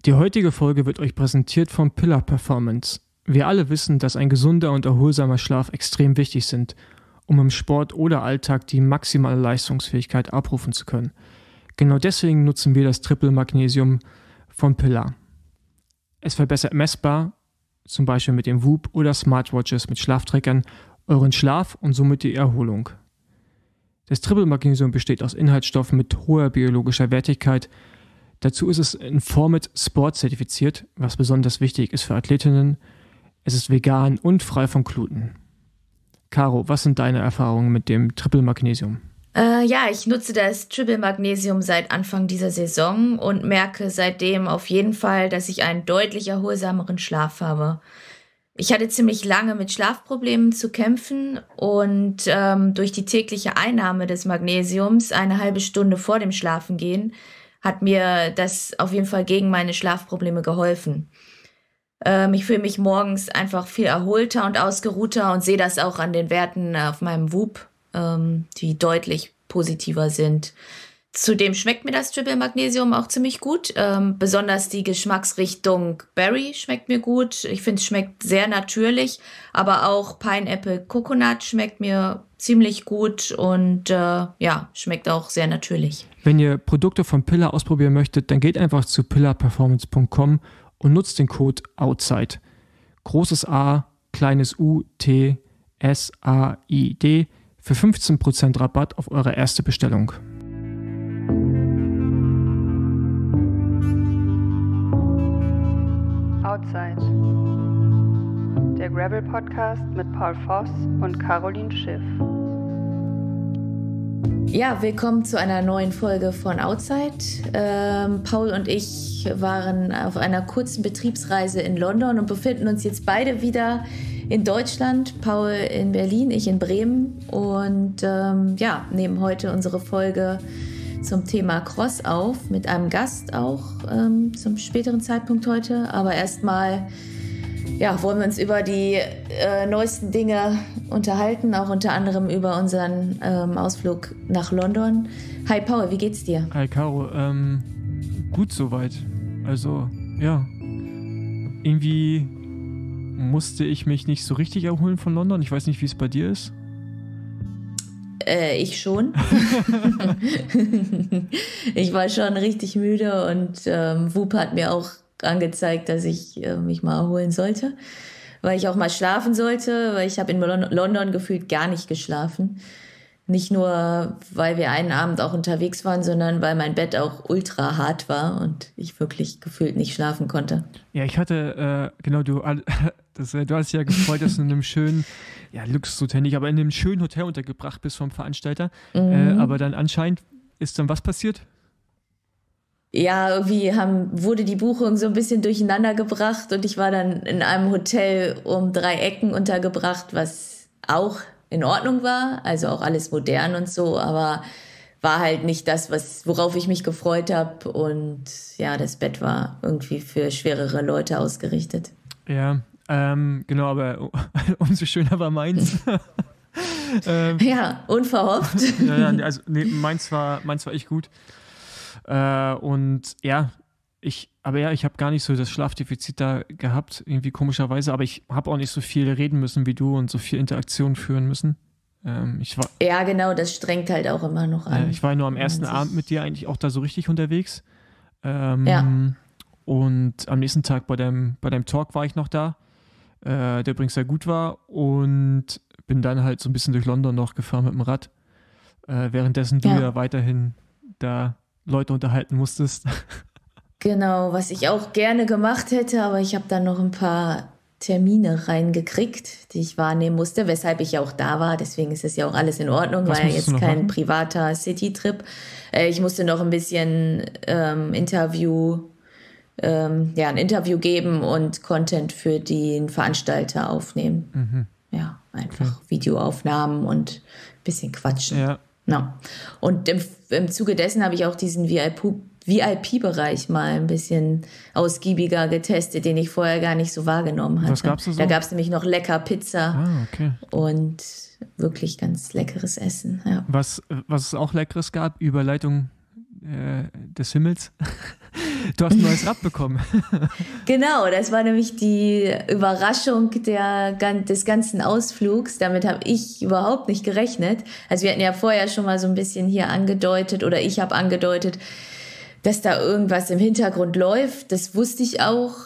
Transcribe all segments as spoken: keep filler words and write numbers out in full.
Die heutige Folge wird euch präsentiert von Pillar Performance. Wir alle wissen, dass ein gesunder und erholsamer Schlaf extrem wichtig sind, um im Sport oder Alltag die maximale Leistungsfähigkeit abrufen zu können. Genau deswegen nutzen wir das Triple Magnesium von Pillar. Es verbessert messbar, zum Beispiel mit dem Whoop oder Smartwatches mit Schlaftrackern, euren Schlaf und somit die Erholung. Das Triple Magnesium besteht aus Inhaltsstoffen mit hoher biologischer Wertigkeit. Dazu ist es in Formit Sport zertifiziert, was besonders wichtig ist für Athletinnen. Es ist vegan und frei von Gluten. Caro, was sind deine Erfahrungen mit dem Triple Magnesium? Äh, ja, ich nutze das Triple Magnesium seit Anfang dieser Saison und merke seitdem auf jeden Fall, dass ich einen deutlich erholsameren Schlaf habe. Ich hatte ziemlich lange mit Schlafproblemen zu kämpfen und ähm, durch die tägliche Einnahme des Magnesiums eine halbe Stunde vor dem Schlafengehen hat mir das auf jeden Fall gegen meine Schlafprobleme geholfen. Ähm, ich fühle mich morgens einfach viel erholter und ausgeruhter und sehe das auch an den Werten auf meinem Whoop, ähm, die deutlich positiver sind. Zudem schmeckt mir das Triple Magnesium auch ziemlich gut. Ähm, besonders die Geschmacksrichtung Berry schmeckt mir gut. Ich finde, es schmeckt sehr natürlich. Aber auch Pineapple Coconut schmeckt mir ziemlich gut und äh, ja, schmeckt auch sehr natürlich. Wenn ihr Produkte von Pillar ausprobieren möchtet, dann geht einfach zu pillar performance punkt com und nutzt den Code OUTSIDE. Großes A, kleines U, T, S, A, I, D für fünfzehn Prozent Rabatt auf eure erste Bestellung. Outside. Der Gravel-Podcast mit Paul Voss und Caroline Schiff. Ja, willkommen zu einer neuen Folge von Outside. Ähm, Paul und ich waren auf einer kurzen Betriebsreise in London und befinden uns jetzt beide wieder in Deutschland. Paul in Berlin, ich in Bremen. Und ähm, ja, nehmen heute unsere Folge zum Thema Cross auf, mit einem Gast auch ähm, zum späteren Zeitpunkt heute. Aber erstmal ja, wollen wir uns über die äh, neuesten Dinge unterhalten, auch unter anderem über unseren ähm, Ausflug nach London. Hi Paul, wie geht's dir? Hi Caro, ähm, gut soweit. Also, ja, irgendwie musste ich mich nicht so richtig erholen von London. Ich weiß nicht, wie es bei dir ist. Äh, ich schon. Ich war schon richtig müde und ähm, Whoop hat mir auch angezeigt, dass ich äh, mich mal erholen sollte, weil ich auch mal schlafen sollte, weil ich habe in Lon- London gefühlt gar nicht geschlafen. Nicht nur, weil wir einen Abend auch unterwegs waren, sondern weil mein Bett auch ultra hart war und ich wirklich gefühlt nicht schlafen konnte. Ja, ich hatte, äh, genau, du, das, du hast ja gefreut, dass du in einem schönen, ja, Luxushotel nicht, aber in einem schönen Hotel untergebracht bist vom Veranstalter. Mhm. Äh, aber dann anscheinend ist dann was passiert? Ja, irgendwie haben, wurde die Buchung so ein bisschen durcheinander gebracht und ich war dann in einem Hotel um drei Ecken untergebracht, was auch in Ordnung war, also auch alles modern und so, aber war halt nicht das, was, worauf ich mich gefreut habe und ja, das Bett war irgendwie für schwerere Leute ausgerichtet. Ja, ähm, genau, aber umso schöner war meins. ähm, ja, unverhofft. ja, ja, also nee, meins war, meins war echt gut. Äh, und ja, ich, aber ja, ich habe gar nicht so das Schlafdefizit da gehabt, irgendwie komischerweise, aber ich habe auch nicht so viel reden müssen wie du und so viel Interaktion führen müssen. Ähm, ich war, ja, genau, das strengt halt auch immer noch an. Äh, ich war nur am ersten Abend mit dir eigentlich auch da so richtig unterwegs. Ähm, ja. Und am nächsten Tag bei deinem, bei deinem Talk war ich noch da, äh, der übrigens sehr gut war und bin dann halt so ein bisschen durch London noch gefahren mit dem Rad, äh, währenddessen du ja. ja weiterhin da Leute unterhalten musstest. Genau, was ich auch gerne gemacht hätte, aber ich habe dann noch ein paar Termine reingekriegt, die ich wahrnehmen musste, weshalb ich ja auch da war. Deswegen ist es ja auch alles in Ordnung, was war ja jetzt kein machen? privater City-Trip. Äh, ich musste noch ein bisschen ähm, Interview, ähm, ja, ein Interview geben und Content für den Veranstalter aufnehmen. Mhm. Ja, einfach okay. Videoaufnahmen und ein bisschen quatschen. Ja. No. Und im, im Zuge dessen habe ich auch diesen V I P-Bereich mal ein bisschen ausgiebiger getestet, den ich vorher gar nicht so wahrgenommen hatte. Was gab's da so? Da gab es nämlich noch lecker Pizza ah, okay. und wirklich ganz leckeres Essen. Ja. Was, was es auch Leckeres gab, Überleitung äh, des Himmels, Du hast ein neues Rad bekommen. Genau, das war nämlich die Überraschung der, des ganzen Ausflugs. Damit habe ich überhaupt nicht gerechnet. Also wir hatten ja vorher schon mal so ein bisschen hier angedeutet oder ich habe angedeutet, dass da irgendwas im Hintergrund läuft. Das wusste ich auch,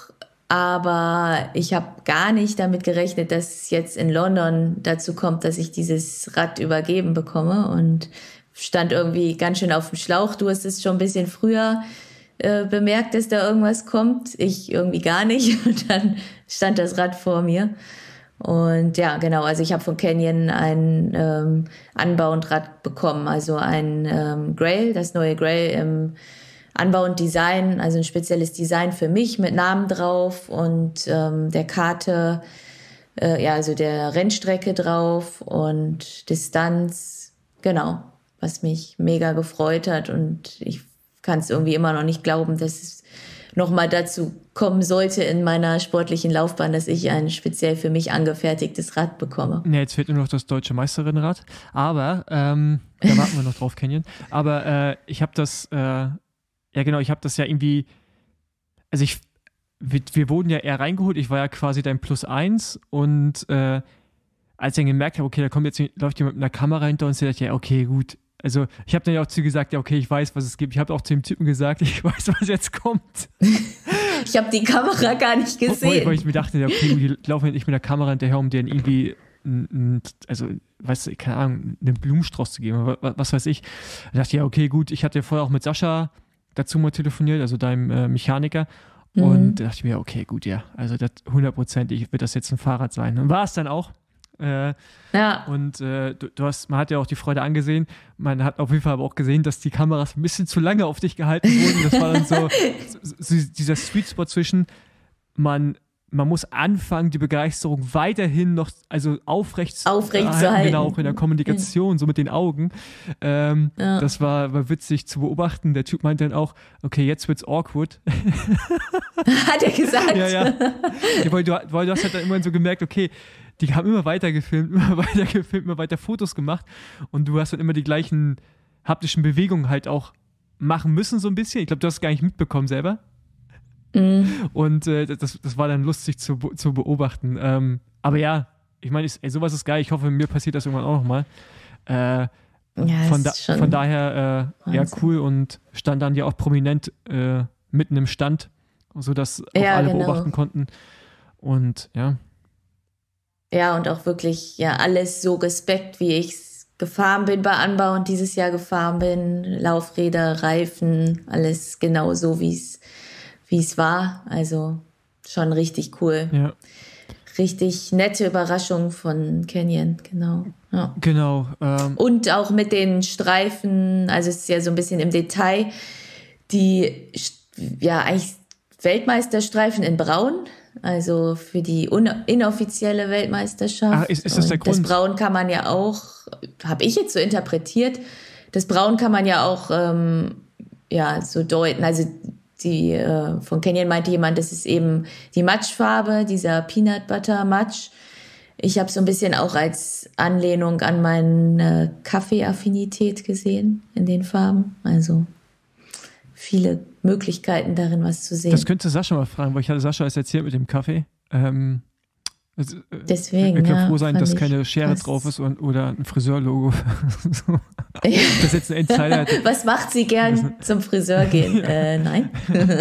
aber ich habe gar nicht damit gerechnet, dass es jetzt in London dazu kommt, dass ich dieses Rad übergeben bekomme und stand irgendwie ganz schön auf dem Schlauch. Du hast es schon ein bisschen früher äh, bemerkt, dass da irgendwas kommt. Ich irgendwie gar nicht. Und dann stand das Rad vor mir. Und ja, genau, also ich habe von Canyon ein ähm, Unbound-Rad bekommen, also ein ähm, Grail, das neue Grail im Unbound-Design, also ein spezielles Design für mich mit Namen drauf und ähm, der Karte, äh, ja, also der Rennstrecke drauf und Distanz, genau, was mich mega gefreut hat und ich kann es irgendwie immer noch nicht glauben, dass es nochmal dazu kommen sollte in meiner sportlichen Laufbahn, dass ich ein speziell für mich angefertigtes Rad bekomme. Ja, jetzt fehlt nur noch das deutsche Meisterinnenrad, aber ähm, da warten wir noch drauf, Canyon. Aber äh, ich habe das, äh, ja genau, ich habe das ja irgendwie, also ich, wir, wir wurden ja eher reingeholt, ich war ja quasi dein Plus eins und äh, als ich dann gemerkt habe, okay, da kommt jetzt, läuft jemand mit einer Kamera hinter uns, dachte ich, ja, okay, gut. Also ich habe dann ja auch zu gesagt, ja okay, ich weiß, was es gibt. Ich habe auch zu dem Typen gesagt, ich weiß, was jetzt kommt. Ich habe die Kamera gar nicht gesehen. Weil ich mir dachte, ja okay, die laufen ja nicht mit der Kamera hinterher, um denen irgendwie, also, weißt du, keine Ahnung, einen Blumenstrauß zu geben, was, was weiß ich. Da dachte ich, ja okay, gut, ich hatte ja vorher auch mit Sascha dazu mal telefoniert, also deinem äh, Mechaniker. Mhm. Und da dachte ich mir, okay, gut, ja, also das hundertprozentig wird das jetzt ein Fahrrad sein. Und war es dann auch. Äh, ja. Und äh, du, du hast, man hat ja auch die Freude angesehen, man hat auf jeden Fall aber auch gesehen, dass die Kameras ein bisschen zu lange auf dich gehalten wurden. Das war dann so, so dieser Sweet Spot zwischen, man, man muss anfangen, die Begeisterung weiterhin noch, also aufrecht, aufrecht zu halten. Genau, auch in der Kommunikation, so mit den Augen. Ähm, ja. Das war, war witzig zu beobachten. Der Typ meinte dann auch, okay, jetzt wird's awkward. Hat er gesagt? Ja, ja. ja weil, du, weil du hast halt dann immer so gemerkt, okay, die haben immer weiter gefilmt, immer weiter gefilmt, immer weiter Fotos gemacht und du hast dann immer die gleichen haptischen Bewegungen halt auch machen müssen so ein bisschen. Ich glaube, du hast es gar nicht mitbekommen selber. Mm. Und äh, das, das war dann lustig zu, zu beobachten. Ähm, aber ja, ich meine, sowas ist geil. Ich hoffe, mir passiert das irgendwann auch nochmal. Äh, ja, von, da, von daher, äh, ja, cool und stand dann ja auch prominent äh, mitten im Stand, sodass auch ja, alle genau. beobachten konnten. Und ja. Ja, und auch wirklich, ja, alles so Respekt, wie ich gefahren bin bei Anbau und dieses Jahr gefahren bin. Laufräder, Reifen, alles genau so, wie es wie es war. Also schon richtig cool. Ja. Richtig nette Überraschung von Canyon, genau. Ja. Genau. Ähm. Und auch mit den Streifen, also es ist ja so ein bisschen im Detail, die, ja, eigentlich Weltmeisterstreifen in Braun. Also für die inoffizielle Weltmeisterschaft. Ach, ist, ist das der Grund? Das Braun kann man ja auch, habe ich jetzt so interpretiert, das Braun kann man ja auch ähm, ja, so deuten. Also die äh, von Canyon meinte jemand, das ist eben die Matschfarbe, dieser Peanut Butter Matsch. Ich habe so ein bisschen auch als Anlehnung an meine Kaffeeaffinität gesehen in den Farben. Also viele Möglichkeiten darin, was zu sehen. Das könnte Sascha mal fragen, weil ich hatte Sascha es erzählt mit dem Kaffee. Ähm, also, Deswegen, wir können ja, froh sein, dass keine Schere was drauf ist und, oder ein Friseurlogo. so. Das ist jetzt ein Insider. Was macht sie gern zum Friseur gehen? äh, nein.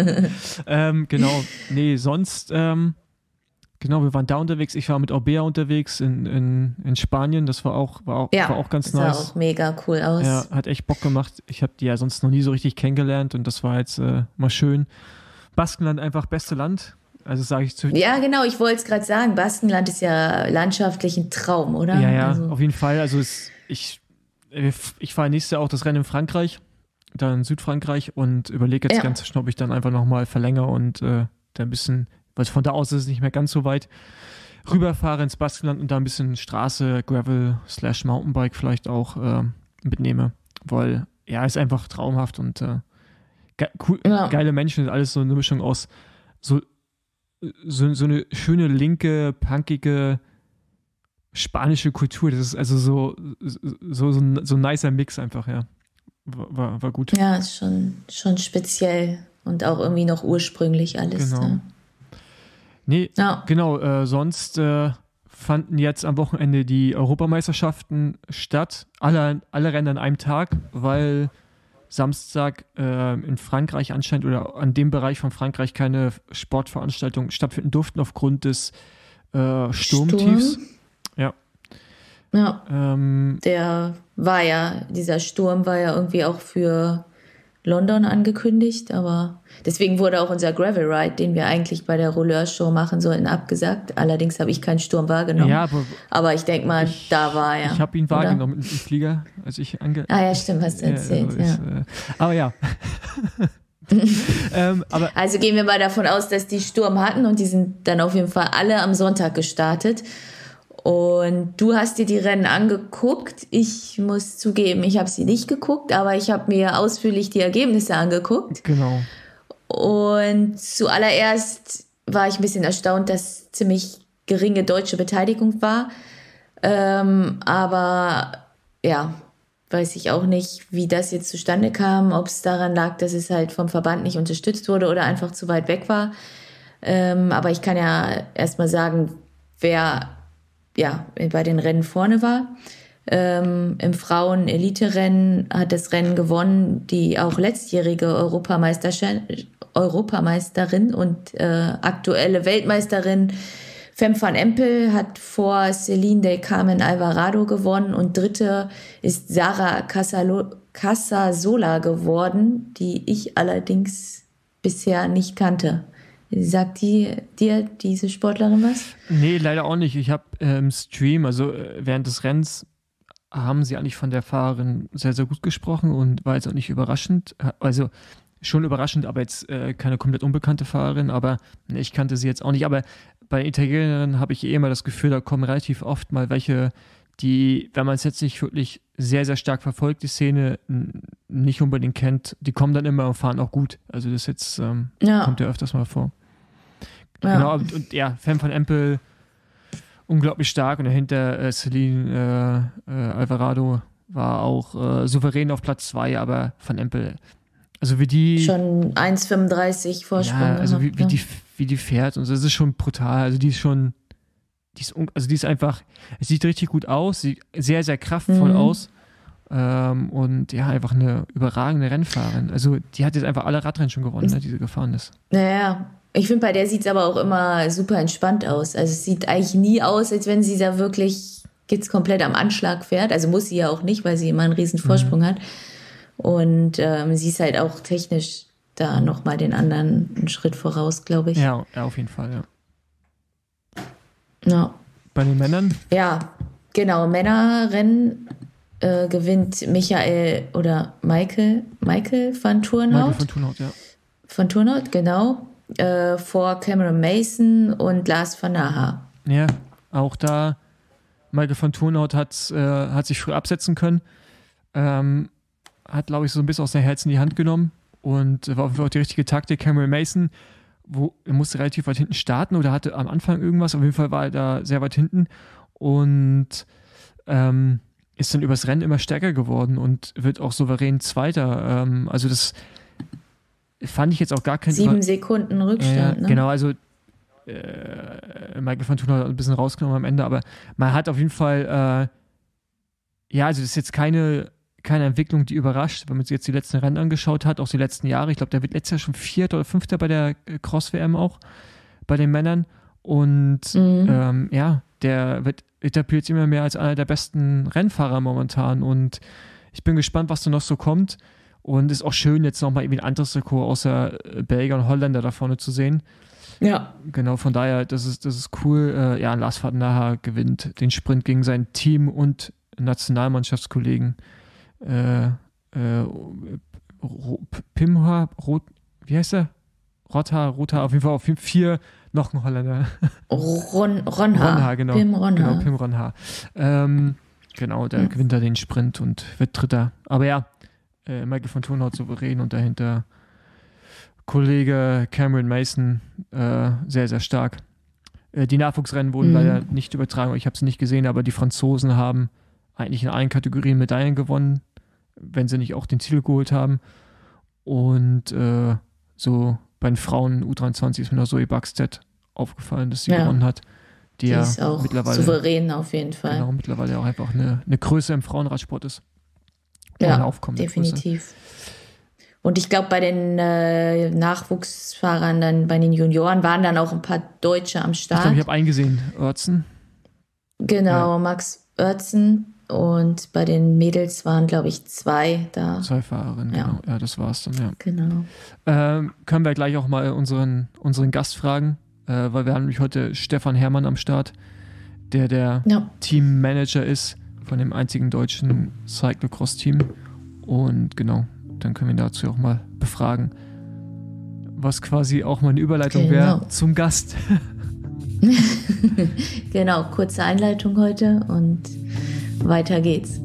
ähm, genau, nee, sonst, ähm, genau, wir waren da unterwegs. Ich war mit Orbea unterwegs in, in, in Spanien. Das war auch, war auch, ja, war auch ganz sah nice. Sah auch mega cool aus. Ja, hat echt Bock gemacht. Ich habe die ja sonst noch nie so richtig kennengelernt und das war jetzt äh, mal schön. Baskenland einfach beste Land. Also sage ich zu. Ja, genau, ich wollte es gerade sagen. Baskenland ist ja landschaftlich ein Traum, oder? Ja, ja, also. auf jeden Fall. Also es, ich, ich fahre nächstes Jahr auch das Rennen in Frankreich, dann in Südfrankreich und überlege jetzt ja. ganz schnell, ob ich dann einfach nochmal verlängere und äh, da ein bisschen, weil von da aus ist es nicht mehr ganz so weit, rüberfahre ins Baskenland und da ein bisschen Straße, Gravel, slash Mountainbike vielleicht auch äh, mitnehme, weil ja, ist einfach traumhaft und äh, ge- cool, ja. geile Menschen, ist alles so eine Mischung aus so So, so eine schöne, linke, punkige, spanische Kultur. Das ist also so, so, so, ein, so ein nicer Mix einfach, ja. War, war, war gut. Ja, ist schon, schon speziell. Und auch irgendwie noch ursprünglich alles. Genau. Ja. Nee, Ja. genau. Äh, sonst äh, fanden jetzt am Wochenende die Europameisterschaften statt. Alle, alle Rennen an einem Tag, weil Samstag äh, in Frankreich anscheinend oder an dem Bereich von Frankreich keine Sportveranstaltungen stattfinden durften aufgrund des äh, Sturmtiefs. Sturm? Ja. Ja. Ähm, Der war ja, dieser Sturm war ja irgendwie auch für London angekündigt, aber deswegen wurde auch unser Gravel Ride, den wir eigentlich bei der Rouleur-Show machen sollten, abgesagt. Allerdings habe ich keinen Sturm wahrgenommen. ja, aber aber ich denke mal, ich, da war er. ich habe ihn oder? wahrgenommen im Flieger, als ich ange... Ah ja, stimmt, hast du erzählt, also ja. ist, äh, aber ja. ähm, aber Also gehen wir mal davon aus, dass die Sturm hatten und die sind dann auf jeden Fall alle am Sonntag gestartet. Und du hast dir die Rennen angeguckt. Ich muss zugeben, ich habe sie nicht geguckt, aber ich habe mir ausführlich die Ergebnisse angeguckt. genau. Und zuallererst war ich ein bisschen erstaunt, dass ziemlich geringe deutsche Beteiligung war. Ähm, aber ja, weiß ich auch nicht, wie das jetzt zustande kam, ob es daran lag, dass es halt vom Verband nicht unterstützt wurde oder einfach zu weit weg war. Ähm, aber ich kann ja erstmal sagen, wer ja bei den Rennen vorne war. Ähm, Im Frauen-Elite-Rennen hat das Rennen gewonnen, die auch letztjährige Europameisterin, Europameisterin und äh, aktuelle Weltmeisterin Fem van Empel hat vor Celine del Carmen Alvarado gewonnen und dritte ist Sarah Casalo- Casasola geworden, die ich allerdings bisher nicht kannte. Sagt die dir diese Sportlerin was? Nee, leider auch nicht. Ich habe äh, im Stream, also äh, während des Rennens, haben sie eigentlich von der Fahrerin sehr, sehr gut gesprochen und war jetzt auch nicht überraschend. Also schon überraschend, aber jetzt äh, keine komplett unbekannte Fahrerin, aber nee, ich kannte sie jetzt auch nicht. Aber bei Italienerinnen habe ich eh immer das Gefühl, da kommen relativ oft mal welche, die, wenn man es jetzt nicht wirklich sehr, sehr stark verfolgt, die Szene n- nicht unbedingt kennt, die kommen dann immer und fahren auch gut. Also das jetzt ähm, Ja. kommt ja öfters mal vor. Ja. Genau, und, und ja, Fem van Empel unglaublich stark und dahinter äh, Celine äh, äh, Alvarado war auch äh, souverän auf Platz zwei, aber Van Empel, also wie die Schon eins Komma fünfunddreißig Vorsprung. ja, also wie, gehabt, wie, ne? die, wie die fährt und so, das ist schon brutal, also die ist schon die ist, un- also die ist einfach, es sieht richtig gut aus, sieht sehr, sehr kraftvoll Mhm. aus ähm, und ja, einfach eine überragende Rennfahrerin, also die hat jetzt einfach alle Radrennen schon gewonnen, ne, die sie gefahren ist. Naja, ich finde, bei der sieht es aber auch immer super entspannt aus. Also es sieht eigentlich nie aus, als wenn sie da wirklich jetzt komplett am Anschlag fährt. Also muss sie ja auch nicht, weil sie immer einen riesen Vorsprung hat. Und ähm, sie ist halt auch technisch da nochmal den anderen einen Schritt voraus, glaube ich. Ja, ja, auf jeden Fall, ja. Ja, Bei den Männern? ja genau. Männerrennen äh, gewinnt Michael oder Michael, Michael van Turnhout. Michael von Thunhaut, ja. Von Turnhout, genau. Äh, vor Cameron Mason und Lars van Naha. Ja, auch da, Michael von Thunhaut hat, äh, hat sich früh absetzen können. Ähm, hat, glaube ich, so ein bisschen aus der Herz in die Hand genommen und war auf jeden Fall auch die richtige Taktik. Cameron Mason, wo, er musste relativ weit hinten starten oder hatte am Anfang irgendwas. Auf jeden Fall war er da sehr weit hinten und ähm, ist dann übers Rennen immer stärker geworden und wird auch souverän Zweiter. Ähm, also das fand ich jetzt auch gar kein Sieben Über- Sekunden Ja, Rückstand, ne? genau, also äh, Michael von Thun hat ein bisschen rausgenommen am Ende, aber man hat auf jeden Fall, äh, ja, also das ist jetzt keine, keine Entwicklung, die überrascht, wenn man sich jetzt die letzten Rennen angeschaut hat, auch die letzten Jahre. Ich glaube, der wird letztes Jahr schon Vierter oder Fünfter bei der Cross-W M auch, bei den Männern. Und Mhm. ähm, ja, der wird etabliert sich immer mehr als einer der besten Rennfahrer momentan. Und ich bin gespannt, was da noch so kommt. Und ist auch schön, jetzt nochmal irgendwie ein anderes Trikot außer äh, Belgier und Holländer da vorne zu sehen. Ja. Genau, von daher, das ist, das ist cool. Äh, ja, Lars van Naha gewinnt den Sprint gegen sein Team und Nationalmannschaftskollegen. Äh, äh, Ro- Pimha, Rot, wie heißt er? Rotha, Rotha, auf jeden Fall auf vier, noch ein Holländer. Ron, Ronha. Ronha, genau. Pim Ronha. Genau, Pim Ronha. Ähm, genau, der Ja. gewinnt da den Sprint und wird Dritter. Aber ja, äh, Michael von Thunhaut souverän und dahinter Kollege Cameron Mason äh, sehr, sehr stark. Äh, die Nachwuchsrennen wurden Mhm. leider nicht übertragen, ich habe sie nicht gesehen, aber die Franzosen haben eigentlich in allen Kategorien Medaillen gewonnen, wenn sie nicht auch den Titel geholt haben. Und äh, so bei den Frauen U dreiundzwanzig ist mir noch Zoe Buxted aufgefallen, dass sie Ja. gewonnen hat. Die, Die ja ist auch mittlerweile, souverän auf jeden Fall. genau, mittlerweile auch einfach eine, eine Größe im Frauenradsport ist. Eine Ja, aufkommende definitiv. Und ich glaube, bei den äh, Nachwuchsfahrern, dann bei den Junioren, waren dann auch ein paar Deutsche am Größe. Ich Start. glaube, ich habe eingesehen, Oertzen. Genau, Ja. Max Oertzen. Und bei den Mädels waren, glaube ich, zwei da. Zwei Fahrerinnen, Ja. genau. Ja, das war's dann, ja. Genau. Ähm, können wir gleich auch mal unseren, unseren Gast fragen, äh, weil wir haben nämlich heute Stefan Herrmann am Start, der der Ja. Teammanager ist von dem einzigen deutschen Cyclocross-Team. Und genau, dann können wir ihn dazu auch mal befragen, was quasi auch mal eine Überleitung Genau. wäre zum Gast. Genau, kurze Einleitung heute und weiter geht's.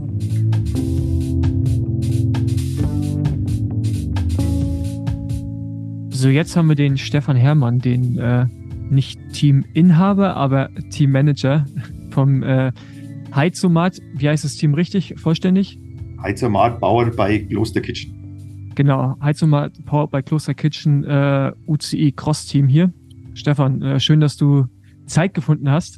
So, jetzt haben wir den Stefan Herrmann, den äh, nicht Teaminhaber, aber Teammanager vom äh, Heizomat. Wie heißt das Team richtig, vollständig? Heizomat Bauer bei Kloster Kitchen. Genau, Heizomat Powered by Kloster Kitchen, äh, U C I Cross Team hier. Stefan, äh, schön, dass du Zeit gefunden hast.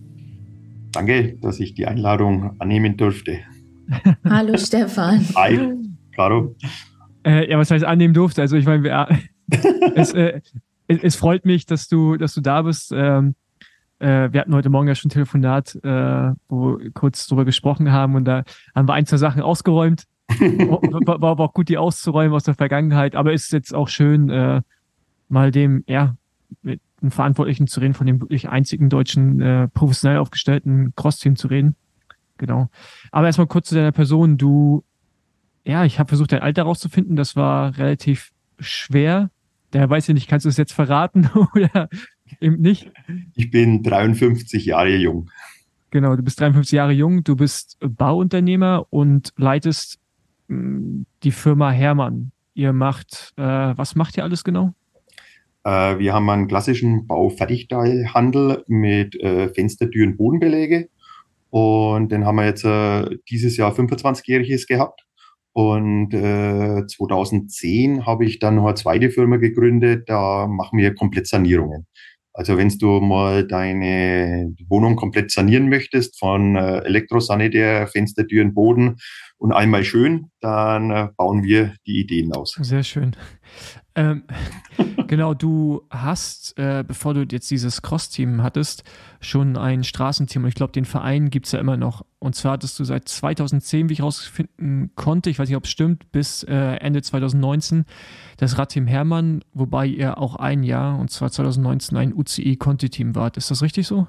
Danke, dass ich die Einladung annehmen durfte. Hallo Stefan. Hi, Caro. Äh, ja, was heißt annehmen durfte? Also ich meine, wir, es, äh, es, es freut mich, dass du, dass du da bist. Ähm, äh, wir hatten heute Morgen ja schon ein Telefonat, äh, wo wir kurz drüber gesprochen haben und da haben wir ein, zwei Sachen ausgeräumt. war, war aber auch gut, die auszuräumen aus der Vergangenheit, aber es ist jetzt auch schön, äh, mal dem, ja, mit einem Verantwortlichen zu reden, von dem wirklich einzigen deutschen äh, professionell aufgestellten Cross-Team zu reden. Genau. Aber erstmal kurz zu deiner Person. Du, ja, ich habe versucht, dein Alter rauszufinden. Das war relativ schwer. Der weiß ja nicht, kannst du es jetzt verraten oder eben nicht? Ich bin dreiundfünfzig Jahre jung. Genau, du bist dreiundfünfzig Jahre jung, du bist Bauunternehmer und leitest mh, die Firma Herrmann. Ihr macht, äh, was macht ihr alles genau? Äh, wir haben einen klassischen Baufertigteilhandel mit äh, Fenster, Türen, Bodenbeläge. Und den haben wir jetzt äh, dieses Jahr fünfundzwanzigjähriges gehabt. Und äh, zweitausendzehn habe ich dann noch eine zweite Firma gegründet, da machen wir komplett Sanierungen. Also wenn du mal deine Wohnung komplett sanieren möchtest, von äh, Elektrosanitär, Fenster, Türen, Boden und einmal schön, dann äh, bauen wir die Ideen aus. Sehr schön. Ähm, genau, du hast, äh, bevor du jetzt dieses Cross-Team hattest, schon ein Straßenteam und ich glaube, den Verein gibt es ja immer noch. Und zwar hattest du seit zweitausendzehn, wie ich rausfinden konnte, ich weiß nicht, ob es stimmt, bis äh, Ende zweitausendneunzehn das Radteam Herrmann, wobei ihr auch ein Jahr, und zwar zweitausendneunzehn, ein U C I-Conti-Team wart. Ist das richtig so?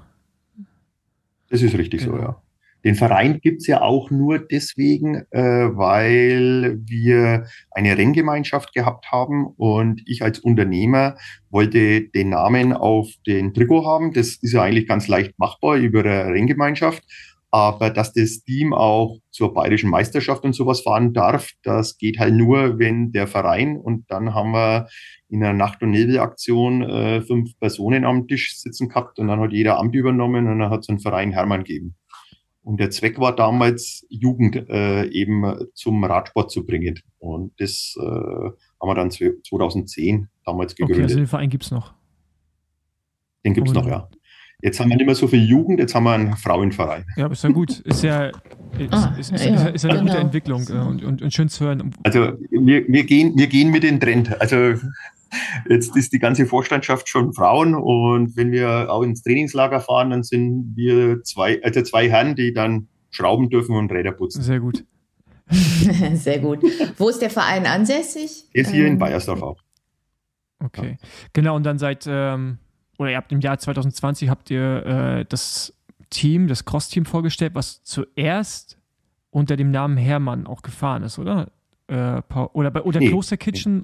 Das ist richtig Genau. so, ja. Den Verein gibt es ja auch nur deswegen, äh, weil wir eine Renngemeinschaft gehabt haben und ich als Unternehmer wollte den Namen auf den Trikot haben. Das ist ja eigentlich ganz leicht machbar über eine Renngemeinschaft. Aber dass das Team auch zur bayerischen Meisterschaft und sowas fahren darf, das geht halt nur, wenn der Verein, und dann haben wir in einer Nacht- und Nebelaktion äh, fünf Personen am Tisch sitzen gehabt und dann hat jeder Amt übernommen und dann hat es einen Verein Herrmann gegeben. Und der Zweck war damals, Jugend äh, eben zum Radsport zu bringen. Und das äh, haben wir dann zweitausendzehn damals gegründet. Okay, also den Verein gibt es noch. Den gibt es Und- noch, ja. Jetzt haben wir nicht mehr so viel Jugend, jetzt haben wir einen Frauenverein. Ja, aber ist ja gut. Ist ja, ist, Ah, ist, ist, ja, ist, ist ja eine gute genau. Entwicklung äh, und, und, und schön zu hören. Also wir, wir, gehen, wir gehen mit dem Trend. Also jetzt ist die ganze Vorstandschaft schon Frauen und wenn wir auch ins Trainingslager fahren, dann sind wir zwei, also zwei Herren, die dann schrauben dürfen und Räder putzen. Sehr gut. Sehr gut. Wo ist der Verein ansässig? Der ist hier in Ähm, Baiersdorf auch. Okay. Genau, und dann seit, ähm, oder ihr habt im Jahr zweitausendzwanzig habt ihr äh, das Team, das Cross-Team vorgestellt, was zuerst unter dem Namen Herrmann auch gefahren ist, oder? Äh, Pa- oder bei oder Nee. Kloster Kitchen.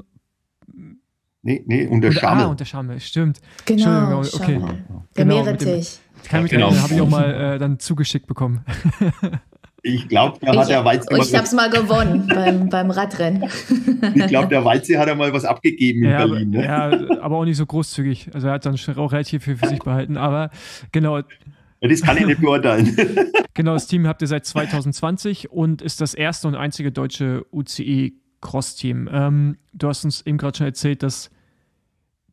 Nee, nee, unter Oder- Schammel. Ah, unter Schammel, stimmt. Genau, Entschuldigung, okay. schau mal. Der Genau, mit dem- Meerrettich. Kann mich Genau. erinnern, habe ich auch mal äh, dann zugeschickt bekommen. Ich glaube, da hat Ich, der Walze ich habe es mal, mal gewonnen beim, beim Radrennen. ich glaube, der Walze hat ja mal was abgegeben in Ja, aber, Berlin. Ne? ja, aber auch nicht so großzügig. Also er hat dann schon auch relativ viel für sich behalten. Aber genau, Ja, das kann ich nicht beurteilen. genau, das Team habt ihr seit zweitausendzwanzig und ist das erste und einzige deutsche U C I Cross-Team. Ähm, du hast uns eben gerade schon erzählt, dass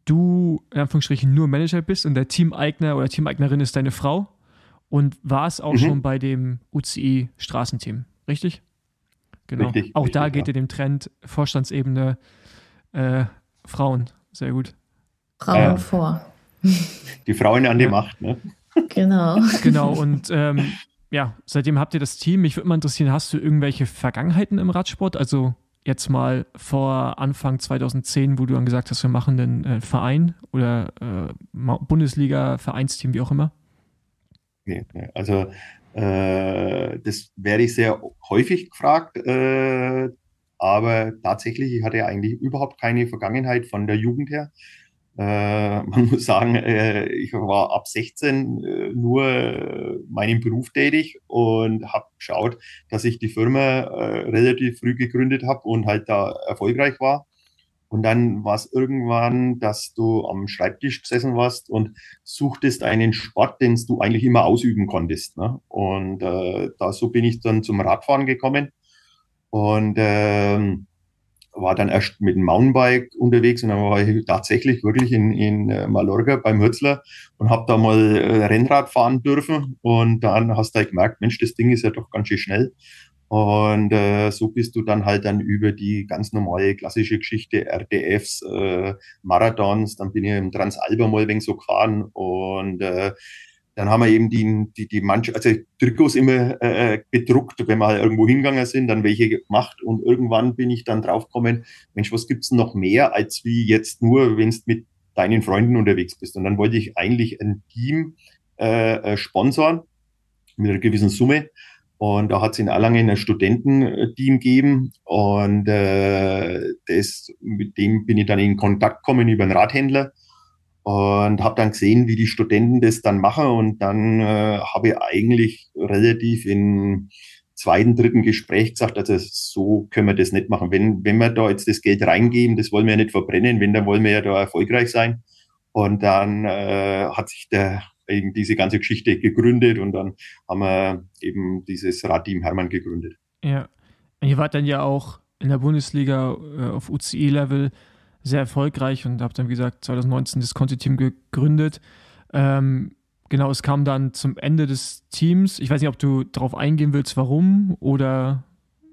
du in Anführungsstrichen nur Manager bist und der Teameigner oder Teameignerin ist deine Frau und war es auch mhm. schon bei dem U C I-Straßenteam, richtig? Genau. Richtig, auch richtig, da geht ja. ihr dem Trend Vorstandsebene äh, Frauen. Sehr gut. Frauen Ja. vor. Die Frauen an die Ja. Macht, ne? Genau. Genau, und ähm, ja, seitdem habt ihr das Team. Mich würde mal interessieren, hast du irgendwelche Vergangenheiten im Radsport? Also jetzt mal vor Anfang zwanzig zehn, wo du dann gesagt hast, wir machen einen äh, Verein oder äh, Bundesliga, Vereinsteam, wie auch immer? Okay, also äh, das werde ich sehr häufig gefragt, äh, aber tatsächlich, ich hatte eigentlich überhaupt keine Vergangenheit von der Jugend her. Äh, man muss sagen, äh, ich war ab sechzehn äh, nur äh, meinen Beruf tätig und habe geschaut, dass ich die Firma äh, relativ früh gegründet habe und halt da erfolgreich war. Und dann war es irgendwann, dass du am Schreibtisch gesessen warst und suchtest einen Sport, den du eigentlich immer ausüben konntest. Ne? Und äh, da so bin ich dann zum Radfahren gekommen und ähm, war dann erst mit dem Mountainbike unterwegs und dann war ich tatsächlich wirklich in, in Mallorca beim Hürzler und habe da mal äh, Rennrad fahren dürfen und dann hast du halt gemerkt, Mensch, das Ding ist ja doch ganz schön schnell. Und äh, so bist du dann halt dann über die ganz normale klassische Geschichte, R D Fs, äh, Marathons, dann bin ich im Transalba mal ein wenig so gefahren und äh, dann haben wir eben die, die, die manche, also Trikots immer äh, bedruckt, wenn wir halt irgendwo hingegangen sind, dann welche gemacht und irgendwann bin ich dann draufgekommen, Mensch, was gibt's noch mehr als wie jetzt nur, wenn du mit deinen Freunden unterwegs bist. Und dann wollte ich eigentlich ein Team äh, sponsoren mit einer gewissen Summe. Und da hat es in Erlangen ein Studententeam gegeben und äh, das, mit dem bin ich dann in Kontakt gekommen über einen Radhändler und habe dann gesehen, wie die Studenten das dann machen und dann äh, habe ich eigentlich relativ im zweiten, dritten Gespräch gesagt, also so können wir das nicht machen. Wenn, wenn wir da jetzt das Geld reingeben, das wollen wir ja nicht verbrennen, wenn, dann wollen wir ja da erfolgreich sein. Und dann äh, hat sich der eben diese ganze Geschichte gegründet und dann haben wir eben dieses Radteam Hermann gegründet. Ja, und ihr wart dann ja auch in der Bundesliga äh, auf U C I-Level sehr erfolgreich und habt dann, wie gesagt, zwanzig neunzehn das Conti-Team gegründet. Ähm, genau, es kam dann zum Ende des Teams. Ich weiß nicht, ob du darauf eingehen willst, warum oder...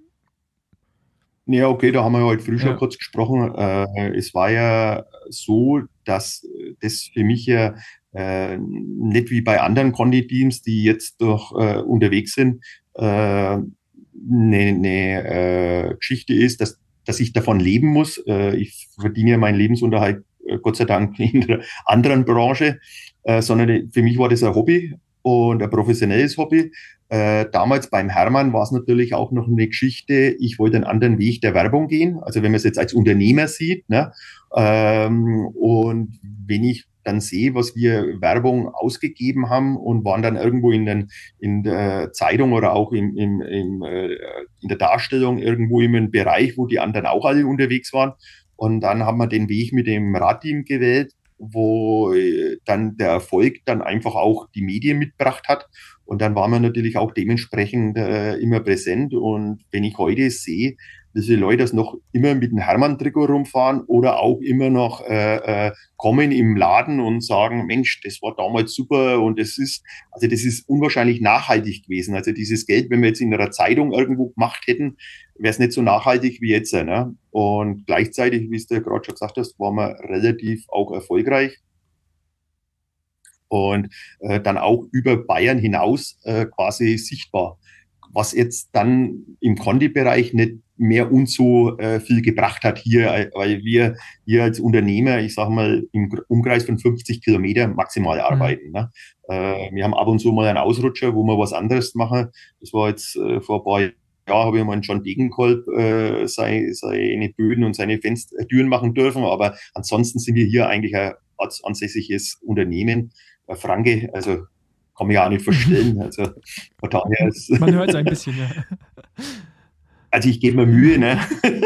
Ja, okay, da haben wir heute früh schon Ja. kurz gesprochen. Äh, es war ja so, dass das für mich ja äh, nicht wie bei anderen Conti-Teams, die jetzt doch äh, unterwegs sind, eine äh, ne, ne, äh, Geschichte ist, dass, dass ich davon leben muss. Äh, ich verdiene ja meinen Lebensunterhalt äh, Gott sei Dank in einer anderen Branche, äh, sondern für mich war das ein Hobby und ein professionelles Hobby. Äh, damals beim Hermann war es natürlich auch noch eine Geschichte, ich wollte einen anderen Weg der Werbung gehen, also wenn man es jetzt als Unternehmer sieht, ne? Ähm, und wenn ich dann sehe, was wir Werbung ausgegeben haben und waren dann irgendwo in, den, in der Zeitung oder auch im, im, im, äh, in der Darstellung irgendwo in einem Bereich, wo die anderen auch alle unterwegs waren. Und dann haben wir den Weg mit dem Radteam gewählt, wo dann der Erfolg dann einfach auch die Medien mitgebracht hat. Und dann waren wir natürlich auch dementsprechend äh, immer präsent. Und wenn ich heute sehe, dass die Leute das noch immer mit dem Hermann-Trikot rumfahren oder auch immer noch äh, äh, kommen im Laden und sagen, Mensch, das war damals super und das ist, also das ist unwahrscheinlich nachhaltig gewesen. Also dieses Geld, wenn wir jetzt in einer Zeitung irgendwo gemacht hätten, wäre es nicht so nachhaltig wie jetzt. Ne? Und gleichzeitig, wie du gerade schon gesagt hast, waren wir relativ auch erfolgreich. Und äh, dann auch über Bayern hinaus äh, quasi sichtbar. Was jetzt dann im Conti-Bereich nicht mehr uns so äh, viel gebracht hat hier, weil wir hier als Unternehmer, ich sage mal, im Umkreis von fünfzig Kilometer maximal arbeiten. Mhm. Ne? Äh, wir haben ab und zu mal einen Ausrutscher, wo wir was anderes machen. Das war jetzt äh, vor ein paar Jahren, habe ich mal einen John Degenkolb äh, seine, seine Böden und seine Fenstertüren machen dürfen. Aber ansonsten sind wir hier eigentlich ein ansässiges Unternehmen. Franke, also kann mich auch nicht verstellen. Also, von daher ist, man hört es ein bisschen, ja. Also ich gebe mir Mühe, ne?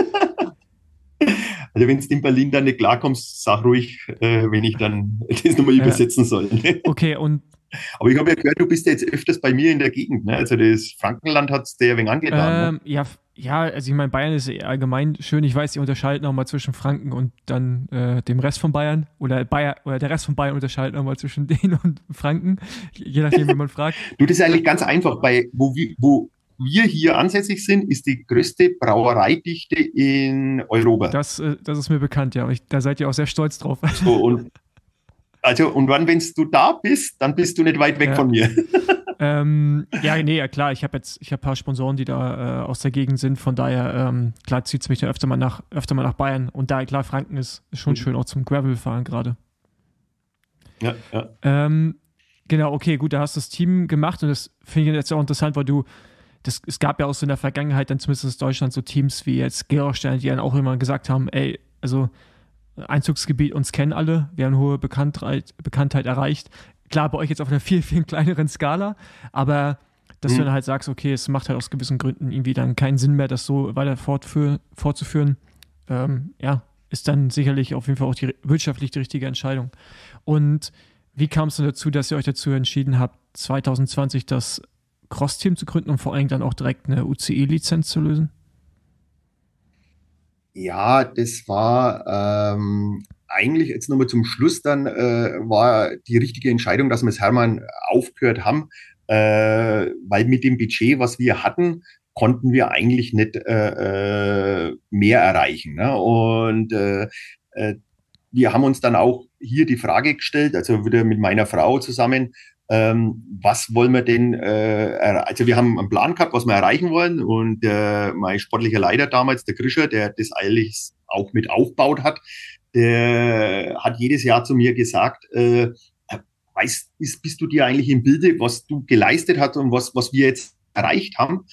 Also wenn du in Berlin dann nicht klarkommst, sag ruhig, äh, wenn ich dann das nochmal ja. übersetzen soll. Ne? Okay, und aber ich habe ja gehört, du bist ja jetzt öfters bei mir in der Gegend, ne? Also das Frankenland hat es dir ein wenig angetan. Ähm, ne? Ja, Ja, also ich meine, Bayern ist allgemein schön. Ich weiß, die unterscheiden nochmal zwischen Franken und dann äh, dem Rest von Bayern. Oder Bayer, oder der Rest von Bayern unterscheidet nochmal zwischen denen und Franken. Je nachdem, wie man fragt. Du, das ist eigentlich ganz einfach. Bei, wo, wir, wo wir hier ansässig sind, ist die größte Brauereidichte in Europa. Das, äh, das ist mir bekannt, ja. Ich, da seid ihr auch sehr stolz drauf. So, und, also, und wann, wenn du da bist, dann bist du nicht weit weg ja. von mir. Ähm, ja, nee, ja klar, ich habe jetzt, ich habe ein paar Sponsoren, die da äh, aus der Gegend sind, von daher, ähm, klar zieht es mich da öfter mal nach, öfter mal nach Bayern und da, klar, Franken ist, ist schon mhm. schön, auch zum Gravel-Fahren gerade. Ja, ja. Ähm, genau, okay, gut, da hast du das Team gemacht und das finde ich jetzt auch interessant, weil du, das, es gab ja auch so in der Vergangenheit dann zumindest in Deutschland so Teams wie jetzt Gerolstein, die dann auch immer gesagt haben, ey, also Einzugsgebiet, uns kennen alle, wir haben eine hohe Bekanntheit, Bekanntheit erreicht. Klar, bei euch jetzt auf einer viel, viel kleineren Skala, aber dass mhm. du dann halt sagst, okay, es macht halt aus gewissen Gründen irgendwie dann keinen Sinn mehr, das so weiter fortführ- fortzuführen, ähm, ja, ist dann sicherlich auf jeden Fall auch die, wirtschaftlich die richtige Entscheidung. Und wie kam es denn dazu, dass ihr euch dazu entschieden habt, zwanzig zwanzig das Cross-Team zu gründen und vor allem dann auch direkt eine U C E-Lizenz zu lösen? Ja, das war ähm, eigentlich jetzt nochmal zum Schluss dann äh, war die richtige Entscheidung, dass wir es Hermann aufgehört haben, äh, weil mit dem Budget, was wir hatten, konnten wir eigentlich nicht äh, äh, mehr erreichen. Ne? Und äh, äh, wir haben uns dann auch hier die Frage gestellt, also wieder mit meiner Frau zusammen, ähm, was wollen wir denn, äh, also wir haben einen Plan gehabt, was wir erreichen wollen und äh, mein sportlicher Leiter damals, der Grischer, der das eigentlich auch mit aufgebaut hat, der hat jedes Jahr zu mir gesagt, äh, weißt, bist, bist du dir eigentlich im Bilde, was du geleistet hast und was, was wir jetzt erreicht haben?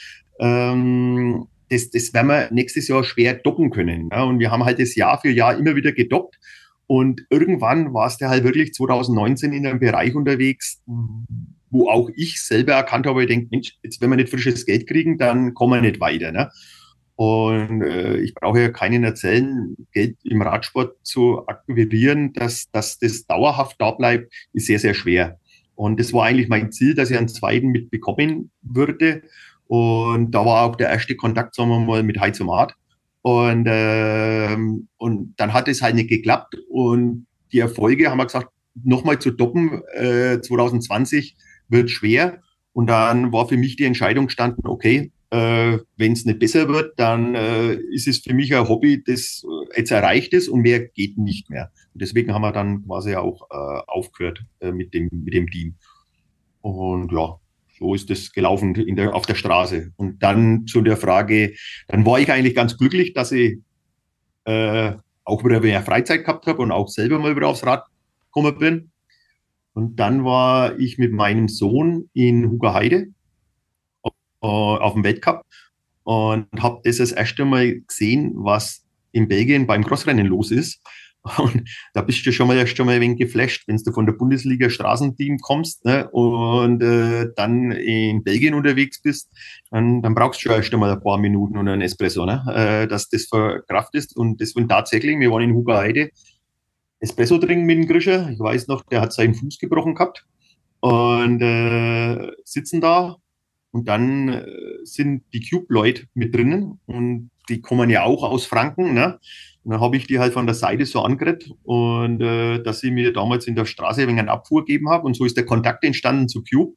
Ähm, das, das werden wir nächstes Jahr schwer doppen können. Ja? Und wir haben halt das Jahr für Jahr immer wieder gedoppt. Und irgendwann war es der halt wirklich zwanzig neunzehn in einem Bereich unterwegs, wo auch ich selber erkannt habe, ich denke, Mensch, jetzt wenn wir nicht frisches Geld kriegen, dann kommen wir nicht weiter. Ne? Und äh, ich brauche ja keinen erzählen, Geld im Radsport zu akquirieren, dass, dass das dauerhaft da bleibt, ist sehr, sehr schwer. Und das war eigentlich mein Ziel, dass ich einen zweiten mitbekommen würde. Und da war auch der erste Kontakt, sagen wir mal, mit Heizomat. Und, äh, und dann hat es halt nicht geklappt. Und die Erfolge, haben wir gesagt, nochmal zu toppen, äh, zwanzig zwanzig wird schwer. Und dann war für mich die Entscheidung gestanden, okay, äh, wenn es nicht besser wird, dann äh, ist es für mich ein Hobby, das jetzt erreicht ist und mehr geht nicht mehr. Und deswegen haben wir dann quasi auch äh, aufgehört äh, mit dem, mit dem Team. Und ja, so ist das gelaufen in der, auf der Straße. Und dann zu der Frage, dann war ich eigentlich ganz glücklich, dass ich äh, auch wieder mehr Freizeit gehabt habe und auch selber mal wieder aufs Rad gekommen bin. Und dann war ich mit meinem Sohn in Hugerheide äh, auf dem Weltcup und habe das das erste Mal gesehen, was in Belgien beim Crossrennen los ist. Und da bist du schon mal erst mal ein wenig geflasht, wenn du von der Bundesliga Straßenteam kommst, ne, und äh, dann in Belgien unterwegs bist, dann, dann brauchst du schon erst mal ein paar Minuten und einen Espresso, ne, äh, dass das verkraft ist. Und deswegen tatsächlich, wir waren in Hugerheide, Espresso trinken mit dem Grischer. Ich weiß noch, der hat seinen Fuß gebrochen gehabt und äh, sitzen da. Und dann äh, sind die Cube-Leute mit drinnen und die kommen ja auch aus Franken, ne? Und dann habe ich die halt von der Seite so angeredet und äh, dass sie mir damals in der Straße ein wenig einen Abfuhr gegeben haben und so ist der Kontakt entstanden zu Cube.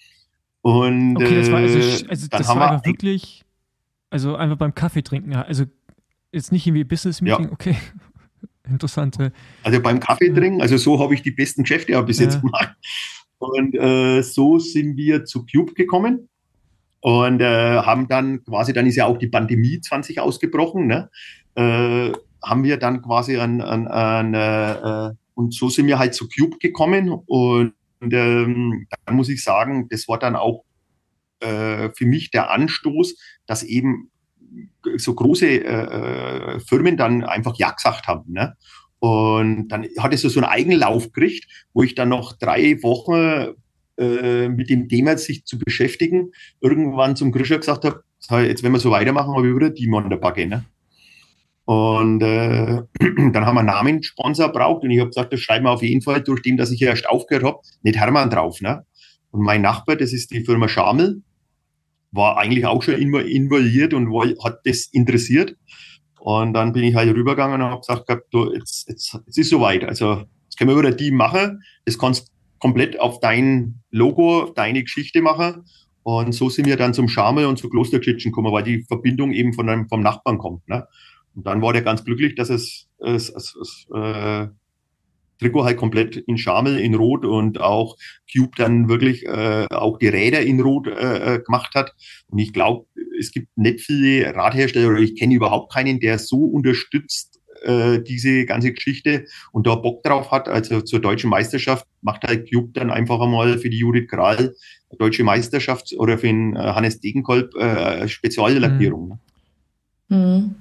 Und okay, das war also, äh, also dann das haben war wir einfach wirklich, also einfach beim Kaffee trinken, also jetzt nicht irgendwie Business-Meeting, ja. Okay, interessant. Also beim Kaffee trinken, also so habe ich die besten Geschäfte ja bis ja. jetzt gemacht. Und äh, so sind wir zu Cube gekommen. Und äh, haben dann quasi, dann ist ja auch die Pandemie zwanzig ausgebrochen, ne? Äh, haben wir dann quasi an, an, an äh, und so sind wir halt zu Cube gekommen und, und ähm, dann muss ich sagen, das war dann auch äh, für mich der Anstoß, dass eben so große äh, Firmen dann einfach Ja gesagt haben, ne? Und dann hat es so einen Eigenlauf gekriegt, wo ich dann noch drei Wochen mit dem Thema sich zu beschäftigen, irgendwann zum Grischer gesagt habe, jetzt wenn wir so weitermachen, habe ich wieder die an der Backe. Ne? Und äh, dann haben wir einen Namenssponsor braucht und ich habe gesagt, das schreiben wir auf jeden Fall, durch den, dass ich ja erst aufgehört habe, nicht Hermann drauf. Ne? Und mein Nachbar, das ist die Firma Schamel, war eigentlich auch schon immer involviert und war, hat das interessiert. Und dann bin ich halt rübergegangen und habe gesagt, du, jetzt, jetzt, jetzt ist soweit. Also jetzt können wir wieder die machen. Das kannst komplett auf dein Logo, deine Geschichte machen. Und so sind wir dann zum Schamel und zu Klosterklitschen gekommen, weil die Verbindung eben von einem, vom Nachbarn kommt. Ne? Und dann war der ganz glücklich, dass es, es, es, es äh, Trikot halt komplett in Schamel, in Rot und auch Cube dann wirklich äh, auch die Räder in Rot äh, gemacht hat. Und ich glaube, es gibt nicht viele Radhersteller, oder ich kenne überhaupt keinen, der so unterstützt äh, diese ganze Geschichte und da Bock drauf hat. Also zur deutschen Meisterschaft macht halt Cube dann einfach einmal für die Judith Kral deutsche Meisterschaft oder für den äh, Hannes Degenkolb äh, Speziallackierung. Mhm. Mhm.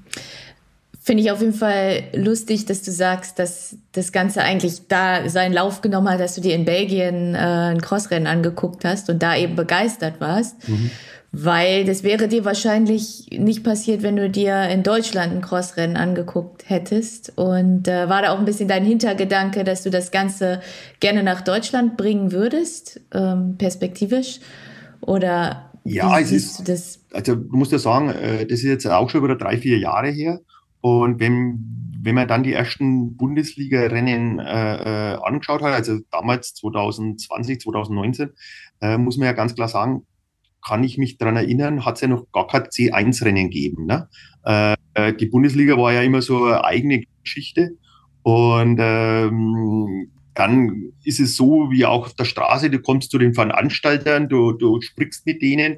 Finde ich auf jeden Fall lustig, dass du sagst, dass das Ganze eigentlich da seinen Lauf genommen hat, dass du dir in Belgien äh, ein Crossrennen angeguckt hast und da eben begeistert warst. Mhm. Weil das wäre dir wahrscheinlich nicht passiert, wenn du dir in Deutschland ein Crossrennen angeguckt hättest. Und äh, war da auch ein bisschen dein Hintergedanke, dass du das Ganze gerne nach Deutschland bringen würdest, ähm, perspektivisch? Oder ja, es ist, du das? Also du musst ja sagen, äh, das ist jetzt auch schon wieder drei, vier Jahre her. Und wenn, wenn man dann die ersten Bundesliga-Rennen äh, angeschaut hat, also damals zwanzig zwanzig, zwanzig neunzehn, äh, muss man ja ganz klar sagen, kann ich mich daran erinnern, hat es ja noch gar kein C eins Rennen gegeben. Ne? Äh, die Bundesliga war ja immer so eine eigene Geschichte. Und ähm, dann ist es so, wie auch auf der Straße, du kommst zu den Veranstaltern, du, du sprichst mit denen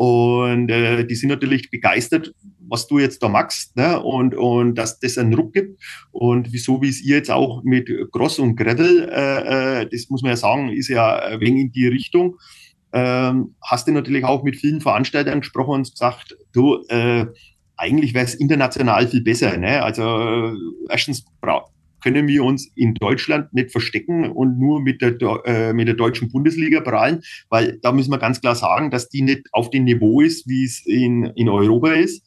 und äh, die sind natürlich begeistert, was du jetzt da machst, ne? und, und dass das einen Ruck gibt. Und wieso, wie es ihr jetzt auch mit Cross und Gravel, äh, äh, das muss man ja sagen, ist ja ein wenig in die Richtung. Ähm, hast du natürlich auch mit vielen Veranstaltern gesprochen und gesagt, du, äh, eigentlich wäre es international viel besser. Ne? Also äh, erstens können wir uns in Deutschland nicht verstecken und nur mit der, äh, mit der deutschen Bundesliga prahlen, weil da müssen wir ganz klar sagen, dass die nicht auf dem Niveau ist, wie es in, in Europa ist.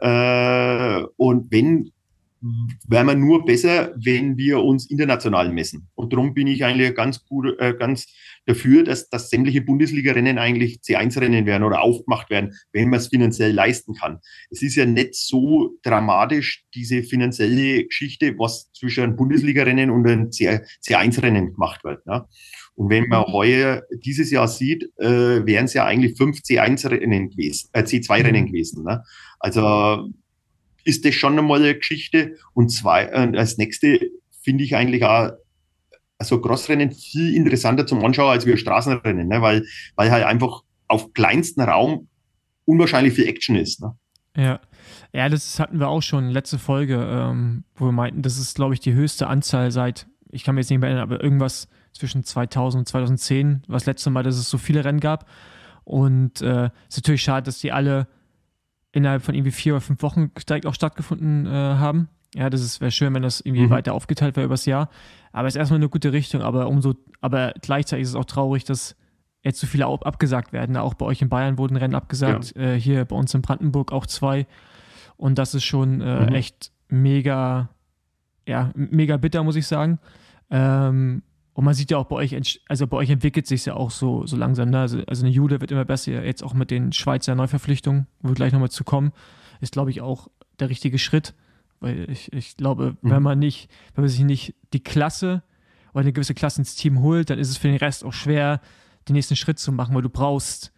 Äh, und wenn, wären wir nur besser, wenn wir uns international messen. Und darum bin ich eigentlich ganz gut, äh, ganz dafür, dass, dass sämtliche Bundesliga-Rennen eigentlich C eins Rennen werden oder aufgemacht werden, wenn man es finanziell leisten kann. Es ist ja nicht so dramatisch, diese finanzielle Geschichte, was zwischen einem Bundesliga-Rennen und einem C eins Rennen gemacht wird. Ne? Und wenn man heuer dieses Jahr sieht, äh, wären es ja eigentlich fünf C eins Rennen gewesen, äh, C zwei Rennen gewesen. Ne? Also ist das schon einmal eine Geschichte. Und zwei, äh, als nächste finde ich eigentlich auch also Crossrennen viel interessanter zum Anschauen als wir Straßenrennen, ne? weil, weil halt einfach auf kleinstem Raum unwahrscheinlich viel Action ist. Ne? Ja. Ja, das hatten wir auch schon letzte Folge, ähm, wo wir meinten, das ist, glaube ich, die höchste Anzahl seit, ich kann mir jetzt nicht mehr erinnern, aber irgendwas zwischen zweitausend und zweitausendzehn, war das letzte Mal, dass es so viele Rennen gab. Und es äh, ist natürlich schade, dass die alle innerhalb von irgendwie vier oder fünf Wochen direkt auch stattgefunden äh, haben. Ja, das wäre schön, wenn das irgendwie mhm. weiter aufgeteilt wäre übers Jahr. Aber es ist erstmal eine gute Richtung, aber umso, aber gleichzeitig ist es auch traurig, dass jetzt so viele auch abgesagt werden. Auch bei euch in Bayern wurden Rennen abgesagt, ja. äh, hier bei uns in Brandenburg auch zwei. Und das ist schon äh, mhm. echt mega, ja, mega bitter, muss ich sagen. Ähm, und man sieht ja auch bei euch, also bei euch entwickelt sich ja auch so, so langsam. Ne? Also, also eine Jude wird immer besser, jetzt auch mit den Schweizer Neuverpflichtungen, wo wir gleich nochmal zu kommen, ist, glaube ich, auch der richtige Schritt. Weil ich, ich glaube, mhm. wenn man nicht, wenn man sich nicht die Klasse oder eine gewisse Klasse ins Team holt, dann ist es für den Rest auch schwer, den nächsten Schritt zu machen, weil du brauchst,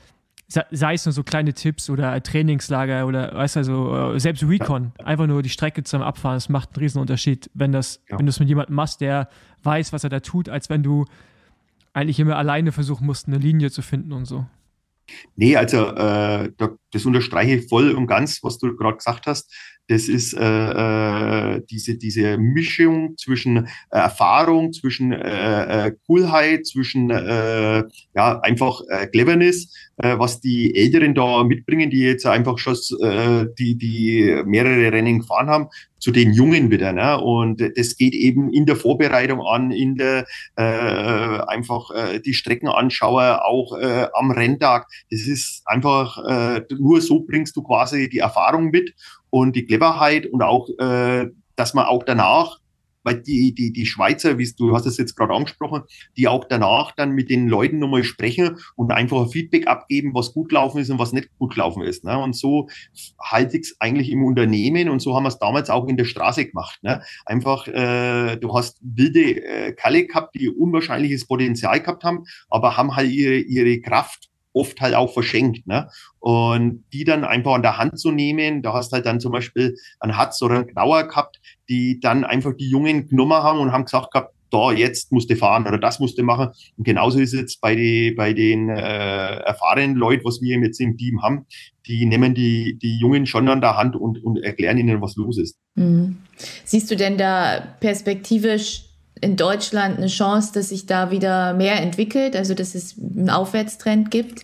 sei es nur so kleine Tipps oder Trainingslager oder weißt du, also selbst Recon, einfach nur die Strecke zusammen abfahren, das macht einen riesen Unterschied, wenn das, ja. wenn du es mit jemandem machst, der weiß, was er da tut, als wenn du eigentlich immer alleine versuchen musst, eine Linie zu finden und so. Nee, also äh, das unterstreiche ich voll und ganz, was du gerade gesagt hast. Das ist äh, äh, diese, diese Mischung zwischen äh, Erfahrung, zwischen äh, äh, Coolheit, zwischen äh, ja einfach äh, Cleverness, äh, was die Älteren da mitbringen, die jetzt einfach schon äh, die, die mehrere Rennen gefahren haben, zu den Jungen wieder. Ne? Und das geht eben in der Vorbereitung an, in der äh, einfach äh, die Streckenanschauer, auch äh, am Renntag. Das ist einfach, äh, nur so bringst du quasi die Erfahrung mit und die Cleverheit und auch, äh, dass man auch danach, weil die, die, die Schweizer, wie du hast es jetzt gerade angesprochen, die auch danach dann mit den Leuten nochmal sprechen und einfach ein Feedback abgeben, was gut gelaufen ist und was nicht gut gelaufen ist. Ne? Und so halte ich es eigentlich im Unternehmen und so haben wir es damals auch in der Straße gemacht. Ne? Einfach, äh, du hast wilde äh, Kerle gehabt, die unwahrscheinliches Potenzial gehabt haben, aber haben halt ihre, ihre Kraft oft halt auch verschenkt, ne? Und die dann einfach an der Hand zu nehmen, da hast halt dann zum Beispiel einen Hatz oder einen Gnauer gehabt, die dann einfach die Jungen genommen haben und haben gesagt gehabt, da, jetzt musst du fahren oder das musst du machen. Und genauso ist es jetzt bei, die, bei den äh, erfahrenen Leuten, was wir jetzt im Team haben, die nehmen die, die Jungen schon an der Hand und, und erklären ihnen, was los ist. Mhm. Siehst du denn da perspektivisch in Deutschland eine Chance, dass sich da wieder mehr entwickelt, also dass es einen Aufwärtstrend gibt?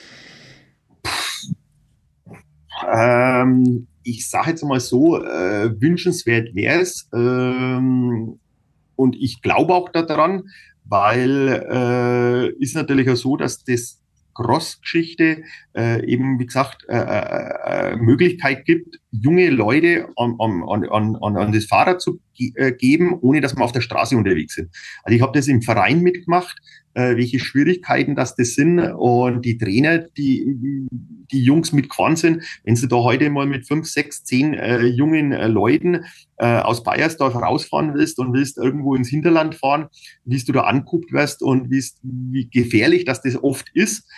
Ähm, ich sage jetzt mal so, äh, wünschenswert wäre es. Ähm, und ich glaube auch daran, weil äh, ist natürlich auch so, dass das Cross-Geschichte äh, eben, wie gesagt, äh, äh, Möglichkeit gibt, junge Leute an, an, an, an, an das Fahrrad zu ge- äh, geben, ohne dass wir auf der Straße unterwegs sind. Also ich habe das im Verein mitgemacht, äh, welche Schwierigkeiten das das sind und die Trainer, die die Jungs mitgefahren sind, wenn du da heute mal mit fünf, sechs, zehn äh, jungen äh, Leuten äh, aus Baiersdorf rausfahren willst und willst irgendwo ins Hinterland fahren, wie du da anguckt wirst und wie gefährlich das das oft ist,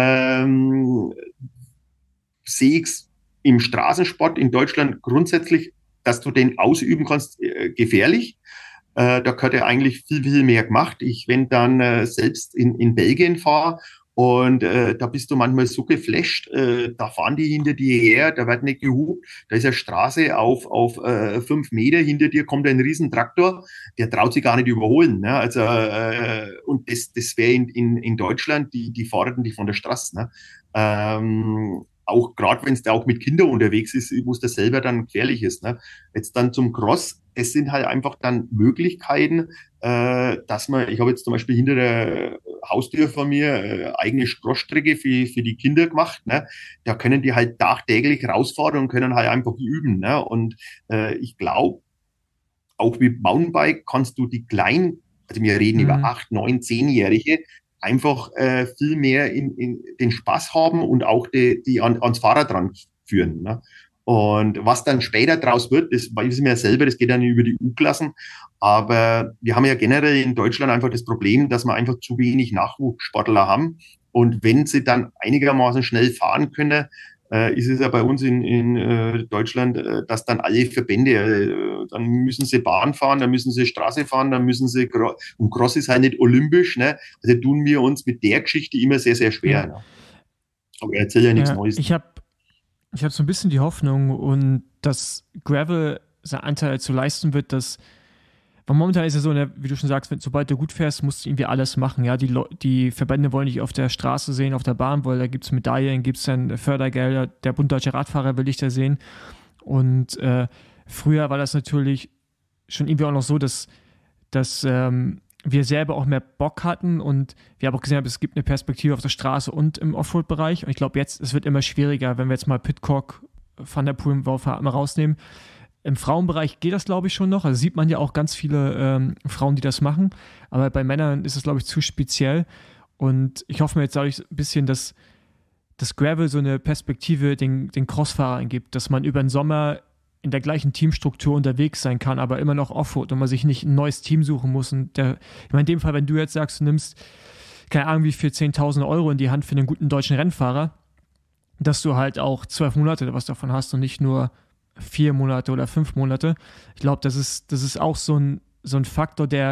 ähm, sehe ich es im Straßensport in Deutschland grundsätzlich, dass du den ausüben kannst, äh, gefährlich. Äh, da gehört ja eigentlich viel, viel mehr gemacht. Ich, wenn dann äh, selbst in, in Belgien fahre und äh, da bist du manchmal so geflasht, äh, da fahren die hinter dir her, da wird nicht gehupt, da ist eine Straße auf, auf äh, fünf Meter, hinter dir kommt ein Riesentraktor, der traut sich gar nicht überholen. Ne? Also, äh, und das, das wäre in, in, in Deutschland, die, die fahren die von der Straße. Ne? Ähm, auch gerade wenn es da auch mit Kindern unterwegs ist, wo es das selber dann gefährlich ist. Ne? Jetzt dann zum Cross, es sind halt einfach dann Möglichkeiten, äh, dass man, ich habe jetzt zum Beispiel hinter der Haustür von mir äh, eigene Crossstrecke für, für die Kinder gemacht. Ne? Da können die halt tagtäglich rausfahren und können halt einfach üben. Ne? Und äh, ich glaube, auch mit Mountainbike kannst du die kleinen, also wir reden mhm. über acht, neun, zehnjährige, einfach äh, viel mehr in, in den Spaß haben und auch die, die an, ans Fahrrad dran führen. Ne? Und was dann später draus wird, das wissen wir ja selber, das geht dann über die U-Klassen. Aber wir haben ja generell in Deutschland einfach das Problem, dass wir einfach zu wenig Nachwuchssportler haben. Und wenn sie dann einigermaßen schnell fahren können, äh, ist es ja bei uns in, in äh, Deutschland, äh, dass dann alle Verbände, äh, dann müssen sie Bahn fahren, dann müssen sie Straße fahren, dann müssen sie, Gro- und Cross ist halt nicht olympisch, ne? Also tun wir uns mit der Geschichte immer sehr, sehr schwer. Ja. Ne? Aber ich erzähle ja nichts ja, Neues. Ich habe ich hab so ein bisschen die Hoffnung, und dass Gravel seinen Anteil dazu leisten wird, dass, weil momentan ist es so, wie du schon sagst, wenn, sobald du gut fährst, musst du irgendwie alles machen. Ja? Die, die Verbände wollen dich auf der Straße sehen, auf der Bahn, weil da gibt es Medaillen, gibt es dann Fördergelder, der Bund Deutscher Radfahrer will dich da sehen. Und äh, früher war das natürlich schon irgendwie auch noch so, dass, dass ähm, wir selber auch mehr Bock hatten und wir haben auch gesehen, es gibt eine Perspektive auf der Straße und im Offroad-Bereich. Und ich glaube jetzt, es wird immer schwieriger, wenn wir jetzt mal Pidcock, Van der Poel und Wout mal rausnehmen. Im Frauenbereich geht das, glaube ich, schon noch. Also sieht man ja auch ganz viele ähm, Frauen, die das machen. Aber bei Männern ist es, glaube ich, zu speziell. Und ich hoffe mir jetzt dadurch ein bisschen, dass das Gravel so eine Perspektive den, den Crossfahrern gibt, dass man über den Sommer in der gleichen Teamstruktur unterwegs sein kann, aber immer noch Offroad und man sich nicht ein neues Team suchen muss. Und der, ich meine, in dem Fall, wenn du jetzt sagst, du nimmst, keine Ahnung, wie viel zehntausend Euro in die Hand für einen guten deutschen Rennfahrer, dass du halt auch zwölf Monate was davon hast und nicht nur vier Monate oder fünf Monate. Ich glaube, das ist, das ist auch so ein, so ein Faktor, der,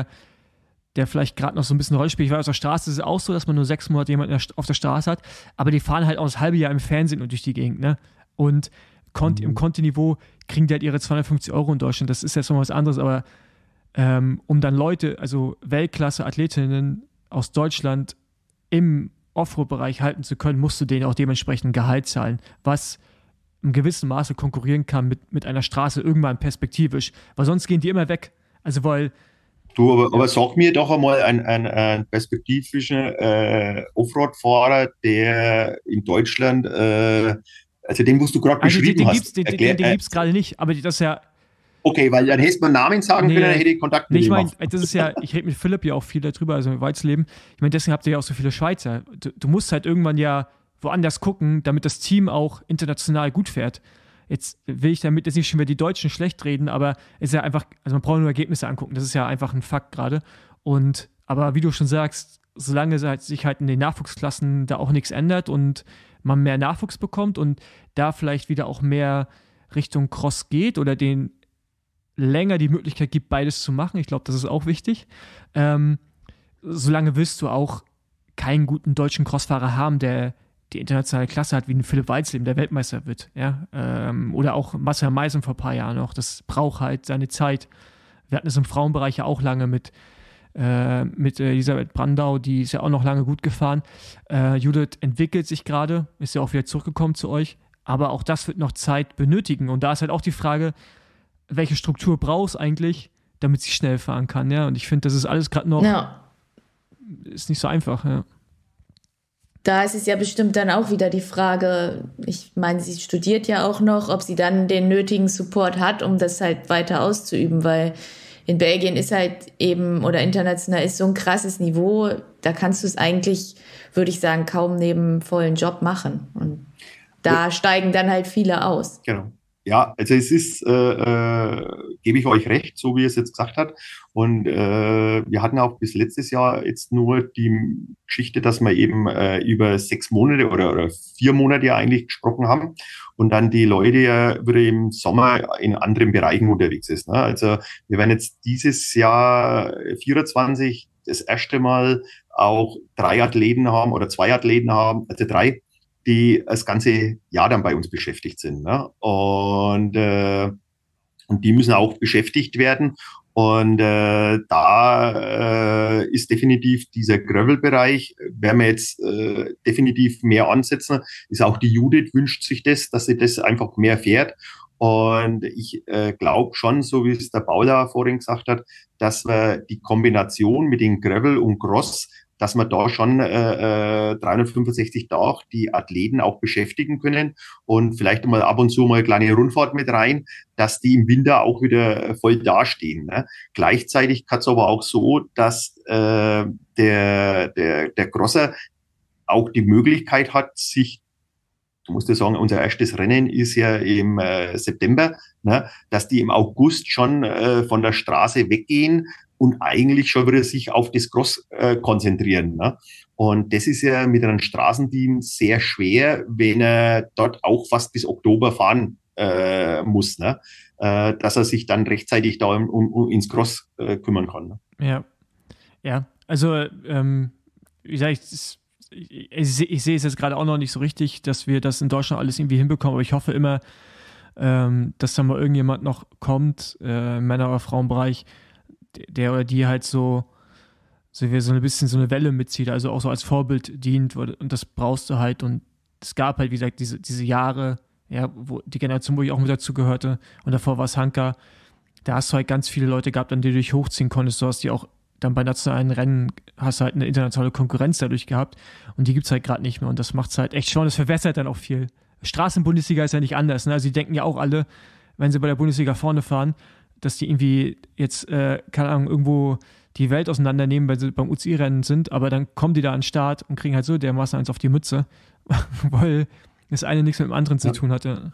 der vielleicht gerade noch so ein bisschen eine Rolle spielt. Ich weiß, auf der Straße ist es auch so, dass man nur sechs Monate jemanden auf der Straße hat, aber die fahren halt auch das halbe Jahr im Fernsehen und durch die Gegend, ne? Und Conti, mhm. im Conti-Niveau kriegen die halt ihre zweihundertfünfzig Euro in Deutschland. Das ist jetzt noch was anderes, aber ähm, um dann Leute, also Weltklasse-Athletinnen aus Deutschland im Offroad-Bereich halten zu können, musst du denen auch dementsprechend Gehalt zahlen, was im gewissen Maße konkurrieren kann mit, mit einer Straße irgendwann perspektivisch, weil sonst gehen die immer weg. Also weil Du, aber, aber sag mir doch einmal einen, einen, einen perspektivischen äh, Offroad-Fahrer, der in Deutschland, äh, also den, was du gerade also beschrieben den, den hast. Gibt's, den, Erklär, den, den, den gibt es gerade nicht, aber das ist ja... Okay, weil dann hättest du einen Namen sagen nee, können, dann hätte ich Kontakt mit nee, ich meine, das ist ja, ich rede mit Philipp ja auch viel darüber, also mit Weizleben. Ich meine, deswegen habt ihr ja auch so viele Schweizer. Du, du musst halt irgendwann ja woanders gucken, damit das Team auch international gut fährt. Jetzt will ich damit jetzt nicht schon wieder die Deutschen schlecht reden, aber es ist ja einfach, also man braucht nur Ergebnisse angucken, das ist ja einfach ein Fakt gerade. Und, aber wie du schon sagst, solange sich halt in den Nachwuchsklassen da auch nichts ändert und man mehr Nachwuchs bekommt und da vielleicht wieder auch mehr Richtung Cross geht oder den länger die Möglichkeit gibt, beides zu machen, ich glaube, das ist auch wichtig, ähm, solange willst du auch keinen guten deutschen Crossfahrer haben, der die internationale Klasse hat, wie ein Philipp Weizleben, der Weltmeister wird, ja, ähm, oder auch Marcel Meisen vor ein paar Jahren noch, das braucht halt seine Zeit. Wir hatten es im Frauenbereich ja auch lange mit, äh, mit Elisabeth Brandau, die ist ja auch noch lange gut gefahren. Äh, Judith entwickelt sich gerade, ist ja auch wieder zurückgekommen zu euch, aber auch das wird noch Zeit benötigen und da ist halt auch die Frage, welche Struktur brauchst du eigentlich, damit sie schnell fahren kann, ja, und ich finde, das ist alles gerade noch, ja. ist nicht so einfach, ja. Da ist es ja bestimmt dann auch wieder die Frage, ich meine, sie studiert ja auch noch, ob sie dann den nötigen Support hat, um das halt weiter auszuüben, weil in Belgien ist halt eben, oder international ist so ein krasses Niveau, da kannst du es eigentlich, würde ich sagen, kaum neben vollen Job machen. Und da ja. steigen dann halt viele aus. Genau. Ja, also es ist, äh, äh, gebe ich euch recht, so wie es jetzt gesagt hat. Und äh, wir hatten auch bis letztes Jahr jetzt nur die Geschichte, dass wir eben äh, über sechs Monate oder, oder vier Monate ja eigentlich gesprochen haben und dann die Leute ja wieder im Sommer in anderen Bereichen unterwegs ist. Ne? Also wir werden jetzt dieses Jahr vierundzwanzig das erste Mal auch drei Athleten haben oder zwei Athleten haben, also drei, die das ganze Jahr dann bei uns beschäftigt sind. Ne? Und, äh, und die müssen auch beschäftigt werden. Und äh, da äh, ist definitiv dieser Gravel-Bereich, werden wir jetzt äh, definitiv mehr ansetzen. Ist auch die Judith wünscht sich das, dass sie das einfach mehr fährt. Und ich äh, glaube schon, so wie es der Paula vorhin gesagt hat, dass wir die Kombination mit den Gravel und Cross, dass wir da schon äh, äh, dreihundertfünfundsechzig Tage die Athleten auch beschäftigen können und vielleicht mal ab und zu mal eine kleine Rundfahrt mit rein, dass die im Winter auch wieder voll dastehen. Ne? Gleichzeitig kann es aber auch so, dass äh, der, der, der Crosser auch die Möglichkeit hat, sich, du musst ja sagen, unser erstes Rennen ist ja im äh, September, ne? Dass die im August schon äh, von der Straße weggehen und eigentlich schon wieder sich auf das Cross äh, konzentrieren. Ne? Und das ist ja mit einem Straßenteam sehr schwer, wenn er dort auch fast bis Oktober fahren äh, muss, ne? äh, dass er sich dann rechtzeitig da um, um, ins Cross äh, kümmern kann. Ne? Ja, ja. Also, ähm, wie gesagt, ich, ich, ich, ich sehe es jetzt gerade auch noch nicht so richtig, dass wir das in Deutschland alles irgendwie hinbekommen, aber ich hoffe immer, ähm, dass da mal irgendjemand noch kommt, äh, im Männer- oder Frauenbereich, der oder die halt so, so wie so ein bisschen so eine Welle mitzieht, also auch so als Vorbild dient, und das brauchst du halt. Und es gab halt, wie gesagt, diese, diese Jahre, ja, wo die Generation, wo ich auch mit dazu gehörte, und davor war es Hanka, da hast du halt ganz viele Leute gehabt, an die du dich hochziehen konntest. Du hast die auch dann bei nationalen Rennen, hast du halt eine internationale Konkurrenz dadurch gehabt, und die gibt es halt gerade nicht mehr, und das macht es halt echt schon, das verwässert dann auch viel. Straßenbundesliga ist ja nicht anders, ne? Also die denken ja auch alle, wenn sie bei der Bundesliga vorne fahren, dass die irgendwie jetzt, äh, keine Ahnung, irgendwo die Welt auseinandernehmen, weil sie beim U C I-Rennen sind, aber dann kommen die da an den Start und kriegen halt so dermaßen eins auf die Mütze, weil das eine nichts mit dem anderen zu tun hatte.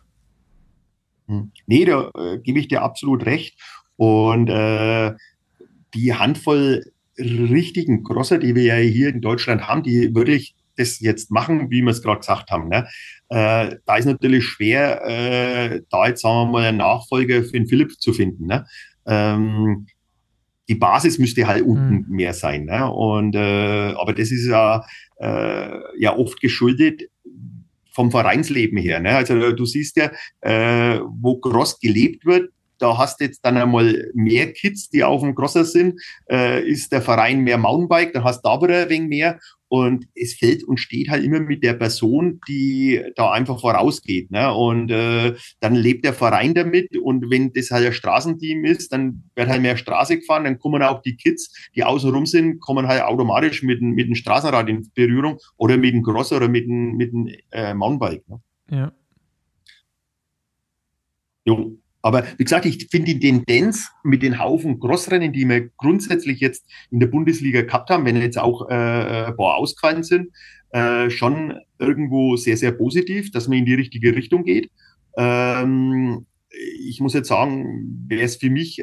Nee, da äh, gebe ich dir absolut recht. Und äh, die Handvoll richtigen Crosser, die wir ja hier in Deutschland haben, die würde ich das jetzt machen, wie wir es gerade gesagt haben. Ne? Äh, da ist natürlich schwer, äh, da jetzt, sagen wir mal, einen Nachfolger für den Philipp zu finden. Ne? Ähm, die Basis müsste halt unten mhm. mehr sein. Ne? Und, äh, aber das ist ja, äh, ja oft geschuldet vom Vereinsleben her. Ne? Also du siehst ja, äh, wo Cross gelebt wird, da hast du jetzt dann einmal mehr Kids, die auf dem Crosser sind, äh, ist der Verein mehr Mountainbike, dann hast du da wieder ein wenig mehr. Und es fällt und steht halt immer mit der Person, die da einfach vorausgeht. Ne? Und äh, dann lebt der Verein damit. Und wenn das halt ein Straßenteam ist, dann wird halt mehr Straße gefahren. Dann kommen auch die Kids, die außenrum sind, kommen halt automatisch mit, mit dem Straßenrad in Berührung oder mit dem Crosser oder mit dem, mit dem äh, Mountainbike. Ne? Ja. Jo. Aber wie gesagt, ich finde die Tendenz mit den Haufen Crossrennen, die wir grundsätzlich jetzt in der Bundesliga gehabt haben, wenn jetzt auch äh, ein paar ausgefallen sind, äh, schon irgendwo sehr, sehr positiv, dass man in die richtige Richtung geht. Ähm, ich muss jetzt sagen, wäre es für mich,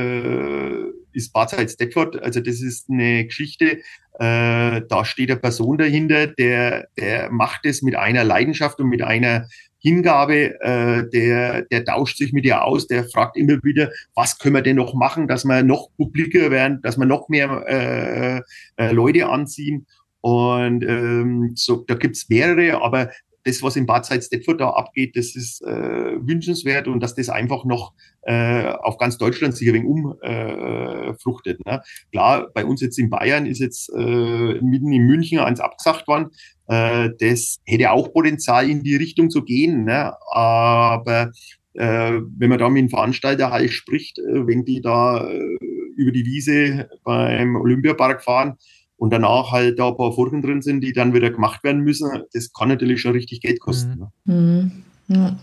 äh, ist Bad Salzdetford, also das ist eine Geschichte, äh, da steht eine Person dahinter, der, der macht es mit einer Leidenschaft und mit einer Hingabe, äh, der, der tauscht sich mit ihr aus, der fragt immer wieder, was können wir denn noch machen, dass wir noch publiker werden, dass wir noch mehr äh, äh, Leute anziehen. Und ähm, so, da gibt's mehrere, aber das, was in Bad Salzdetford da abgeht, das ist äh, wünschenswert und dass das einfach noch äh, auf ganz Deutschland sich ein wenig umfruchtet. Äh, ne? Klar, bei uns jetzt in Bayern ist jetzt äh, mitten in München eins abgesagt worden. Äh, das hätte auch Potenzial, in die Richtung zu gehen. Ne? Aber äh, wenn man da mit dem Veranstalter halt spricht, äh, wenn die da äh, über die Wiese beim Olympiapark fahren, und danach halt da ein paar Furchen drin sind, die dann wieder gemacht werden müssen, das kann natürlich schon richtig Geld kosten. Mhm. Ne? Ja.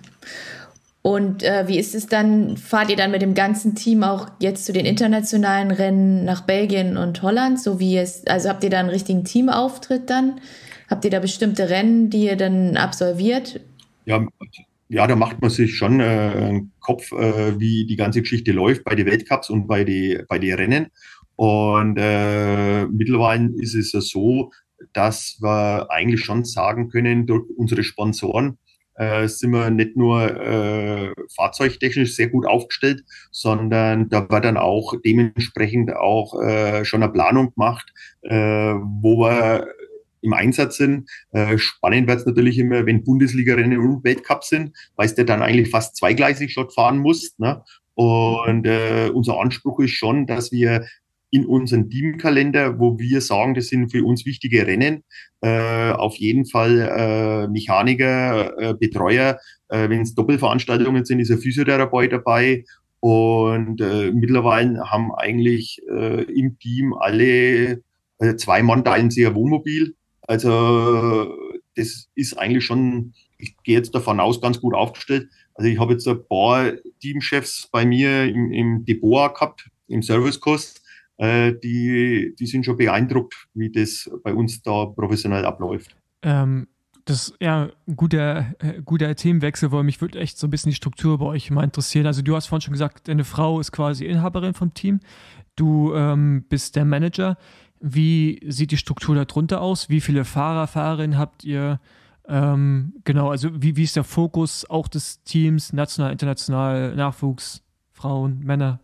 Und äh, wie ist es dann, fahrt ihr dann mit dem ganzen Team auch jetzt zu den internationalen Rennen nach Belgien und Holland, so wie es, also habt ihr da einen richtigen Teamauftritt dann? Habt ihr da bestimmte Rennen, die ihr dann absolviert? Ja, ja, da macht man sich schon äh, einen Kopf, äh, wie die ganze Geschichte läuft bei den Weltcups und bei den bei die Rennen. Und äh, mittlerweile ist es ja so, dass wir eigentlich schon sagen können, durch unsere Sponsoren äh, sind wir nicht nur äh, fahrzeugtechnisch sehr gut aufgestellt, sondern da wird dann auch dementsprechend auch äh, schon eine Planung gemacht, äh, wo wir im Einsatz sind. Äh, spannend wird es natürlich immer, wenn Bundesliga-Rennen und Weltcup sind, weil du dann eigentlich fast zweigleisig schon fahren musst. Ne? Und äh, unser Anspruch ist schon, dass wir in unseren Teamkalender, wo wir sagen, das sind für uns wichtige Rennen, äh, auf jeden Fall äh, Mechaniker, äh, Betreuer, äh, wenn es Doppelveranstaltungen sind, ist ein Physiotherapeut dabei und äh, mittlerweile haben eigentlich äh, im Team alle äh, zwei Mann teilen sich ein Wohnmobil, also das ist eigentlich schon, ich gehe jetzt davon aus, ganz gut aufgestellt. Also ich habe jetzt ein paar Teamchefs bei mir im, im Depot gehabt, im Servicekurs, Die, die sind schon beeindruckt, wie das bei uns da professionell abläuft. Ähm, das ist ja ein guter, äh, guter Themenwechsel, weil mich würde echt so ein bisschen die Struktur bei euch mal interessieren. Also du hast vorhin schon gesagt, deine Frau ist quasi Inhaberin vom Team. Du ähm, bist der Manager. Wie sieht die Struktur darunter aus? Wie viele Fahrer, Fahrerinnen habt ihr? Ähm, genau, also wie, wie ist der Fokus auch des Teams, national, international, Nachwuchs, Frauen, Männer?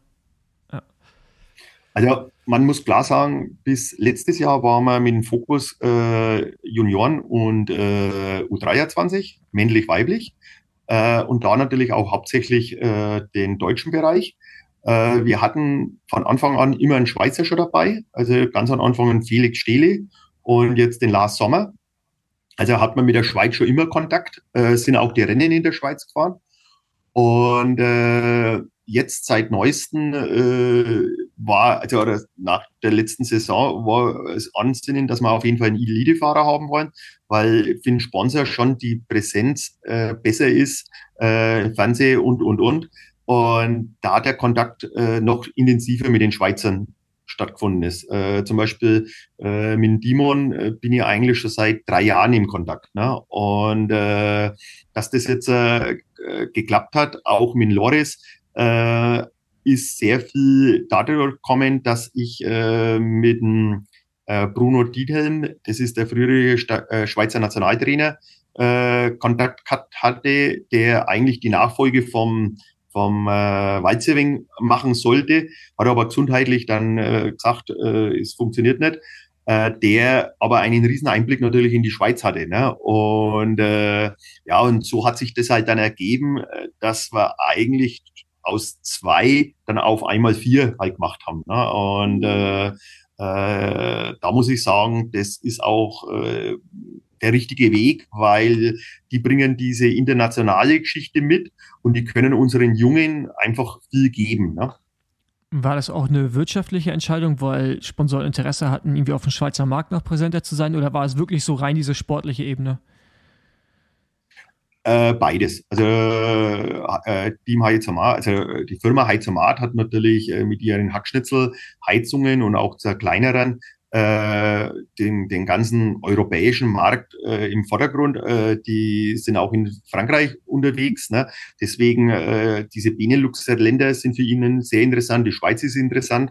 Also man muss klar sagen, bis letztes Jahr waren wir mit dem Fokus äh, Junioren und äh, U dreiundzwanzig, männlich-weiblich äh, und da natürlich auch hauptsächlich äh, den deutschen Bereich. Äh, wir hatten von Anfang an immer einen Schweizer schon dabei, also ganz am Anfang einen Felix Stehle und jetzt den Lars Sommer. Also hat man mit der Schweiz schon immer Kontakt, äh, sind auch die Rennen in der Schweiz gefahren und äh, jetzt seit neuesten äh, war, also oder nach der letzten Saison war es Ansinnen, dass wir auf jeden Fall einen Elite-Fahrer haben wollen, weil für den Sponsor schon die Präsenz äh, besser ist, äh, Fernseh und, und, und. Und da der Kontakt äh, noch intensiver mit den Schweizern stattgefunden ist. Äh, zum Beispiel äh, mit Dimon äh, bin ich eigentlich schon seit drei Jahren im Kontakt. Ne? Und äh, dass das jetzt äh, geklappt hat, auch mit Loris, äh, ist sehr viel dadurch gekommen, dass ich äh, mit dem äh, Bruno Diethelm, das ist der frühere Sta- äh, Schweizer Nationaltrainer, äh, Kontakt hatte, der eigentlich die Nachfolge vom vom äh, Walzewing machen sollte, hat aber gesundheitlich dann äh, gesagt, äh, es funktioniert nicht, äh, der aber einen riesen Einblick natürlich in die Schweiz hatte. Ne? Und äh, ja, und so hat sich das halt dann ergeben, dass wir eigentlich aus zwei dann auf einmal vier halt gemacht haben. Ne? Und äh, äh, da muss ich sagen, das ist auch äh, der richtige Weg, weil die bringen diese internationale Geschichte mit und die können unseren Jungen einfach viel geben. Ne? War das auch eine wirtschaftliche Entscheidung, weil Sponsoren Interesse hatten, irgendwie auf dem Schweizer Markt noch präsenter zu sein, oder war es wirklich so rein diese sportliche Ebene? Äh, beides. Also äh, Team Heizomat, also die Firma Heizomat hat natürlich äh, mit ihren Hackschnitzelheizungen und auch zur kleineren äh, den, den ganzen europäischen Markt äh, im Vordergrund. Äh, die sind auch in Frankreich unterwegs. Ne? Deswegen äh, diese Benelux-Länder sind für ihnen sehr interessant. Die Schweiz ist interessant.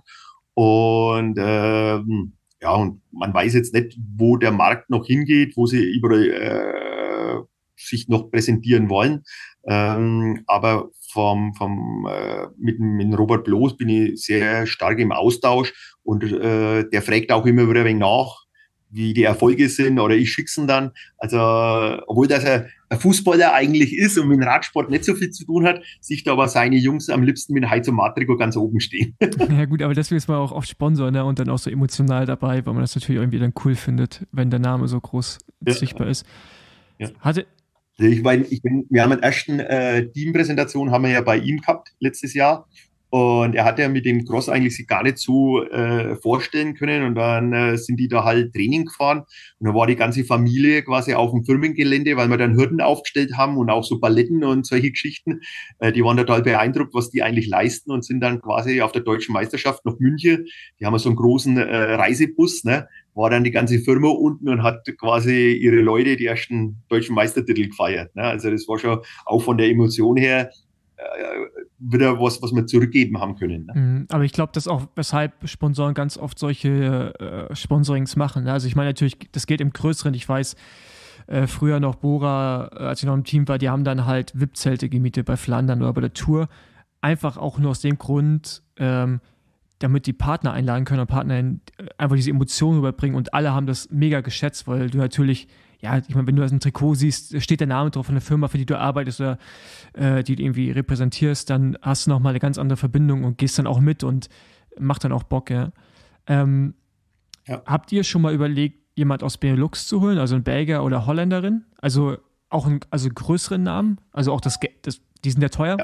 Und ähm, ja, und man weiß jetzt nicht, wo der Markt noch hingeht, wo sie überall äh, sich noch präsentieren wollen. Ähm, aber vom, vom, äh, mit, mit Robert Bloß bin ich sehr stark im Austausch und äh, der fragt auch immer wieder ein wenig nach, wie die Erfolge sind oder ich schick's ihn dann. Also, obwohl das ein, ein Fußballer eigentlich ist und mit dem Radsport nicht so viel zu tun hat, sieht aber seine Jungs am liebsten mit Heizomat-Trikot ganz oben stehen. Ja gut, aber deswegen ist man auch oft Sponsor, ne? Und dann auch so emotional dabei, weil man das natürlich irgendwie dann cool findet, wenn der Name so groß ja. sichtbar ist. Ja. Hatte Also ich meine, ich bin, wir haben eine ersten äh, Teampräsentation haben wir ja bei ihm gehabt letztes Jahr und er hat ja mit dem Cross eigentlich sich gar nicht so äh, vorstellen können und dann äh, sind die da halt Training gefahren und dann war die ganze Familie quasi auf dem Firmengelände, weil wir dann Hürden aufgestellt haben und auch so Balletten und solche Geschichten. Äh, die waren total beeindruckt, was die eigentlich leisten und sind dann quasi auf der Deutschen Meisterschaft nach München. Die haben so einen großen äh, Reisebus, ne? War dann die ganze Firma unten und hat quasi ihre Leute die ersten deutschen Meistertitel gefeiert. Ne? Also das war schon auch von der Emotion her äh, wieder was, was wir zurückgeben haben können. Ne? Aber ich glaube, das ist auch, weshalb Sponsoren ganz oft solche äh, Sponsorings machen. Ne? Also ich meine natürlich, das geht im Größeren. Ich weiß, äh, früher noch Bora, äh, als ich noch im Team war, die haben dann halt V I P-Zelte gemietet bei Flandern oder bei der Tour. Einfach auch nur aus dem Grund, ähm, damit die Partner einladen können und Partner einfach diese Emotionen rüberbringen und alle haben das mega geschätzt, weil du natürlich, ja, ich meine, wenn du das ein Trikot siehst, steht der Name drauf von der Firma, für die du arbeitest oder äh, die du irgendwie repräsentierst, dann hast du nochmal eine ganz andere Verbindung und gehst dann auch mit und macht dann auch Bock, ja. Ähm, ja. Habt ihr schon mal überlegt, jemand aus Benelux zu holen, also ein Belgier oder Holländerin? Also auch einen also größeren Namen? Also auch das, das die sind ja teuer.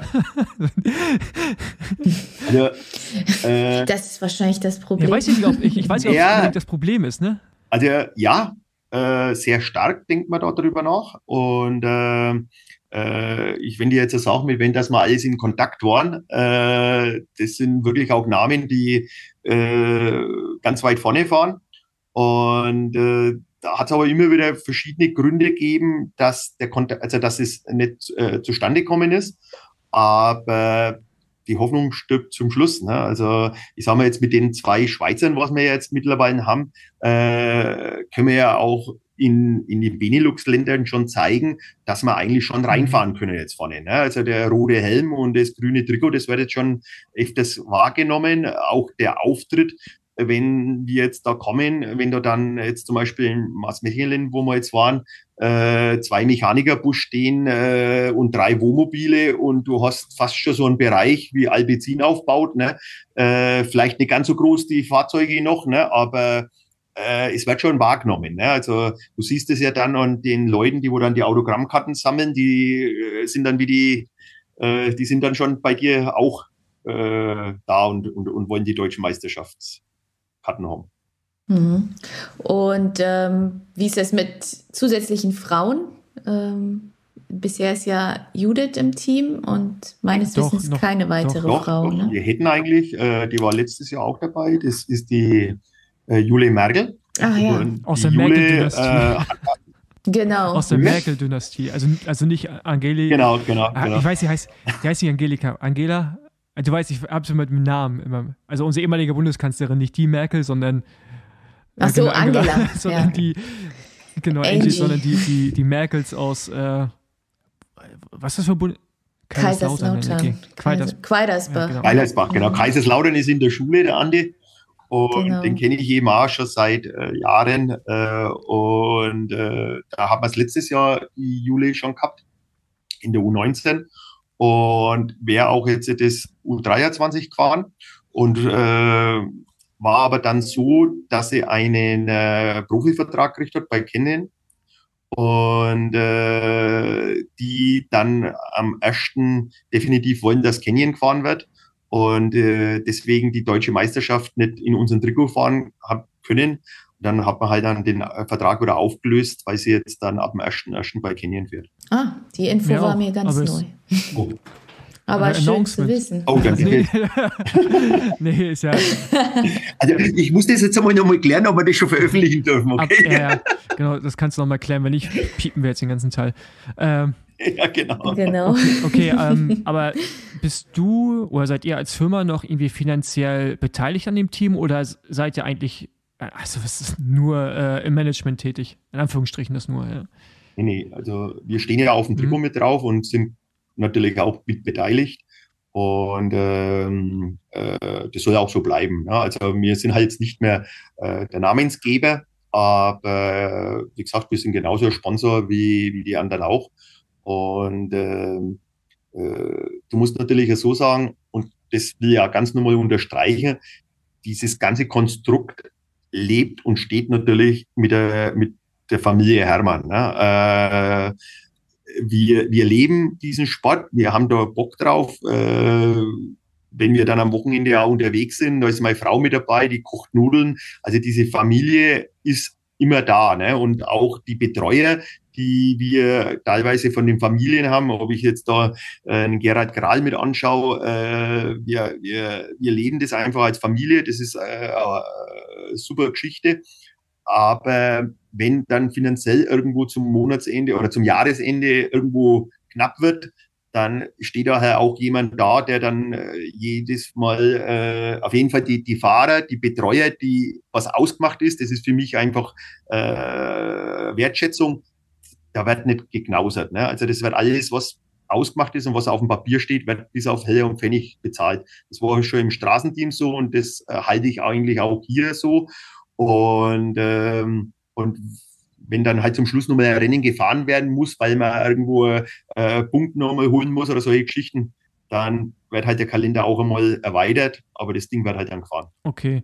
Ja. Ja, äh, das ist wahrscheinlich das Problem. Ja, weiß ich, nicht, ob, ich, ich weiß nicht, ob ja. das Problem ist, ne? Also ja, äh, sehr stark denkt man da drüber nach. Und äh, äh, ich wenn die jetzt das auch mit, wenn das mal alles in Kontakt waren, äh, das sind wirklich auch Namen, die äh, ganz weit vorne fahren. Und äh, da hat es aber immer wieder verschiedene Gründe gegeben, dass der Kontakt, also dass es nicht äh, zustande gekommen ist. Aber die Hoffnung stirbt zum Schluss. Ne? Also ich sage mal jetzt mit den zwei Schweizern, was wir jetzt mittlerweile haben, äh, können wir ja auch in, in den Benelux-Ländern schon zeigen, dass wir eigentlich schon reinfahren können jetzt vorne. Ne? Also der rote Helm und das grüne Trikot, das wird jetzt schon öfters wahrgenommen. Auch der Auftritt, wenn wir jetzt da kommen, wenn da dann jetzt zum Beispiel in Maasmechelen, wo wir jetzt waren, äh, zwei Mechaniker-Bus stehen äh, und drei Wohnmobile und du hast fast schon so einen Bereich, wie Albezin aufbaut, ne? Äh, vielleicht nicht ganz so groß die Fahrzeuge noch, ne? Aber äh, es wird schon wahrgenommen. Ne? Also du siehst es ja dann an den Leuten, die wo dann die Autogrammkarten sammeln, die äh, sind dann wie die, äh, die sind dann schon bei dir auch äh, da und, und, und wollen die deutsche Meisterschaft Karten haben. Mhm. Und ähm, wie ist das mit zusätzlichen Frauen? Ähm, bisher ist ja Judith im Team und meines doch, Wissens noch, keine weitere doch, Frau. Doch, ne? Wir hätten eigentlich, äh, die war letztes Jahr auch dabei, das ist die äh, Jule Merkel. Ah ja. Und aus der Merkel-Dynastie. Äh, genau. Aus der Merkel-Dynastie. Also, also nicht Angelika. Genau, genau, genau. Ich weiß, sie heißt, die heißt nicht Angelika. Angela? Du weißt, ich habe sie mit dem Namen immer. Also unsere ehemalige Bundeskanzlerin, nicht die Merkel, sondern Ach so, genau, Angela. Angela sondern ja. die, genau, Angie. Angie, sondern die, die, die Merkels aus, äh, was ist das für Bund? Kaiserslautern. Kaiserslautern. Quaidersbach. Ja, genau. Kaisersbach, genau. Kaiserslautern ist in der Schule, der Andi. Und genau. Den kenne ich eben auch schon seit äh, Jahren. Äh, und äh, da haben wir es letztes Jahr die Jule schon gehabt, in der U neunzehn. Und wäre auch jetzt das U dreiundzwanzig gefahren und äh, war aber dann so, dass sie einen äh, Profivertrag gekriegt hat bei Canon und äh, die dann am ersten definitiv wollen, dass Canyon gefahren wird und äh, deswegen die deutsche Meisterschaft nicht in unserem Trikot fahren haben können Dann hat man halt dann den Vertrag wieder aufgelöst, weil sie jetzt dann ab dem ersten ersten bei Canyon fährt. Ah, die Info Ja, war mir ganz aber neu. Oh. Aber Ein schön zu Announcement. wissen. Oh, danke. Nee. Nee, ist ja. Also ich muss das jetzt einmal noch mal klären, ob wir das schon veröffentlichen dürfen, Ab, okay? ja, ja, genau, das kannst du noch mal klären. Wenn nicht, piepen wir jetzt den ganzen Teil. Ähm, Ja, genau. Genau. okay, ähm, aber bist du oder seid ihr als Firma noch irgendwie finanziell beteiligt an dem Team oder seid ihr eigentlich, also was ist nur äh, im Management tätig? In Anführungsstrichen das nur, ja. Nee, nee, also wir stehen ja auf dem Trikot Mhm. mit drauf und sind natürlich auch mit beteiligt. Und ähm, äh, das soll auch so bleiben. Ja? Also wir sind halt jetzt nicht mehr äh, der Namensgeber, aber wie gesagt, wir sind genauso ein Sponsor wie, wie die anderen auch. Und ähm, äh, du musst natürlich so sagen, und das will ich ja ganz normal unterstreichen, dieses ganze Konstrukt lebt und steht natürlich mit der, mit der Familie Herrmann. Ne? Äh, wir, wir leben diesen Sport, wir haben da Bock drauf. Äh, wenn wir dann am Wochenende auch unterwegs sind, da ist meine Frau mit dabei, die kocht Nudeln. Also diese Familie ist immer da. Ne? Und auch die Betreuer, die wir teilweise von den Familien haben, ob ich jetzt da äh, einen Gerhard Kral mit anschaue, äh, wir, wir, wir leben das einfach als Familie, das ist äh, eine super Geschichte. Aber wenn dann finanziell irgendwo zum Monatsende oder zum Jahresende irgendwo knapp wird, dann steht daher auch jemand da, der dann äh, jedes Mal äh, auf jeden Fall die, die Fahrer, die Betreuer, die was ausgemacht ist, das ist für mich einfach äh, Wertschätzung. Da wird nicht geknausert. Ne? Also das wird alles, was ausgemacht ist und was auf dem Papier steht, wird bis auf Heller und Pfennig bezahlt. Das war schon im Straßenteam so und das äh, halte ich eigentlich auch hier so. Und, ähm, und wenn dann halt zum Schluss nochmal ein Rennen gefahren werden muss, weil man irgendwo äh, Punkt nochmal holen muss oder solche Geschichten, dann wird halt der Kalender auch einmal erweitert, aber das Ding wird halt dann gefahren. Okay.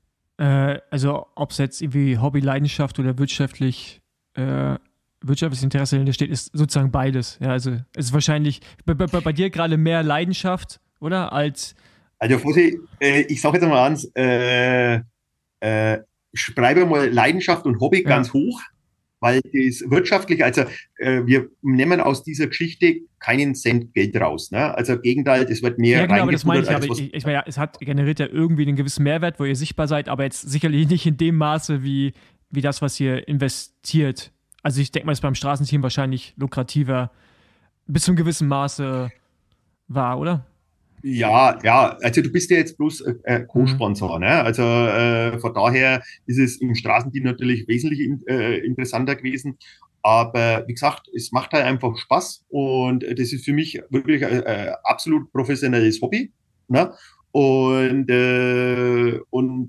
Äh, also ob es jetzt irgendwie Hobby, Leidenschaft oder wirtschaftlich äh, wirtschaftliches Interesse dahinter steht, ist sozusagen beides. Ja, also es ist wahrscheinlich bei, bei, bei dir gerade mehr Leidenschaft, oder? Als Also Fossi, äh, ich sage jetzt mal eins, äh, äh, schreibe mal Leidenschaft und Hobby Ja. ganz hoch, weil das wirtschaftlich, also äh, wir nehmen aus dieser Geschichte keinen Cent Geld raus. Ne? Also im Gegenteil, es wird mehr ja, genau, aber das meine reingefuttert, ich, aber als was- ich, ich meine, ja, es hat generiert ja irgendwie einen gewissen Mehrwert, wo ihr sichtbar seid, aber jetzt sicherlich nicht in dem Maße wie, wie das, was ihr investiert. Also ich denke mal, das ist beim Straßenteam wahrscheinlich lukrativer bis zu einem gewissen Maße war, oder? Ja, ja, also du bist ja jetzt bloß äh, äh, Co-Sponsor, ne? Also äh, von daher ist es im Straßenteam natürlich wesentlich in, äh, interessanter gewesen. Aber wie gesagt, es macht halt einfach Spaß und das ist für mich wirklich ein äh, absolut professionelles Hobby. Ne? Und, äh, und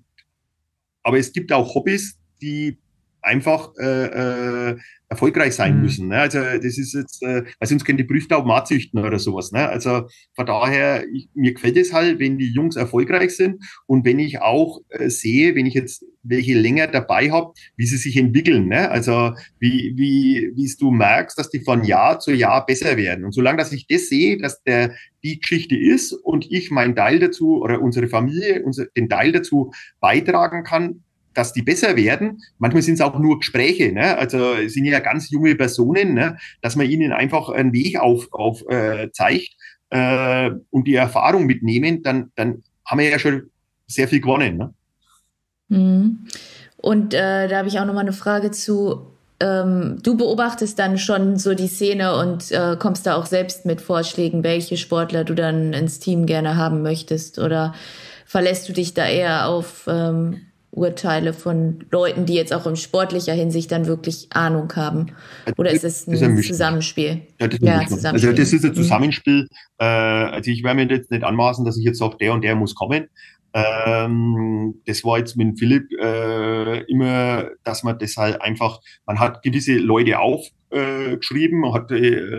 aber es gibt auch Hobbys, die einfach äh, äh, erfolgreich sein Mhm. müssen. Ne? Also das ist jetzt, äh, weil sonst können die Prüftauben auch züchten oder sowas. Ne? Also von daher, ich, mir gefällt es halt, wenn die Jungs erfolgreich sind und wenn ich auch äh, sehe, wenn ich jetzt welche länger dabei habe, wie sie sich entwickeln. Ne? Also wie wie wie du merkst, dass die von Jahr zu Jahr besser werden. Und solange, dass ich das sehe, dass der die Geschichte ist und ich meinen Teil dazu oder unsere Familie unser, den Teil dazu beitragen kann, dass die besser werden. Manchmal sind es auch nur Gespräche, ne? Also es sind ja ganz junge Personen, ne? Dass man ihnen einfach einen Weg auf, auf äh, zeigt äh, und die Erfahrung mitnehmen, dann, dann haben wir ja schon sehr viel gewonnen. Ne? Mhm. Und äh, da habe ich auch nochmal eine Frage zu. Ähm, du beobachtest dann schon so die Szene und äh, kommst da auch selbst mit Vorschlägen, welche Sportler du dann ins Team gerne haben möchtest? Oder verlässt du dich da eher auf ähm, Urteile von Leuten, die jetzt auch in sportlicher Hinsicht dann wirklich Ahnung haben? Oder ist es ein, Das ist ein Mischmasch. Zusammenspiel? Ja, das, Ja, ist ein Zusammenspiel. also das ist ein Mhm. Zusammenspiel. Äh, also ich werde mir jetzt nicht anmaßen, dass ich jetzt sage, der und der muss kommen. Ähm, das war jetzt mit Philipp äh, immer, dass man das halt einfach, man hat gewisse Leute aufgeschrieben, äh, hat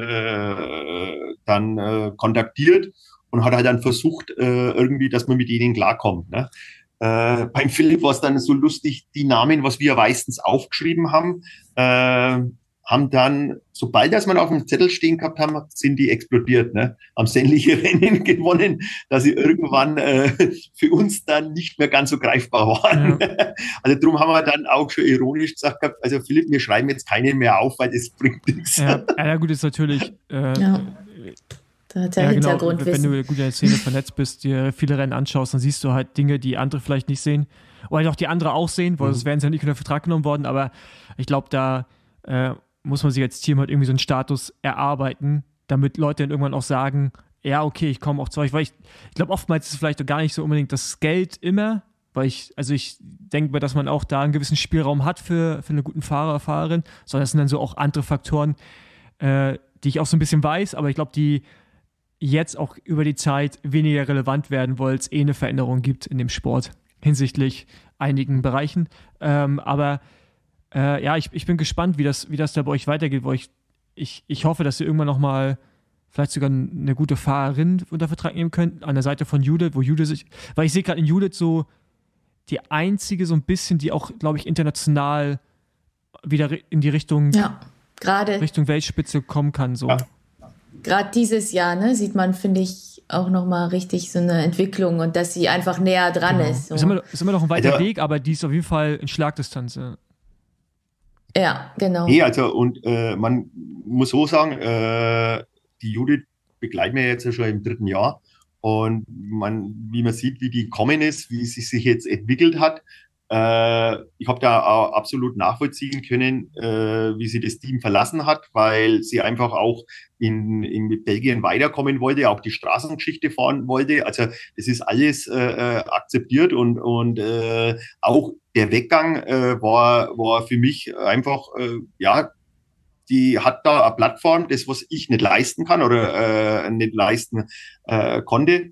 äh, dann äh, kontaktiert und hat halt dann versucht, äh, irgendwie, dass man mit denen klarkommt. Ne? Äh, beim Philipp war es dann so lustig, die Namen, was wir meistens aufgeschrieben haben, äh, haben dann, sobald das man auf dem Zettel stehen gehabt haben, sind die explodiert, ne? Haben sämtliche Rennen gewonnen, dass sie irgendwann äh, für uns dann nicht mehr ganz so greifbar waren. Ja. Also darum haben wir dann auch schon ironisch gesagt gehabt, also Philipp, wir schreiben jetzt keinen mehr auf, weil das bringt nichts. Ja, ja gut, ist natürlich äh, ja. Da hat der ja, Hintergrund genau, wenn du gut in der Szene vernetzt bist, dir viele Rennen anschaust, dann siehst du halt Dinge, die andere vielleicht nicht sehen. Oder auch die andere auch sehen, weil mhm. sonst wären sie ja nicht unter Vertrag genommen worden. Aber ich glaube, da äh, muss man sich als Team halt irgendwie so einen Status erarbeiten, damit Leute dann irgendwann auch sagen, ja, okay, ich komme auch zu euch. Weil ich, ich glaube, oftmals ist es vielleicht auch gar nicht so unbedingt das Geld immer, weil ich, also ich denke mir, dass man auch da einen gewissen Spielraum hat für, für einen guten Fahrer, Fahrerin, sondern es sind dann so auch andere Faktoren, äh, die ich auch so ein bisschen weiß, aber ich glaube, die jetzt auch über die Zeit weniger relevant werden, weil es eh eine Veränderung gibt in dem Sport hinsichtlich einigen Bereichen. Ähm, aber äh, ja, ich, ich bin gespannt, wie das, wie das da bei euch weitergeht, weil ich, ich, ich hoffe, dass ihr irgendwann nochmal vielleicht sogar eine gute Fahrerin unter Vertrag nehmen könnt, an der Seite von Judith, wo Judith sich, weil ich sehe gerade in Judith so die einzige so ein bisschen, die auch, glaube ich, international wieder in die Richtung, ja, gerade Richtung Weltspitze kommen kann, so. Ja. Gerade dieses Jahr, ne, sieht man, finde ich, auch nochmal richtig so eine Entwicklung und dass sie einfach näher dran genau. ist. So. Ist, immer, ist immer noch ein weiter also, Weg, aber die ist auf jeden Fall in Schlagdistanz. Ja, ja genau. Nee, also und äh, man muss so sagen, äh, die Judith begleiten wir jetzt ja schon im dritten Jahr und man, wie man sieht, wie die gekommen ist, wie sie sich jetzt entwickelt hat, Äh, ich habe da auch absolut nachvollziehen können, äh, wie sie das Team verlassen hat, weil sie einfach auch in, in mit Belgien weiterkommen wollte, auch die Straßengeschichte fahren wollte. Also das ist alles äh, akzeptiert und, und äh, auch der Weggang äh, war, war für mich einfach, äh, ja, die hat da eine Plattform, das, was ich nicht leisten kann oder äh, nicht leisten äh, konnte.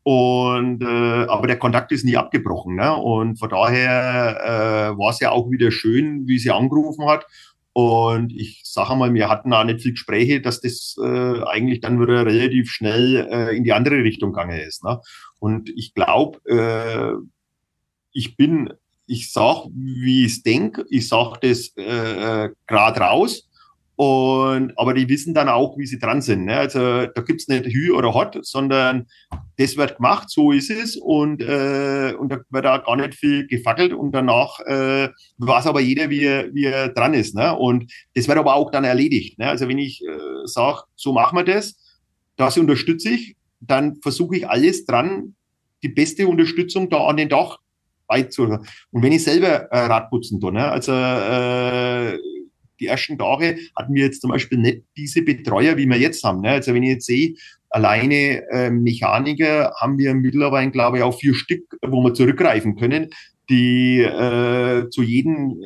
Und äh, aber der Kontakt ist nie abgebrochen, ne? Und von daher äh, war es ja auch wieder schön, wie sie angerufen hat. Und ich sage mal, wir hatten auch nicht viel Gespräche, dass das äh, eigentlich dann wieder relativ schnell äh, in die andere Richtung gegangen ist, ne? Und ich glaube, äh, ich bin, ich sag, wie ich es denke, ich sage das äh, gerade raus. Und, aber die wissen dann auch, wie sie dran sind, ne? Also da gibt's nicht Hü oder Hot, sondern das wird gemacht, so ist es. Und, äh, und da wird auch gar nicht viel gefackelt. Und danach äh, weiß aber jeder, wie er, wie er dran ist, ne? Und das wird aber auch dann erledigt, ne? Also wenn ich äh, sage, so machen wir das, das unterstütze ich, dann versuche ich alles dran, die beste Unterstützung da an den Tag beizutragen. Und wenn ich selber äh, Radputzen tue, ne? Also äh, die ersten Tage hatten wir jetzt zum Beispiel nicht diese Betreuer, wie wir jetzt haben, ne? Also wenn ich jetzt sehe, alleine äh, Mechaniker haben wir mittlerweile, glaube ich, auch vier Stück, wo wir zurückgreifen können, die äh, zu jedem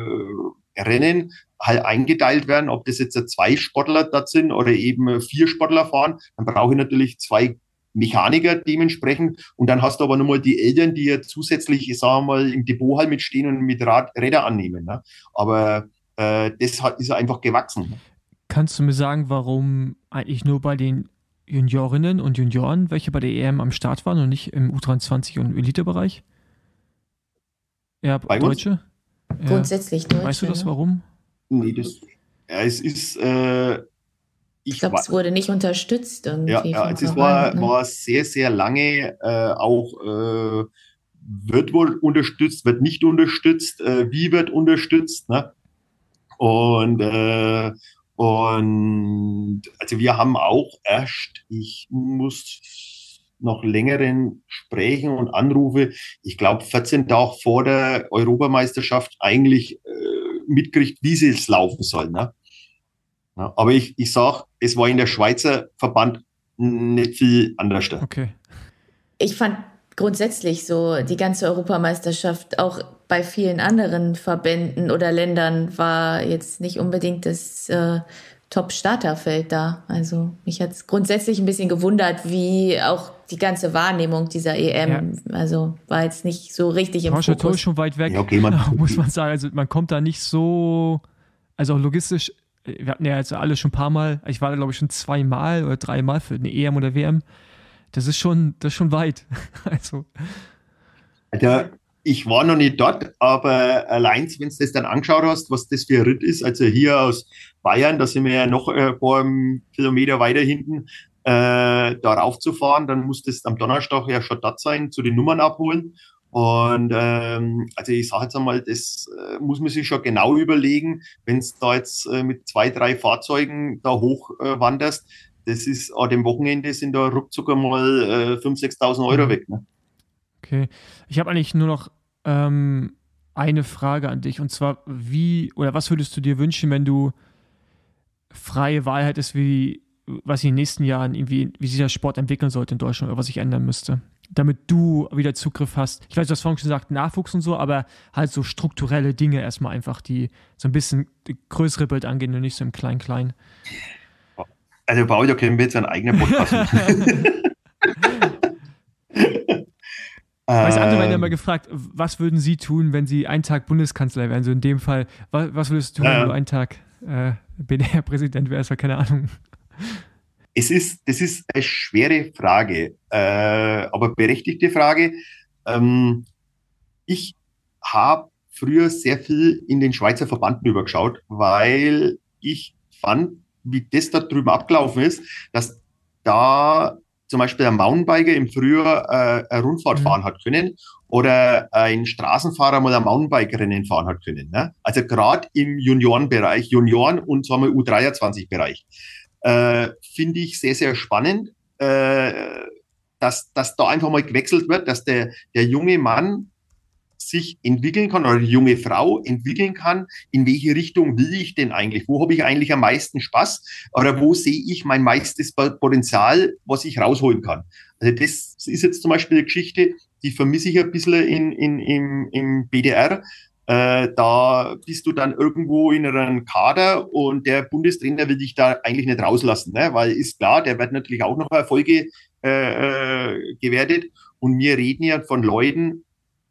äh, Rennen halt eingeteilt werden, ob das jetzt zwei Sportler da sind oder eben vier Sportler fahren, dann brauche ich natürlich zwei Mechaniker dementsprechend und dann hast du aber nochmal die Eltern, die ja zusätzlich, ich sage mal, im Depot halt mitstehen und mit Rad, Räder annehmen, ne? Aber äh, das hat, ist einfach gewachsen. Kannst du mir sagen, warum eigentlich nur bei den Juniorinnen und Junioren, welche bei der E M am Start waren und nicht im U dreiundzwanzig und Elitebereich? Ja, bei Deutsche? Ja. Grundsätzlich Deutsche. Weißt du das, warum? Nee, das, ja, es ist, äh, ich, ich glaube, es wurde nicht unterstützt. Irgendwie ja, ja es war, ne? war sehr, sehr lange äh, auch, äh, wird wohl unterstützt, wird nicht unterstützt, äh, wie wird unterstützt, ne? Und, äh, und also wir haben auch erst, ich muss noch längeren Gesprächen und Anrufe, ich glaube vierzehn Tage vor der Europameisterschaft eigentlich äh, mitkriegt, wie sie es laufen soll, ne? Ja, aber ich, ich sage, es war in der Schweizer Verband nicht viel anders. Okay. Ich fand grundsätzlich so die ganze Europameisterschaft auch bei vielen anderen Verbänden oder Ländern war jetzt nicht unbedingt das äh, Top-Starterfeld da. Also mich hat es grundsätzlich ein bisschen gewundert, wie auch die ganze Wahrnehmung dieser E M, ja. Also war jetzt nicht so richtig im Porsche Fokus. Ist schon weit weg, ja, okay, man, muss man sagen. Also man kommt da nicht so, also auch logistisch, wir hatten ja jetzt alle schon ein paar Mal, ich war da glaube ich schon zweimal oder dreimal für eine E M oder W M. Das ist schon, das ist schon weit. Also. Der, Ich war noch nicht dort, aber allein, wenn du das dann angeschaut hast, was das für ein Ritt ist, also hier aus Bayern, da sind wir ja noch ein paar Kilometer weiter hinten, äh, da raufzufahren, dann muss das am Donnerstag ja schon dort sein, zu den Nummern abholen. Und ähm, also ich sage jetzt einmal, das äh, muss man sich schon genau überlegen, wenn es da jetzt äh, mit zwei, drei Fahrzeugen da hoch äh, wanderst, das ist an dem Wochenende sind da ruckzuck mal äh, fünftausend, sechstausend Euro weg. Ne? Okay, ich habe eigentlich nur noch ähm, eine Frage an dich, und zwar, wie oder was würdest du dir wünschen, wenn du freie Wahl hättest, wie, was in den nächsten Jahren irgendwie, wie sich der Sport entwickeln sollte in Deutschland oder was sich ändern müsste, damit du wieder Zugriff hast. Ich weiß, du hast vorhin schon gesagt, Nachwuchs und so, aber halt so strukturelle Dinge erstmal einfach, die so ein bisschen die größere Bild angehen und nicht so im Klein-Klein. Also Paul, da können wir jetzt einen eigenen Podcast machen. Weißt du, andere werden ja mal gefragt, was würden Sie tun, wenn Sie einen Tag Bundeskanzler wären? So in dem Fall, was, was würdest du tun, ja. wenn du einen Tag äh, B D R-Präsident wärst? Keine Ahnung. Es ist, das ist eine schwere Frage, äh, aber berechtigte Frage. Ähm, ich habe früher sehr viel in den Schweizer Verbanden übergeschaut, weil ich fand, wie das da drüben abgelaufen ist, dass da zum Beispiel ein Mountainbiker im Frühjahr äh, eine Rundfahrt mhm. fahren hat können oder ein Straßenfahrer mal ein Mountainbike-Rennen fahren hat können. Ne? Also gerade im Juniorenbereich, Junioren- und sagen wir U dreiundzwanzig-Bereich, äh, finde ich sehr, sehr spannend, äh, dass, dass da einfach mal gewechselt wird, dass der, der junge Mann sich entwickeln kann oder die junge Frau entwickeln kann, in welche Richtung will ich denn eigentlich? Wo habe ich eigentlich am meisten Spaß? Oder wo sehe ich mein meistes Potenzial, was ich rausholen kann? Also das ist jetzt zum Beispiel eine Geschichte, die vermisse ich ein bisschen in, in, im, im B D R. Äh, da bist du dann irgendwo in einem Kader und der Bundestrainer will dich da eigentlich nicht rauslassen, ne? Weil ist klar, der wird natürlich auch noch Erfolge äh, äh, gewertet. Und wir reden ja von Leuten,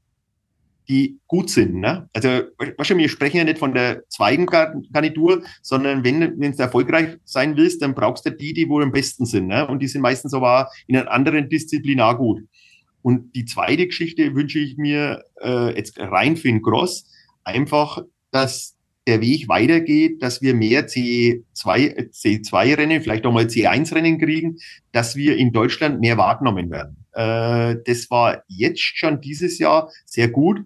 die gut sind. Ne? Also wahrscheinlich, wir sprechen ja nicht von der zweiten Garnitur, sondern wenn wenn du erfolgreich sein willst, dann brauchst du die, die wohl am besten sind. Ne? Und die sind meistens aber in einer anderen Disziplin auch gut. Und die zweite Geschichte wünsche ich mir äh, jetzt rein für den Cross, einfach, dass der Weg weitergeht, dass wir mehr C zwei, C zwei Rennen, vielleicht auch mal C eins Rennen kriegen, dass wir in Deutschland mehr wahrgenommen werden. Äh, das war jetzt schon dieses Jahr sehr gut.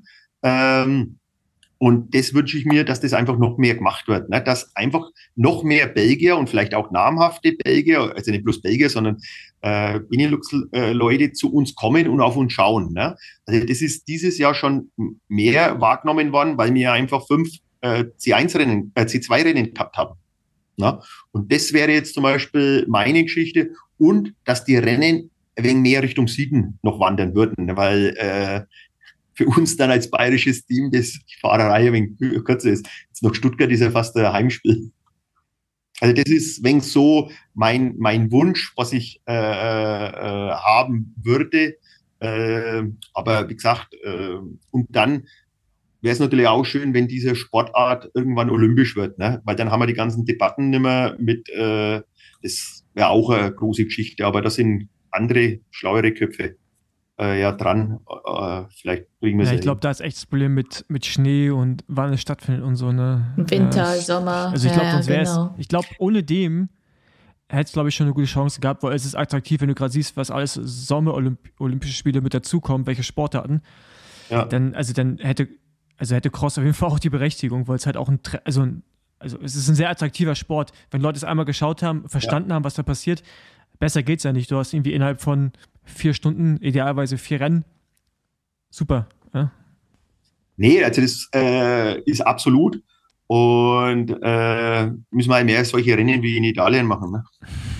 Ähm, und das wünsche ich mir, dass das einfach noch mehr gemacht wird. Ne? Dass einfach noch mehr Belgier und vielleicht auch namhafte Belgier, also nicht bloß Belgier, sondern äh, Benelux-Leute zu uns kommen und auf uns schauen. Ne? Also das ist dieses Jahr schon mehr wahrgenommen worden, weil wir einfach fünf äh, C eins Rennen, äh, C zwei Rennen gehabt haben. Ne? Und das wäre jetzt zum Beispiel meine Geschichte. Und dass die Rennen ein wenig mehr Richtung Süden noch wandern würden, weil äh, für uns dann als bayerisches Team das die Fahrerei ein wenig kürzer ist. Jetzt noch Stuttgart ist ja fast ein Heimspiel. Also das ist wenn so mein, mein Wunsch, was ich äh, äh, haben würde. Äh, aber wie gesagt, äh, und dann wäre es natürlich auch schön, wenn diese Sportart irgendwann olympisch wird, ne? Weil dann haben wir die ganzen Debatten nicht mehr mit, äh, das wäre auch eine große Geschichte, aber das sind andere, schlauere Köpfe äh, ja dran. Äh, vielleicht bringen wir es ja, ja ich glaube, da ist echt das Problem mit, mit Schnee und wann es stattfindet und so. Ne? Winter, äh, Sommer. Also ich glaube, ja, sonst wäre genau. es, ich glaube, ohne dem hätte es, glaube ich, schon eine gute Chance gehabt, weil es ist attraktiv, wenn du gerade siehst, was alles Sommer-Olympische Spiele mit dazukommen, welche Sportarten. Ja. Dann, also dann hätte, also hätte Cross auf jeden Fall auch die Berechtigung, weil es halt auch ein, also, ein, also es ist ein sehr attraktiver Sport. Wenn Leute es einmal geschaut haben, verstanden ja. haben, was da passiert, besser geht's ja nicht. Du hast irgendwie innerhalb von vier Stunden, idealerweise vier Rennen. Super. Ja? Nee, also das äh, ist absolut. Und äh, müssen wir mehr solche Rennen wie in Italien machen. Ne?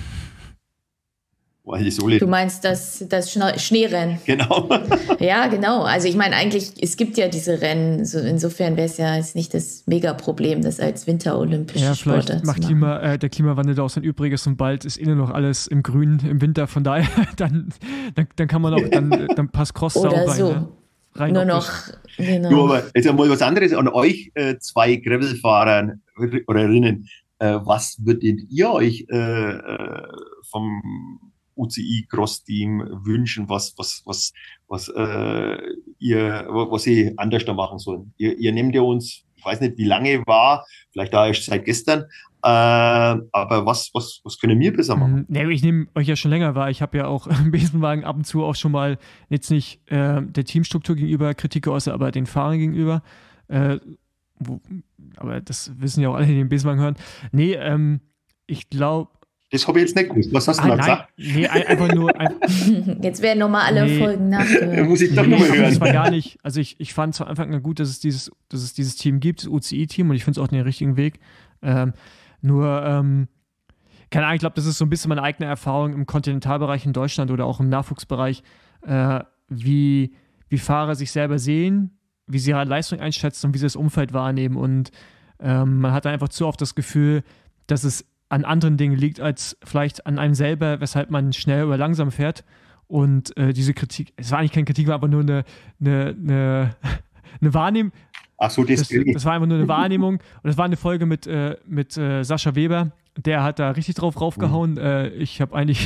Du meinst das, das Schneerennen? Genau. Ja, genau. Also ich meine eigentlich, es gibt ja diese Rennen, so insofern wäre es ja jetzt nicht das Mega-Problem, das als winterolympische ja, Sportart vielleicht zu macht machen. Klima, äh, der Klimawandel da auch sein Übriges und bald ist innen noch alles im Grün im Winter, von daher, dann, dann, dann kann man auch, dann, dann passt Cross da auch Oder rein. so. Ne? Rein Nur optisch. noch, genau. Du, aber jetzt einmal was anderes an euch äh, zwei Gravelfahrer oder Rinnen. Äh, was würdet ihr euch äh, vom U C I Cross Team wünschen, was, was, was, was, äh, ihr, was sie anders da machen sollen. Ihr, ihr nehmt ja uns, ich weiß nicht, wie lange war, vielleicht da erst seit gestern, äh, aber was, was, was können wir besser machen? Nee, ich nehme euch ja schon länger wahr. Ich habe ja auch im Besenwagen ab und zu auch schon mal jetzt nicht äh, der Teamstruktur gegenüber Kritik geäußert, aber den Fahrern gegenüber. Äh, wo, aber das wissen ja auch alle, die den Besenwagen hören. Nee, ähm, ich glaube. Das habe ich jetzt nicht gewusst. Was hast du ah, da nein, gesagt? Nee, einfach nur. Ein, jetzt werden nochmal alle nee, Folgen nachgehört. Muss ich doch nee, nochmal hören. Das war gar nicht. Also ich, ich fand von Anfang an gut, dass es dieses, dass es dieses Team gibt, das U C I-Team, und ich finde es auch den richtigen Weg. Ähm, nur, ähm, keine Ahnung, ich glaube, das ist so ein bisschen meine eigene Erfahrung im Kontinentalbereich in Deutschland oder auch im Nachwuchsbereich, äh, wie, wie Fahrer sich selber sehen, wie sie ihre Leistung einschätzen und wie sie das Umfeld wahrnehmen. Und ähm, man hat einfach zu oft das Gefühl, dass es an anderen Dingen liegt als vielleicht an einem selber, weshalb man schnell oder langsam fährt. Und äh, diese Kritik, es war eigentlich keine Kritik, war aber nur eine, eine, eine, eine Wahrnehmung. Ach so, das, das, das war einfach nur eine Wahrnehmung. Und das war eine Folge mit, äh, mit äh, Sascha Weber. Der hat da richtig drauf raufgehauen. Mhm. Äh, ich habe eigentlich,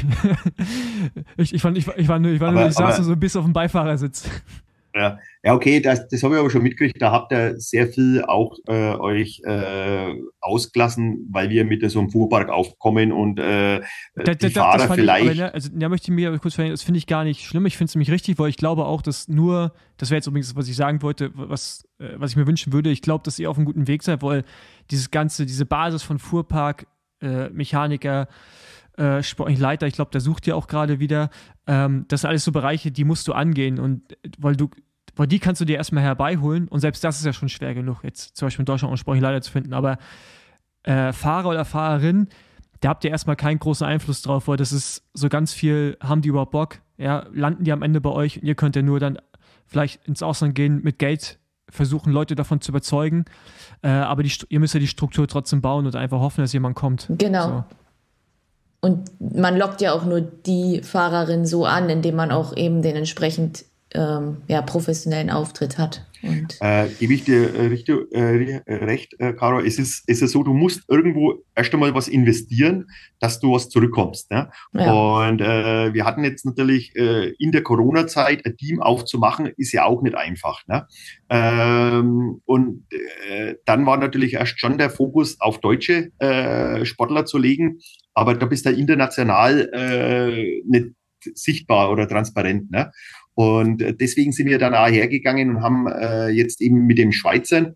ich, ich, fand, ich, ich war nur, ich, war nur, aber, ich saß aber, so ein bisschen auf dem Beifahrersitz. Ja, ja, okay, das, das habe ich aber schon mitgekriegt. Da habt ihr sehr viel auch äh, euch äh, ausgelassen, weil wir mit so einem Fuhrpark aufkommen und äh, da, die da, Fahrer vielleicht. Ich, aber, also, da möchte ich mir kurz verhindern, das finde ich gar nicht schlimm. Ich finde es nämlich richtig, weil ich glaube auch, dass nur, das wäre jetzt übrigens, was ich sagen wollte, was, äh, was ich mir wünschen würde, ich glaube, dass ihr auf einem guten Weg seid, weil dieses ganze, diese Basis von Fuhrpark, äh, Mechaniker, äh, sportlichen Leiter, ich glaube, da sucht ihr auch gerade wieder. Ähm, das sind alles so Bereiche, die musst du angehen, und weil du Weil die kannst du dir erstmal herbeiholen, und selbst das ist ja schon schwer genug, jetzt zum Beispiel in Deutschland auch einen sportlichen Leiter zu finden, aber äh, Fahrer oder Fahrerin, da habt ihr erstmal keinen großen Einfluss drauf, weil das ist so ganz viel, haben die überhaupt Bock, ja, landen die am Ende bei euch, und ihr könnt ja nur dann vielleicht ins Ausland gehen, mit Geld versuchen, Leute davon zu überzeugen, äh, aber die, ihr müsst ja die Struktur trotzdem bauen und einfach hoffen, dass jemand kommt. Genau. So. Und man lockt ja auch nur die Fahrerin so an, indem man auch eben den entsprechend ähm, ja, professionellen Auftritt hat. Und äh, gebe ich dir äh, richtig, äh, recht, äh, Caro, es ist, es ist so, du musst irgendwo erst einmal was investieren, dass du was zurückkommst. Ne? Ja. Und äh, wir hatten jetzt natürlich äh, in der Corona-Zeit ein Team aufzumachen, ist ja auch nicht einfach. Ne? Ähm, und äh, dann war natürlich erst schon der Fokus auf deutsche äh, Sportler zu legen, aber da bist du international äh, nicht sichtbar oder transparent. Ne? Und deswegen sind wir dann auch hergegangen und haben äh, jetzt eben mit dem Schweizer,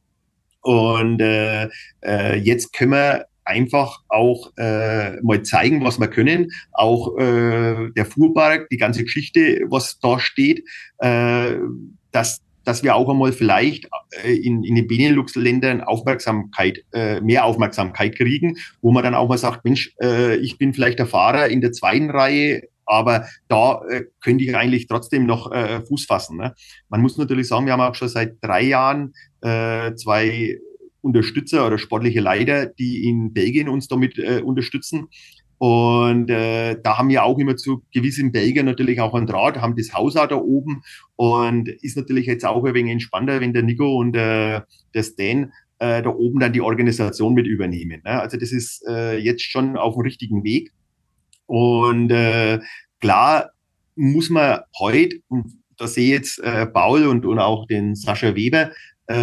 und äh, äh, jetzt können wir einfach auch äh, mal zeigen, was wir können. Auch äh, der Fuhrpark, die ganze Geschichte, was da steht, äh, dass dass wir auch einmal vielleicht äh, in, in den Benelux-Ländern Aufmerksamkeit, äh, mehr Aufmerksamkeit kriegen, wo man dann auch mal sagt, Mensch, äh, ich bin vielleicht der Fahrer in der zweiten Reihe, aber da äh, könnte ich eigentlich trotzdem noch äh, Fuß fassen. Ne? Man muss natürlich sagen, wir haben auch schon seit drei Jahren äh, zwei Unterstützer oder sportliche Leiter, die in Belgien uns damit äh, unterstützen. Und äh, da haben wir auch immer zu gewissen Belgiern natürlich auch einen Draht, haben das Haus auch da oben, und ist natürlich jetzt auch ein wenig entspannter, wenn der Nico und äh, der Stan äh, da oben dann die Organisation mit übernehmen. Ne? Also das ist äh, jetzt schon auf dem richtigen Weg. Und äh, klar muss man heute, und da sehe ich jetzt äh, Paul und, und auch den Sascha Weber,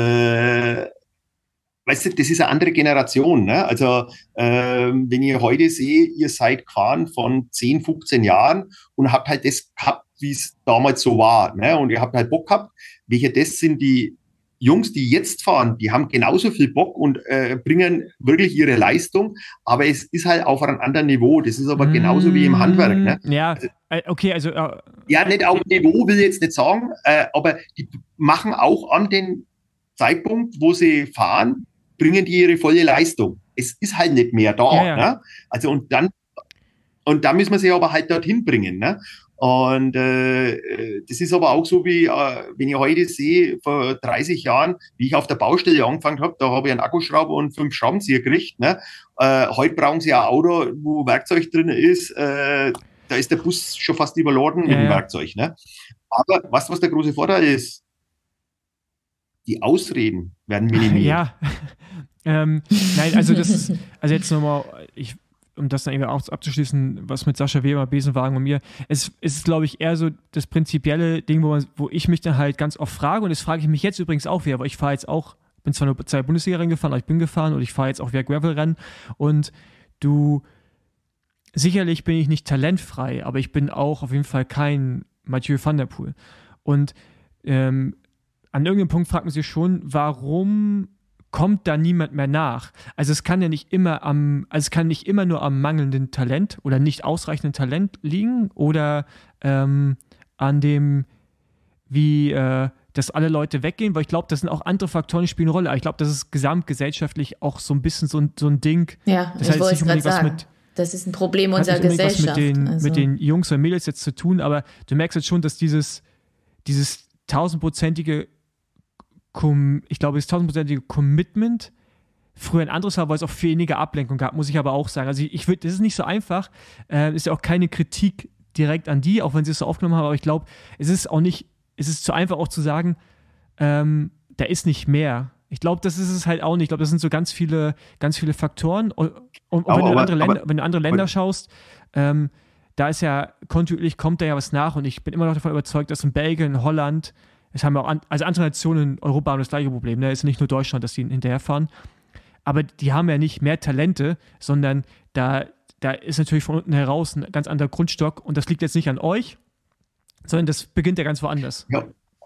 äh, weißt du, das ist eine andere Generation. Ne? Also ähm, wenn ihr heute seht, ihr seid gefahren von zehn, fünfzehn Jahren und habt halt das gehabt, wie es damals so war. Ne? Und ihr habt halt Bock gehabt. Welche das sind die Jungs, die jetzt fahren, die haben genauso viel Bock und äh, bringen wirklich ihre Leistung, aber es ist halt auf einem anderen Niveau. Das ist aber mmh, genauso wie im Handwerk. Ne? Ja, okay, also äh, ja, nicht auf Niveau will ich jetzt nicht sagen, äh, aber die machen auch an den Zeitpunkt, wo sie fahren, bringen die ihre volle Leistung. Es ist halt nicht mehr da. Ja, ja. Ne? Also und dann und da müssen wir sie aber halt dorthin bringen. Ne? Und äh, das ist aber auch so, wie äh, wenn ich heute sehe, vor dreißig Jahren, wie ich auf der Baustelle angefangen habe, da habe ich einen Akkuschrauber und fünf Schraubenzieher gekriegt. Ne? Äh, heute brauchen sie ein Auto, wo Werkzeug drin ist. Äh, da ist der Bus schon fast überladen ja, mit dem ja. Werkzeug. Ne? Aber weißt du, was der große Vorteil ist? Die Ausreden werden minimiert. Ja, ähm, nein, also das ist, also jetzt nochmal, ich um das dann irgendwie auch abzuschließen, was mit Sascha Weber, Besenwagen und mir, es, es ist, glaube ich, eher so das prinzipielle Ding, wo, man, wo ich mich dann halt ganz oft frage, und das frage ich mich jetzt übrigens auch wieder, weil ich fahre jetzt auch, bin zwar nur zwei Bundesliga-Rennen gefahren, aber ich bin gefahren und ich fahre jetzt auch wieder Gravel-Rennen, und du, sicherlich bin ich nicht talentfrei, aber ich bin auch auf jeden Fall kein Mathieu van der Poel. Und ähm, an irgendeinem Punkt fragt man sich schon, warum kommt da niemand mehr nach? Also es kann ja nicht immer am, also es kann nicht immer nur am mangelnden Talent oder nicht ausreichenden Talent liegen oder ähm, an dem, wie äh, dass alle Leute weggehen, weil ich glaube, das sind auch andere Faktoren, die spielen eine Rolle. Aber ich glaube, das ist gesamtgesellschaftlich auch so ein bisschen so ein, so ein Ding. Ja, das ich heißt, wollte nicht es gerade was sagen. mit Das ist ein Problem hat unserer nicht unbedingt Gesellschaft. Was mit den, also. mit den Jungs und Mädels jetzt zu tun, aber du merkst jetzt schon, dass dieses, dieses tausendprozentige, ich glaube, das tausendprozentige Commitment früher ein anderes war, weil es auch viel weniger Ablenkung gab, muss ich aber auch sagen. Also ich, ich würde, das ist nicht so einfach, äh, ist ja auch keine Kritik direkt an die, auch wenn sie es so aufgenommen haben, aber ich glaube, es ist auch nicht, es ist zu einfach auch zu sagen, ähm, da ist nicht mehr. Ich glaube, das ist es halt auch nicht. Ich glaube, das sind so ganz viele, ganz viele Faktoren. Und, und, und aber, wenn, du aber, andere Länder, aber, wenn du andere Länder aber, schaust, ähm, da ist ja kontinuierlich kommt da ja was nach, und ich bin immer noch davon überzeugt, dass in Belgien, in Holland, es haben ja auch an, also andere Nationen in Europa haben das gleiche Problem. Ne? Es ist nicht nur Deutschland, dass die hinterherfahren. Aber die haben ja nicht mehr Talente, sondern da, da ist natürlich von unten heraus ein ganz anderer Grundstock, und das liegt jetzt nicht an euch, sondern das beginnt ja ganz woanders. Ja.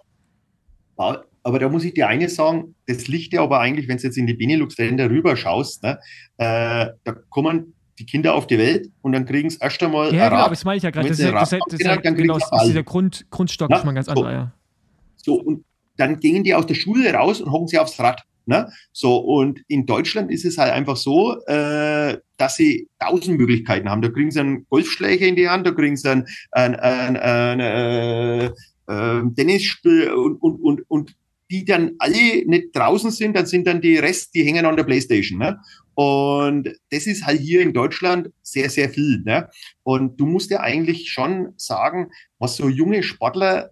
Aber da muss ich dir eines sagen, das liegt ja aber eigentlich, wenn du jetzt in die Benelux-Länder rüber schaust, ne, äh, da kommen die Kinder auf die Welt und dann kriegen sie erst einmal ja, ein genau, Rad. das meine ich ja gerade. Das, das, das, das, das, das, dann genau, kriegen ist dieser Grund, Grundstock ja, ist mal ganz so. anderer, ja. So, und dann gehen die aus der Schule raus und hocken sie aufs Rad. Ne? So, und in Deutschland ist es halt einfach so, äh, dass sie tausend Möglichkeiten haben. Da kriegen sie einen Golfschläger in die Hand, da kriegen sie ein, ein, ein, ein äh, äh, Tennisspiel und, und, und, und die dann alle nicht draußen sind, dann sind dann die Rest, die hängen an der Playstation. Ne? Und das ist halt hier in Deutschland sehr, sehr viel. Ne? Und du musst ja eigentlich schon sagen, was so junge Sportler,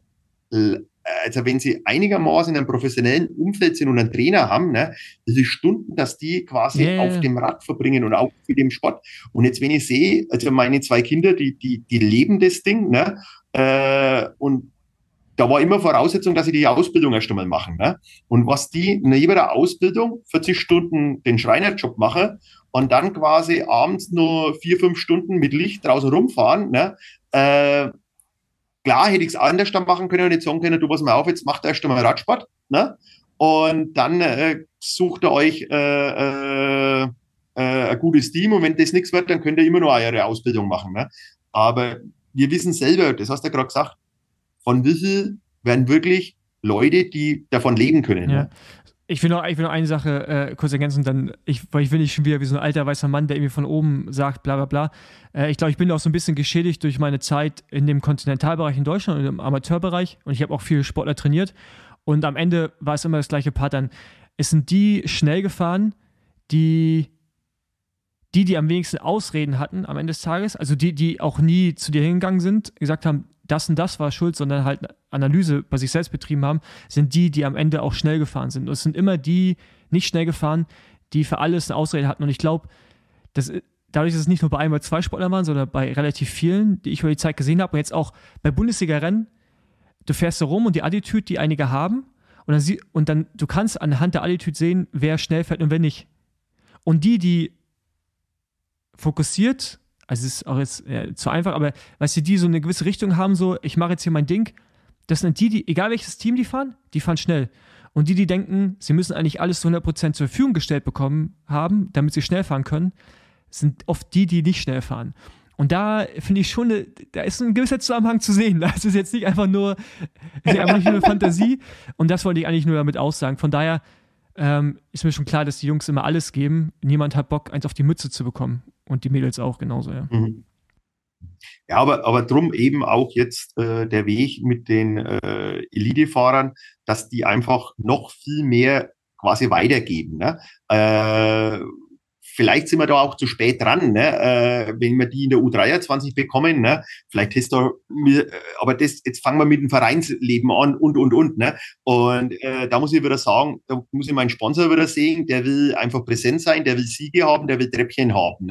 also wenn sie einigermaßen in einem professionellen Umfeld sind und einen Trainer haben, ne, diese Stunden, dass die quasi yeah. auf dem Rad verbringen und auch für den Sport. Und jetzt, wenn ich sehe, also meine zwei Kinder, die, die, die leben das Ding, ne, äh, und da war immer Voraussetzung, dass sie die Ausbildung erst einmal machen. Ne? Und was die neben der Ausbildung vierzig Stunden den Schreinerjob machen und dann quasi abends nur vier, fünf Stunden mit Licht draußen rumfahren, ne? äh, Klar hätte ich es anders dann machen können und nicht sagen können, du pass mal auf, jetzt macht erst einmal Radsport, ne? Und dann äh, sucht ihr euch äh, äh, äh, ein gutes Team, und wenn das nichts wird, dann könnt ihr immer nur eure Ausbildung machen. Ne? Aber wir wissen selber, das hast du ja gerade gesagt, von wie viel werden wirklich Leute, die davon leben können. Ja. Ne? Ich will noch, ich will noch eine Sache äh, kurz ergänzen, dann, ich, weil ich will nicht schon wieder wie so ein alter weißer Mann, der irgendwie von oben sagt, bla bla bla. Äh, ich glaube, ich bin auch so ein bisschen geschädigt durch meine Zeit in dem Kontinentalbereich in Deutschland und im Amateurbereich, und ich habe auch viele Sportler trainiert, und am Ende war es immer das gleiche Pattern. Es sind die schnell gefahren, die die, die am wenigsten Ausreden hatten am Ende des Tages, also die, die auch nie zu dir hingegangen sind, gesagt haben, das und das war schuld, sondern halt Analyse bei sich selbst betrieben haben, sind die, die am Ende auch schnell gefahren sind. Und es sind immer die nicht schnell gefahren, die für alles eine Ausrede hatten. Und ich glaube, dass dadurch, dass es nicht nur bei ein oder zwei Sportlern waren, sondern bei relativ vielen, die ich über die Zeit gesehen habe, und jetzt auch bei Bundesliga-Rennen, du fährst da rum und die Attitüde, die einige haben, und dann, sie, und dann du kannst anhand der Attitüde sehen, wer schnell fährt und wer nicht. Und die, die fokussiert, also es ist auch jetzt ja, zu einfach, aber weißt du, die so eine gewisse Richtung haben, so, ich mache jetzt hier mein Ding, das sind die, die, egal welches Team die fahren, die fahren schnell. Und die, die denken, sie müssen eigentlich alles zu hundert Prozent zur Verfügung gestellt bekommen haben, damit sie schnell fahren können, sind oft die, die nicht schnell fahren. Und da finde ich schon, eine, da ist ein gewisser Zusammenhang zu sehen. Das ist jetzt nicht einfach nur, ist einfach nicht nur eine Fantasie. Und das wollte ich eigentlich nur damit aussagen. Von daher ähm, ist mir schon klar, dass die Jungs immer alles geben. Niemand hat Bock, eins auf die Mütze zu bekommen. Und die Mädels auch genauso, ja. Mhm. Ja, aber, aber drum eben auch jetzt äh, der Weg mit den äh, Elite-Fahrern, dass die einfach noch viel mehr quasi weitergeben. Ne? Äh, vielleicht sind wir da auch zu spät dran, ne? äh, wenn wir die in der U dreiundzwanzig bekommen. Ne? Vielleicht ist da, aber das, jetzt fangen wir mit dem Vereinsleben an und, und, und. Ne? Und äh, da muss ich wieder sagen, da muss ich meinen Sponsor wieder sehen, der will einfach präsent sein, der will Siege haben, der will Treppchen haben. Ne?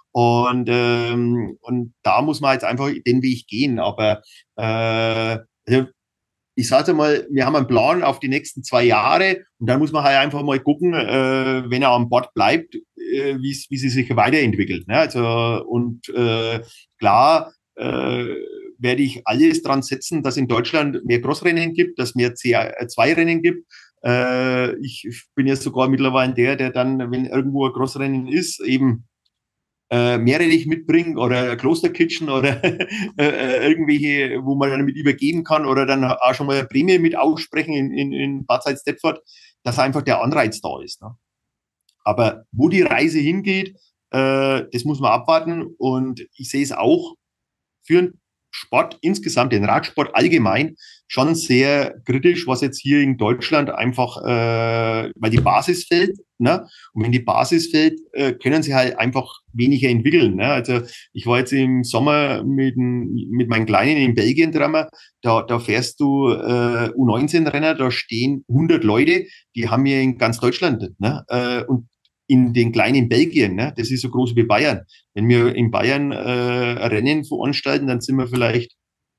Und, ähm, und da muss man jetzt einfach den Weg gehen. Aber äh, also ich sage mal, wir haben einen Plan auf die nächsten zwei Jahre und dann muss man halt einfach mal gucken, äh, wenn er an Bord bleibt, äh, wie sie sich weiterentwickelt. Ne? Also, und äh, klar äh, werde ich alles dran setzen, dass in Deutschland mehr Crossrennen gibt, dass mehr C zwei Rennen gibt. Äh, ich bin ja sogar mittlerweile der, der dann, wenn irgendwo ein Crossrennen ist, eben äh, Meerrettich mitbringen oder Klosterkitchen oder äh, irgendwelche, wo man dann mit übergeben kann oder dann auch schon mal eine Prämie mit aussprechen in, in, in Bad Salzdetford, dass einfach der Anreiz da ist. Ne? Aber wo die Reise hingeht, äh, das muss man abwarten und ich sehe es auch für den Sport insgesamt, den Radsport allgemein, schon sehr kritisch, was jetzt hier in Deutschland einfach, äh, weil die Basis fällt, ne? Und wenn die Basis fällt, äh, können sie halt einfach weniger entwickeln, ne? Also ich war jetzt im Sommer mit, mit meinen Kleinen in Belgien dran, da, da fährst du äh, U neunzehn Renner, da stehen hundert Leute, die haben wir in ganz Deutschland, ne? Äh, und in den kleinen Belgien, ne? Das ist so groß wie Bayern. Wenn wir in Bayern äh, ein Rennen veranstalten, dann sind wir vielleicht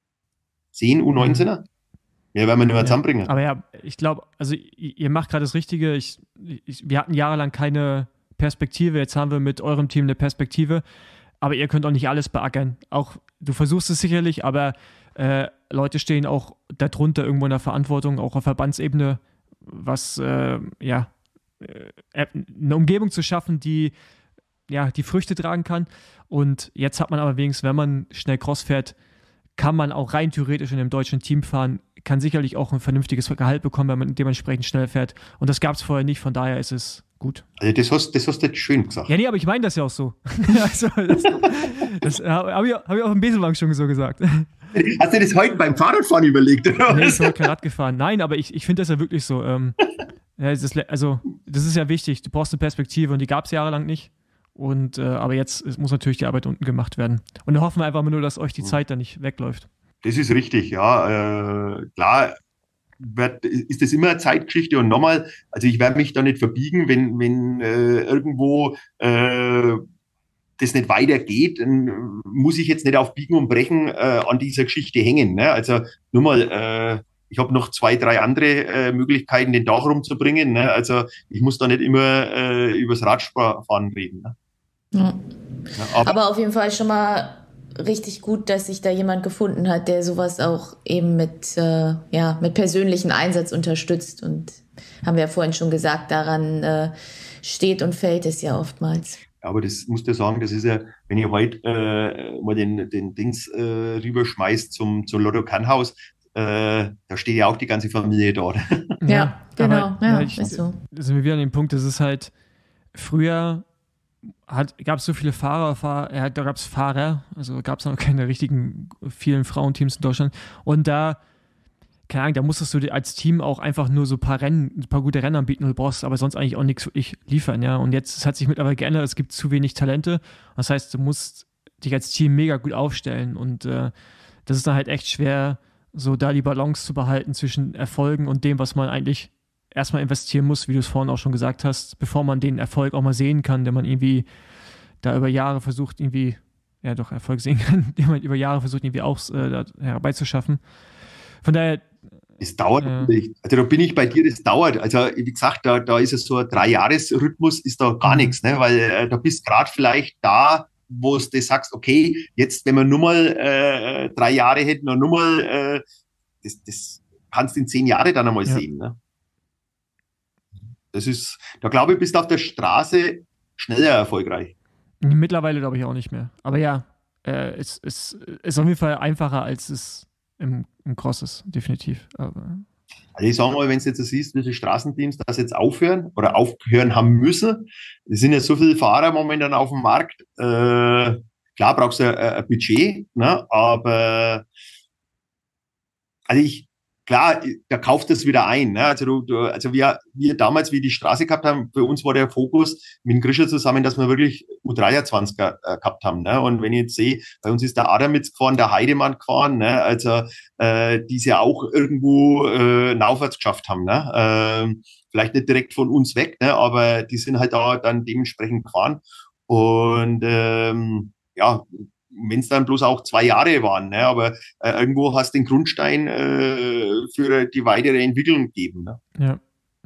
zehn U neunzehner. Mehr werden wir nicht mehr Ja, zusammenbringen. aber ja, ich glaube, also ihr macht gerade das Richtige. Ich, ich, wir hatten jahrelang keine Perspektive. Jetzt haben wir mit eurem Team eine Perspektive. Aber ihr könnt auch nicht alles beackern. Auch du versuchst es sicherlich, aber äh, Leute stehen auch darunter irgendwo in der Verantwortung, auch auf Verbandsebene, was äh, ja eine Umgebung zu schaffen, die ja die Früchte tragen kann. Und jetzt hat man aber wenigstens, wenn man schnell Cross fährt, kann man auch rein theoretisch in einem deutschen Team fahren, kann sicherlich auch ein vernünftiges Gehalt bekommen, wenn man dementsprechend schnell fährt. Und das gab es vorher nicht, von daher ist es gut. Also das hast, das hast du jetzt schön gesagt. Ja, nee, aber ich meine das ja auch so. also, das das habe ich, hab ich auf dem Besenwagen schon so gesagt. Hast du das heute beim Fahrradfahren überlegt? Oder? Nee, ich bin kein Rad gefahren. Nein, aber ich, ich finde das ja wirklich so. Ähm, ja, das, also, das ist ja wichtig. Du brauchst eine Perspektive und die gab es jahrelang nicht. Und, äh, aber jetzt muss natürlich die Arbeit unten gemacht werden. Und da hoffen wir einfach nur, dass euch die Zeit dann nicht wegläuft. Das ist richtig, ja. Äh, klar wird, ist das immer eine Zeitgeschichte. Und nochmal, also ich werde mich da nicht verbiegen, wenn, wenn äh, irgendwo äh, das nicht weitergeht, dann muss ich jetzt nicht auf Biegen und Brechen äh, an dieser Geschichte hängen. Ne? Also nur mal, äh, ich habe noch zwei, drei andere äh, Möglichkeiten, den Tag rumzubringen. Ne? Also ich muss da nicht immer äh, übers Radfahren reden. Ne? Ja. Ja, aber, aber auf jeden Fall schon mal richtig gut, dass sich da jemand gefunden hat, der sowas auch eben mit, äh, ja, mit persönlichem Einsatz unterstützt. Und haben wir ja vorhin schon gesagt, daran äh, steht und fällt es ja oftmals. Aber das musst du sagen, das ist ja, wenn ihr heute äh, mal den, den Dings äh, rüberschmeißt zum, zum Lotto Kannhaus, äh, da steht ja auch die ganze Familie dort. Ja, ja genau. Aber, ja, ja, ich, ist so. Da sind wir wieder an dem Punkt, das ist halt, früher gab es so viele Fahrer, Fahr, ja, da gab es Fahrer, also gab es noch keine richtigen vielen Frauenteams in Deutschland. Und da, keine Ahnung, da musstest du dir als Team auch einfach nur so ein paar Rennen, ein paar gute Rennen anbieten, du brauchst aber sonst eigentlich auch nichts wirklich liefern, ja. Und jetzt es hat sich mittlerweile geändert, es gibt zu wenig Talente. Das heißt, du musst dich als Team mega gut aufstellen und äh, das ist dann halt echt schwer, so da die Balance zu behalten zwischen Erfolgen und dem, was man eigentlich erstmal investieren muss, wie du es vorhin auch schon gesagt hast, bevor man den Erfolg auch mal sehen kann, den man irgendwie da über Jahre versucht, irgendwie, ja doch, Erfolg sehen kann, den man über Jahre versucht, irgendwie auch äh, herbeizuschaffen. Von daher. Es dauert äh, natürlich. Also da bin ich bei dir, das dauert. Also wie gesagt, da, da ist es so ein Drei-Jahres-Rhythmus, ist da gar mhm. nichts, ne? Weil äh, da bist gerade vielleicht da, wo du sagst, okay, jetzt, wenn wir nur mal äh, drei Jahre hätten und nur mal, äh, das, das kannst du in zehn Jahre dann einmal ja. sehen, ne? Das ist, da glaube ich, bist du auf der Straße schneller erfolgreich. Mittlerweile glaube ich auch nicht mehr. Aber ja, äh, es, es ist auf jeden Fall einfacher, als es im, im Cross ist, definitiv. Aber also ich sage mal, wenn du jetzt siehst, wie viele Straßenteams das jetzt aufhören oder aufhören haben müssen, es sind ja so viele Fahrer momentan auf dem Markt. Äh, klar brauchst du ein, ein Budget, ne? Aber also ich Klar, da kauft das wieder ein. Ne? Also, du, du, also wir, wir damals, wie wir die Straße gehabt haben, für uns war der Fokus mit dem Grischer zusammen, dass wir wirklich U dreiundzwanziger äh, gehabt haben. Ne? Und wenn ich jetzt sehe, bei uns ist der Adamitz gefahren, der Heidemann gefahren, ne? Also äh, die es ja auch irgendwo äh, aufwärts geschafft haben. Ne? Äh, vielleicht nicht direkt von uns weg, ne? Aber die sind halt da dann dementsprechend gefahren. Und ähm, ja, wenn es dann bloß auch zwei Jahre waren, ne? Aber äh, irgendwo hast du den Grundstein äh, für die weitere Entwicklung gegeben. Ne? Ja.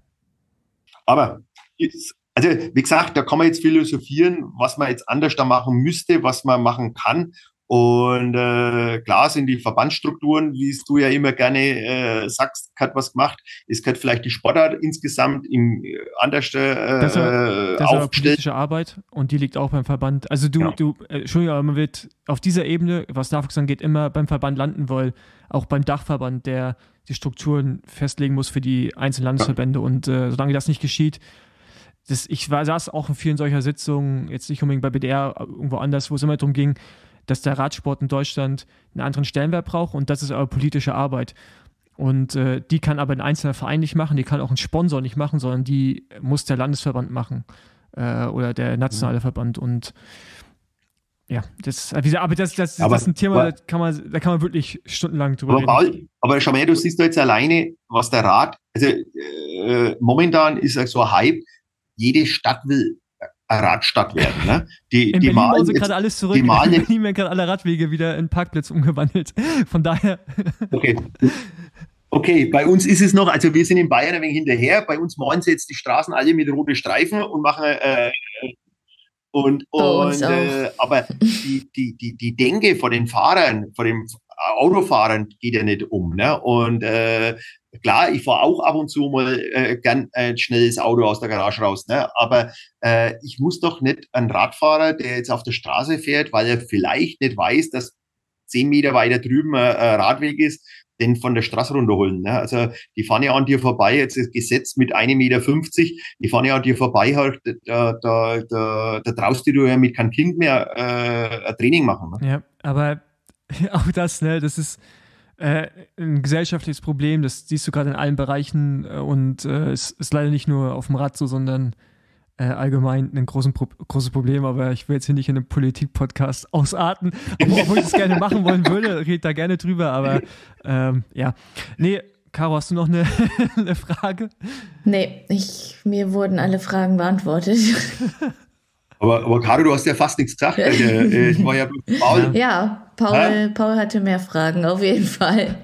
Aber also wie gesagt, da kann man jetzt philosophieren, was man jetzt anders da machen müsste, was man machen kann. Und äh, klar sind die Verbandsstrukturen, wie es du ja immer gerne äh, sagst, hat was gemacht. Es hat vielleicht die Sportart insgesamt im äh, anders äh, das ist aber, das ist aber politische Arbeit und die liegt auch beim Verband. Also du, ja. du, äh, Entschuldigung, aber man wird auf dieser Ebene, was Nachwuchs angeht, immer beim Verband landen, weil auch beim Dachverband, der die Strukturen festlegen muss für die einzelnen Landesverbände. Ja. Und äh, solange das nicht geschieht, das, ich war, saß auch in vielen solcher Sitzungen, jetzt nicht unbedingt bei B D R, irgendwo anders, wo es immer darum ging, dass der Radsport in Deutschland einen anderen Stellenwert braucht und das ist aber politische Arbeit. Und äh, die kann aber ein einzelner Verein nicht machen, die kann auch ein Sponsor nicht machen, sondern die muss der Landesverband machen äh, oder der nationale mhm. Verband. Und ja, das, aber das, das, aber, das ist ein Thema, aber, da, kann man, da kann man wirklich stundenlang drüber aber reden. Paul, aber schau mal, du siehst da jetzt alleine, was der Rad, also äh, momentan ist so ein Hype, jede Stadt will eine Radstadt werden. Ne? Die, in die Berlin bauen sie gerade alles zurück. Die malen in Berlin werden gerade alle Radwege wieder in Parkplätze umgewandelt. Von daher. Okay. Okay, bei uns ist es noch, also wir sind in Bayern ein wenig hinterher, bei uns malen sie jetzt die Straßen alle mit roten Streifen und machen äh, und, und äh, aber die, die, die, die Denke vor den Fahrern, vor den Autofahrern geht ja nicht um. Ne? Und äh, klar, ich fahre auch ab und zu mal äh, gern ein schnelles Auto aus der Garage raus. Ne? Aber äh, ich muss doch nicht einen Radfahrer, der jetzt auf der Straße fährt, weil er vielleicht nicht weiß, dass zehn Meter weiter drüben ein, ein Radweg ist, den von der Straße runterholen. Ne? Also die fahren ja an dir vorbei, jetzt das Gesetz mit ein Meter fünfzig, die fahren ja an dir vorbei, halt, da, da, da, da traust du ja mit keinem Kind mehr äh, ein Training machen. Ne? Ja, aber auch das, ne, das ist äh, ein gesellschaftliches Problem, das siehst du gerade in allen Bereichen äh, und äh, es ist leider nicht nur auf dem Rad so, sondern äh, allgemein ein großen Pro- großes Problem, aber ich will jetzt hier nicht in einem Politik-Podcast ausarten, obwohl ich es gerne machen wollen würde, red da gerne drüber, aber ähm, ja. Nee, Caro, hast du noch eine, eine Frage? Nee, ich, mir wurden alle Fragen beantwortet. Aber, aber Caro, du hast ja fast nichts gesagt. Also, äh, ich war ja bloß Paul. Ja, Paul, Paul hatte mehr Fragen, auf jeden Fall.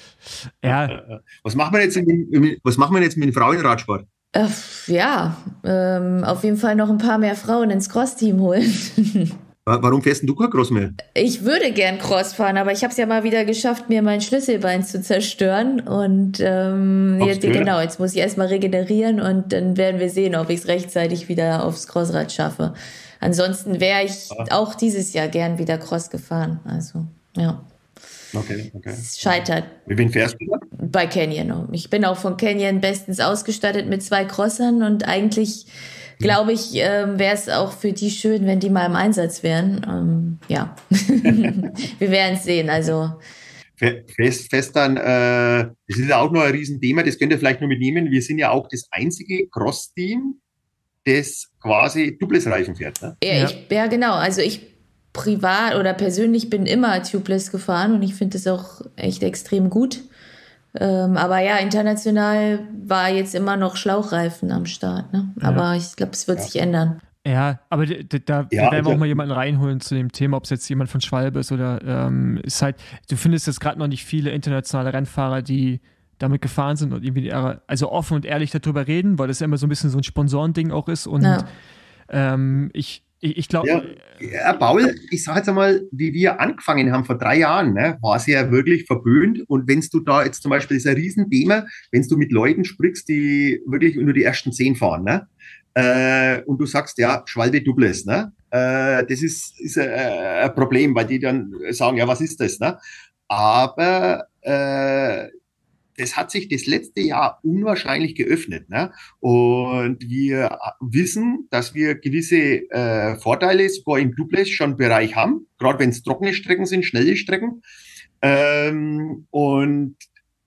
Ja. Was machen wir jetzt, in, was machen wir jetzt mit dem Frauenradsport? Äh, ja, ähm, auf jeden Fall noch ein paar mehr Frauen ins Cross-Team holen. Warum fährst denn du kein Cross mehr? Ich würde gern Cross fahren, aber ich habe es ja mal wieder geschafft, mir mein Schlüsselbein zu zerstören. Und ähm, jetzt, genau, jetzt muss ich erstmal regenerieren und dann werden wir sehen, ob ich es rechtzeitig wieder aufs Crossrad schaffe. Ansonsten wäre ich ah. auch dieses Jahr gern wieder Cross gefahren. Also, ja. Okay, okay. Es scheitert. Mit wem fährst du? Bei Canyon. Ich bin auch von Canyon bestens ausgestattet mit zwei Crossern und eigentlich glaube ich, ähm, wäre es auch für die schön, wenn die mal im Einsatz wären. Ähm, ja, wir werden es sehen. Also Fest, fest dann, äh, das ist ja auch noch ein Riesenthema, das könnt ihr vielleicht nur mitnehmen. Wir sind ja auch das einzige Cross-Team, das quasi Tubeless-Reifen fährt. Ne? Ja, ja. Ich, ja, genau. Also ich privat oder persönlich bin immer Tubeless gefahren und ich finde das auch echt extrem gut. Ähm, aber ja, international war jetzt immer noch Schlauchreifen am Start. Ne? Ja. Aber ich glaube, es wird ja. sich ändern. Ja, aber da, da, da ja, werden wir auch mal jemanden reinholen zu dem Thema, ob es jetzt jemand von Schwalbe ist oder ähm, ist halt, du findest jetzt gerade noch nicht viele internationale Rennfahrer, die damit gefahren sind und irgendwie also offen und ehrlich darüber reden, weil das ja immer so ein bisschen so ein Sponsorending auch ist und ja. ähm, ich Ich, ich glaube. Ja, ja, Paul, ich sage jetzt einmal, wie wir angefangen haben vor drei Jahren, ne, war es ja wirklich verpönt. Und wenn du da jetzt zum Beispiel, das ist ein Riesenthema, wenn du mit Leuten sprichst, die wirklich nur die ersten zehn fahren, ne, äh, und du sagst, ja, Schwalbe Tubeless, ne, äh, das ist, ist ein, ein Problem, weil die dann sagen, ja, was ist das, ne? Aber äh, das hat sich das letzte Jahr unwahrscheinlich geöffnet. Ne? Und wir wissen, dass wir gewisse äh, Vorteile sogar im Tubeless schon Bereich haben, gerade wenn es trockene Strecken sind, schnelle Strecken. Ähm, und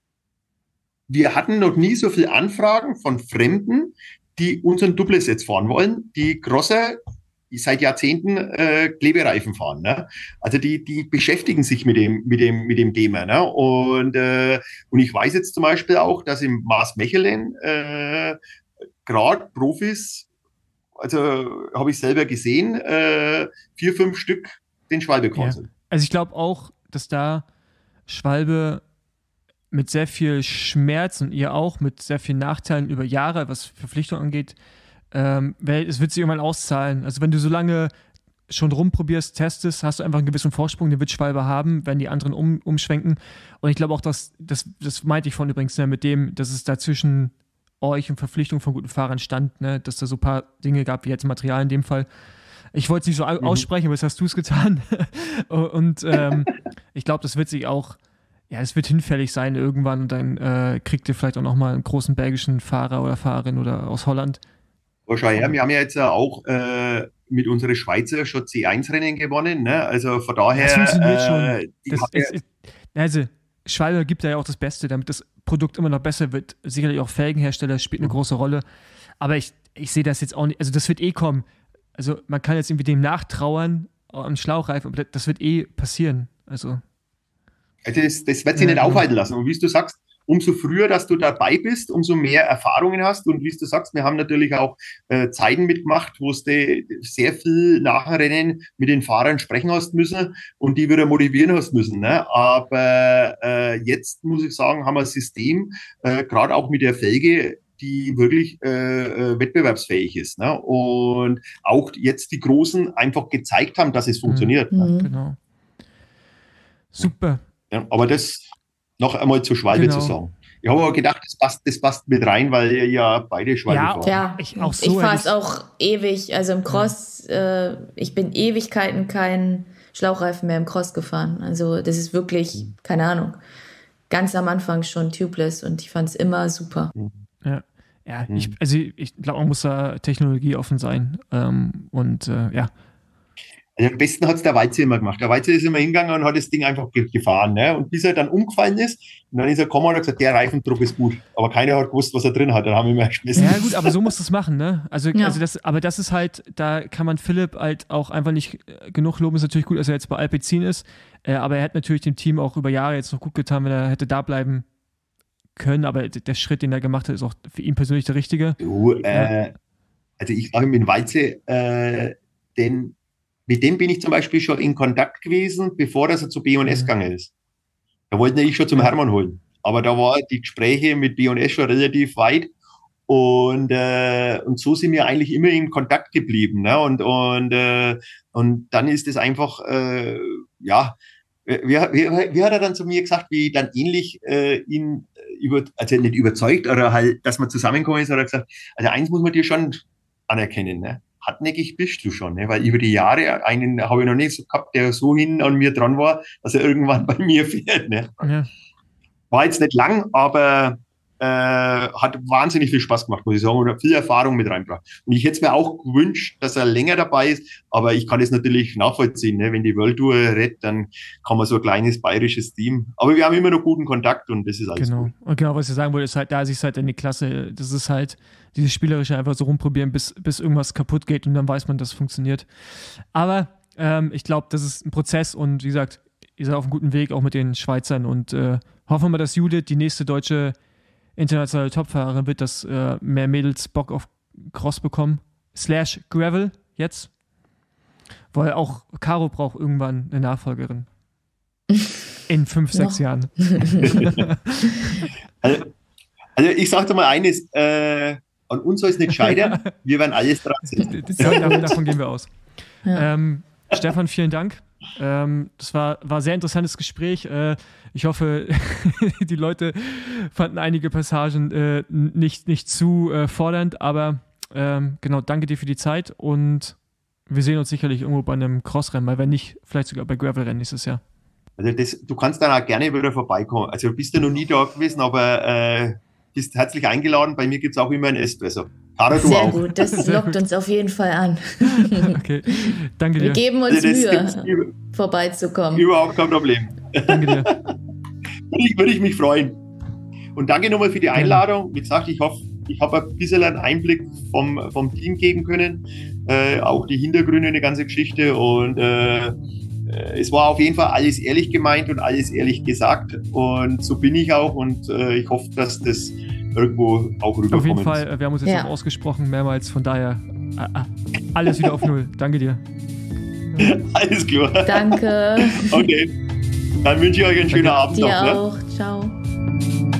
wir hatten noch nie so viele Anfragen von Fremden, die unseren Tubeless jetzt fahren wollen. Die Crosser, die seit Jahrzehnten äh, Klebereifen fahren. Ne? Also die, die beschäftigen sich mit dem, mit dem, mit dem Thema. Ne? Und, äh, und ich weiß jetzt zum Beispiel auch, dass im Maasmechelen äh, gerade Profis also habe ich selber gesehen, äh, vier, fünf Stück den Schwalbe Console. Ja. Also ich glaube auch, dass da Schwalbe mit sehr viel Schmerz und ihr auch mit sehr vielen Nachteilen über Jahre, was Verpflichtung angeht, ähm, weil es wird sich irgendwann auszahlen. Also wenn du so lange schon rumprobierst, testest, hast du einfach einen gewissen Vorsprung, den wird Schwalbe haben, wenn die anderen um, umschwenken. Und ich glaube auch, dass, das, das meinte ich von übrigens, ne, mit dem, dass es da zwischen euch und Verpflichtung von guten Fahrern stand, ne, dass da so ein paar Dinge gab, wie jetzt Material in dem Fall. Ich wollte es nicht so mhm. aussprechen, aber jetzt hast du es getan. Und ähm, ich glaube, das wird sich auch, ja, es wird hinfällig sein irgendwann und dann äh, kriegt ihr vielleicht auch nochmal einen großen belgischen Fahrer oder Fahrerin oder aus Holland. Wahrscheinlich, ja, wir haben ja jetzt auch äh, mit unseren Schweizer schon C eins Rennen gewonnen, ne? Also von daher. Das funktioniert äh, schon. Das, es, es, also, Schwalbe gibt ja auch das Beste, damit das Produkt immer noch besser wird. Sicherlich auch Felgenhersteller spielt eine große Rolle. Aber ich, ich sehe das jetzt auch nicht, also das wird eh kommen. Also man kann jetzt irgendwie dem nachtrauern am Schlauchreifen, aber das wird eh passieren. Also, also das, das wird sich ja, nicht aufhalten lassen. Und wie du sagst, umso früher, dass du dabei bist, umso mehr Erfahrungen hast. Und wie du sagst, wir haben natürlich auch äh, Zeiten mitgemacht, wo du sehr viel nach dem Rennen mit den Fahrern sprechen hast müssen und die wieder motivieren hast müssen. Ne? Aber äh, jetzt muss ich sagen, haben wir ein System, äh, gerade auch mit der Felge, die wirklich äh, wettbewerbsfähig ist. Ne? Und auch jetzt die Großen einfach gezeigt haben, dass es funktioniert. Mhm. Ne? Genau. Super. Ja, aber das noch einmal zur Schwalbe Genau. zu sagen. Ich habe aber gedacht, das passt, das passt mit rein, weil ihr ja beide Schwalbe Ja, fahren. Ja, Ich auch so ich fahre hätte es ich- auch ewig. Also im Cross, äh, ich bin Ewigkeiten keinen Schlauchreifen mehr im Cross gefahren. Also das ist wirklich, keine Ahnung, ganz am Anfang schon tubeless und ich fand es immer super. Ja, ja Mhm. ich, also ich glaube, man muss da technologieoffen sein. Ähm, und äh, ja, Also am besten hat es der Weize immer gemacht. Der Weize ist immer hingegangen und hat das Ding einfach ge- gefahren. Ne? Und bis er dann umgefallen ist, und dann ist er gekommen und hat gesagt, der Reifendruck ist gut. Aber keiner hat gewusst, was er drin hat. Dann haben wir immer geschmissen. ja gut, aber so muss das machen, ne? Also, Ja. also das, aber das ist halt, da kann man Philipp halt auch einfach nicht äh, genug loben. Ist natürlich gut, dass er jetzt bei Alpecin ist, äh, aber er hat natürlich dem Team auch über Jahre jetzt noch gut getan, wenn er hätte da bleiben können. Aber d- der Schritt, den er gemacht hat, ist auch für ihn persönlich der richtige. Du, äh, also ich sage mit dem Weize, äh, denn mit dem bin ich zum Beispiel schon in Kontakt gewesen, bevor dass er zu B und S Mhm. gegangen ist. Da wollten ich schon zum Ja. Hermann holen. Aber da waren die Gespräche mit B und S schon relativ weit. Und, äh, und so sind wir eigentlich immer in Kontakt geblieben. Ne? Und, und, äh, und dann ist es einfach, äh, ja, wie, wie, wie hat er dann zu mir gesagt, wie dann ähnlich äh, ihn über, also nicht überzeugt, oder halt, dass man zusammenkommen ist, hat er gesagt, also eins muss man dir schon anerkennen, ne? Hartnäckig bist du schon, ne? Weil über die Jahre einen habe ich noch nicht so gehabt, der so hin an mir dran war, dass er irgendwann bei mir fährt. Ne? Ja. War jetzt nicht lang, aber äh, hat wahnsinnig viel Spaß gemacht, muss ich sagen, und hat viel Erfahrung mit reingebracht. Und ich hätte es mir auch gewünscht, dass er länger dabei ist, aber ich kann es natürlich nachvollziehen. Ne? Wenn die World Tour redet, dann kann man so ein kleines bayerisches Team. Aber wir haben immer noch guten Kontakt und das ist alles Genau. gut. Und genau, was ich sagen wollte, ist halt, da ist halt in die Klasse, das ist halt dieses Spielerische einfach so rumprobieren, bis, bis irgendwas kaputt geht und dann weiß man, dass es funktioniert. Aber ähm, ich glaube, das ist ein Prozess und wie gesagt, ihr seid auf einem guten Weg, auch mit den Schweizern und äh, hoffen wir, dass Judith die nächste deutsche internationale Topfahrerin wird, dass äh, mehr Mädels Bock auf Cross bekommen. Slash Gravel jetzt. Weil auch Caro braucht irgendwann eine Nachfolgerin. In fünf, sechs Noch. Jahren. Also, also ich sage dir mal eines, äh, an uns soll es nicht scheitern, wir werden alles dran setzen. davon, davon gehen wir aus. Ja. Ähm, Stefan, vielen Dank. Ähm, das war, war ein sehr interessantes Gespräch. Äh, ich hoffe, die Leute fanden einige Passagen äh, nicht, nicht zu äh, fordernd, aber ähm, genau, danke dir für die Zeit und wir sehen uns sicherlich irgendwo bei einem Crossrennen, weil wenn nicht, vielleicht sogar bei Gravelrennen nächstes Jahr. Also das, du kannst dann auch gerne wieder vorbeikommen. Also du bist ja noch nie da gewesen, aber äh, bist herzlich eingeladen. Bei mir gibt es auch immer ein Espresso. Caro, du Sehr auch. gut, das Sehr lockt gut. uns auf jeden Fall an. Okay, danke Wir dir. geben uns Also das gibt's Mühe, über- vorbeizukommen. Überhaupt kein Problem. Danke dir. Würde ich, würde ich mich freuen. Und danke nochmal für die Einladung. Wie gesagt, ich hoffe, ich habe ein bisschen einen Einblick vom, vom Team geben können. Äh, auch die Hintergründe, eine ganze Geschichte. Und äh, es war auf jeden Fall alles ehrlich gemeint und alles ehrlich gesagt. Und so bin ich auch. Und äh, ich hoffe, dass das irgendwo auch rüberkommt. Auf jeden Fall, äh, wir haben uns jetzt Ja. auch ausgesprochen mehrmals, von daher Alles wieder auf Null. Danke dir. Alles klar. Danke. Okay. Dann wünsche ich euch einen schönen Abend Dir noch. auch. Ne? Ciao.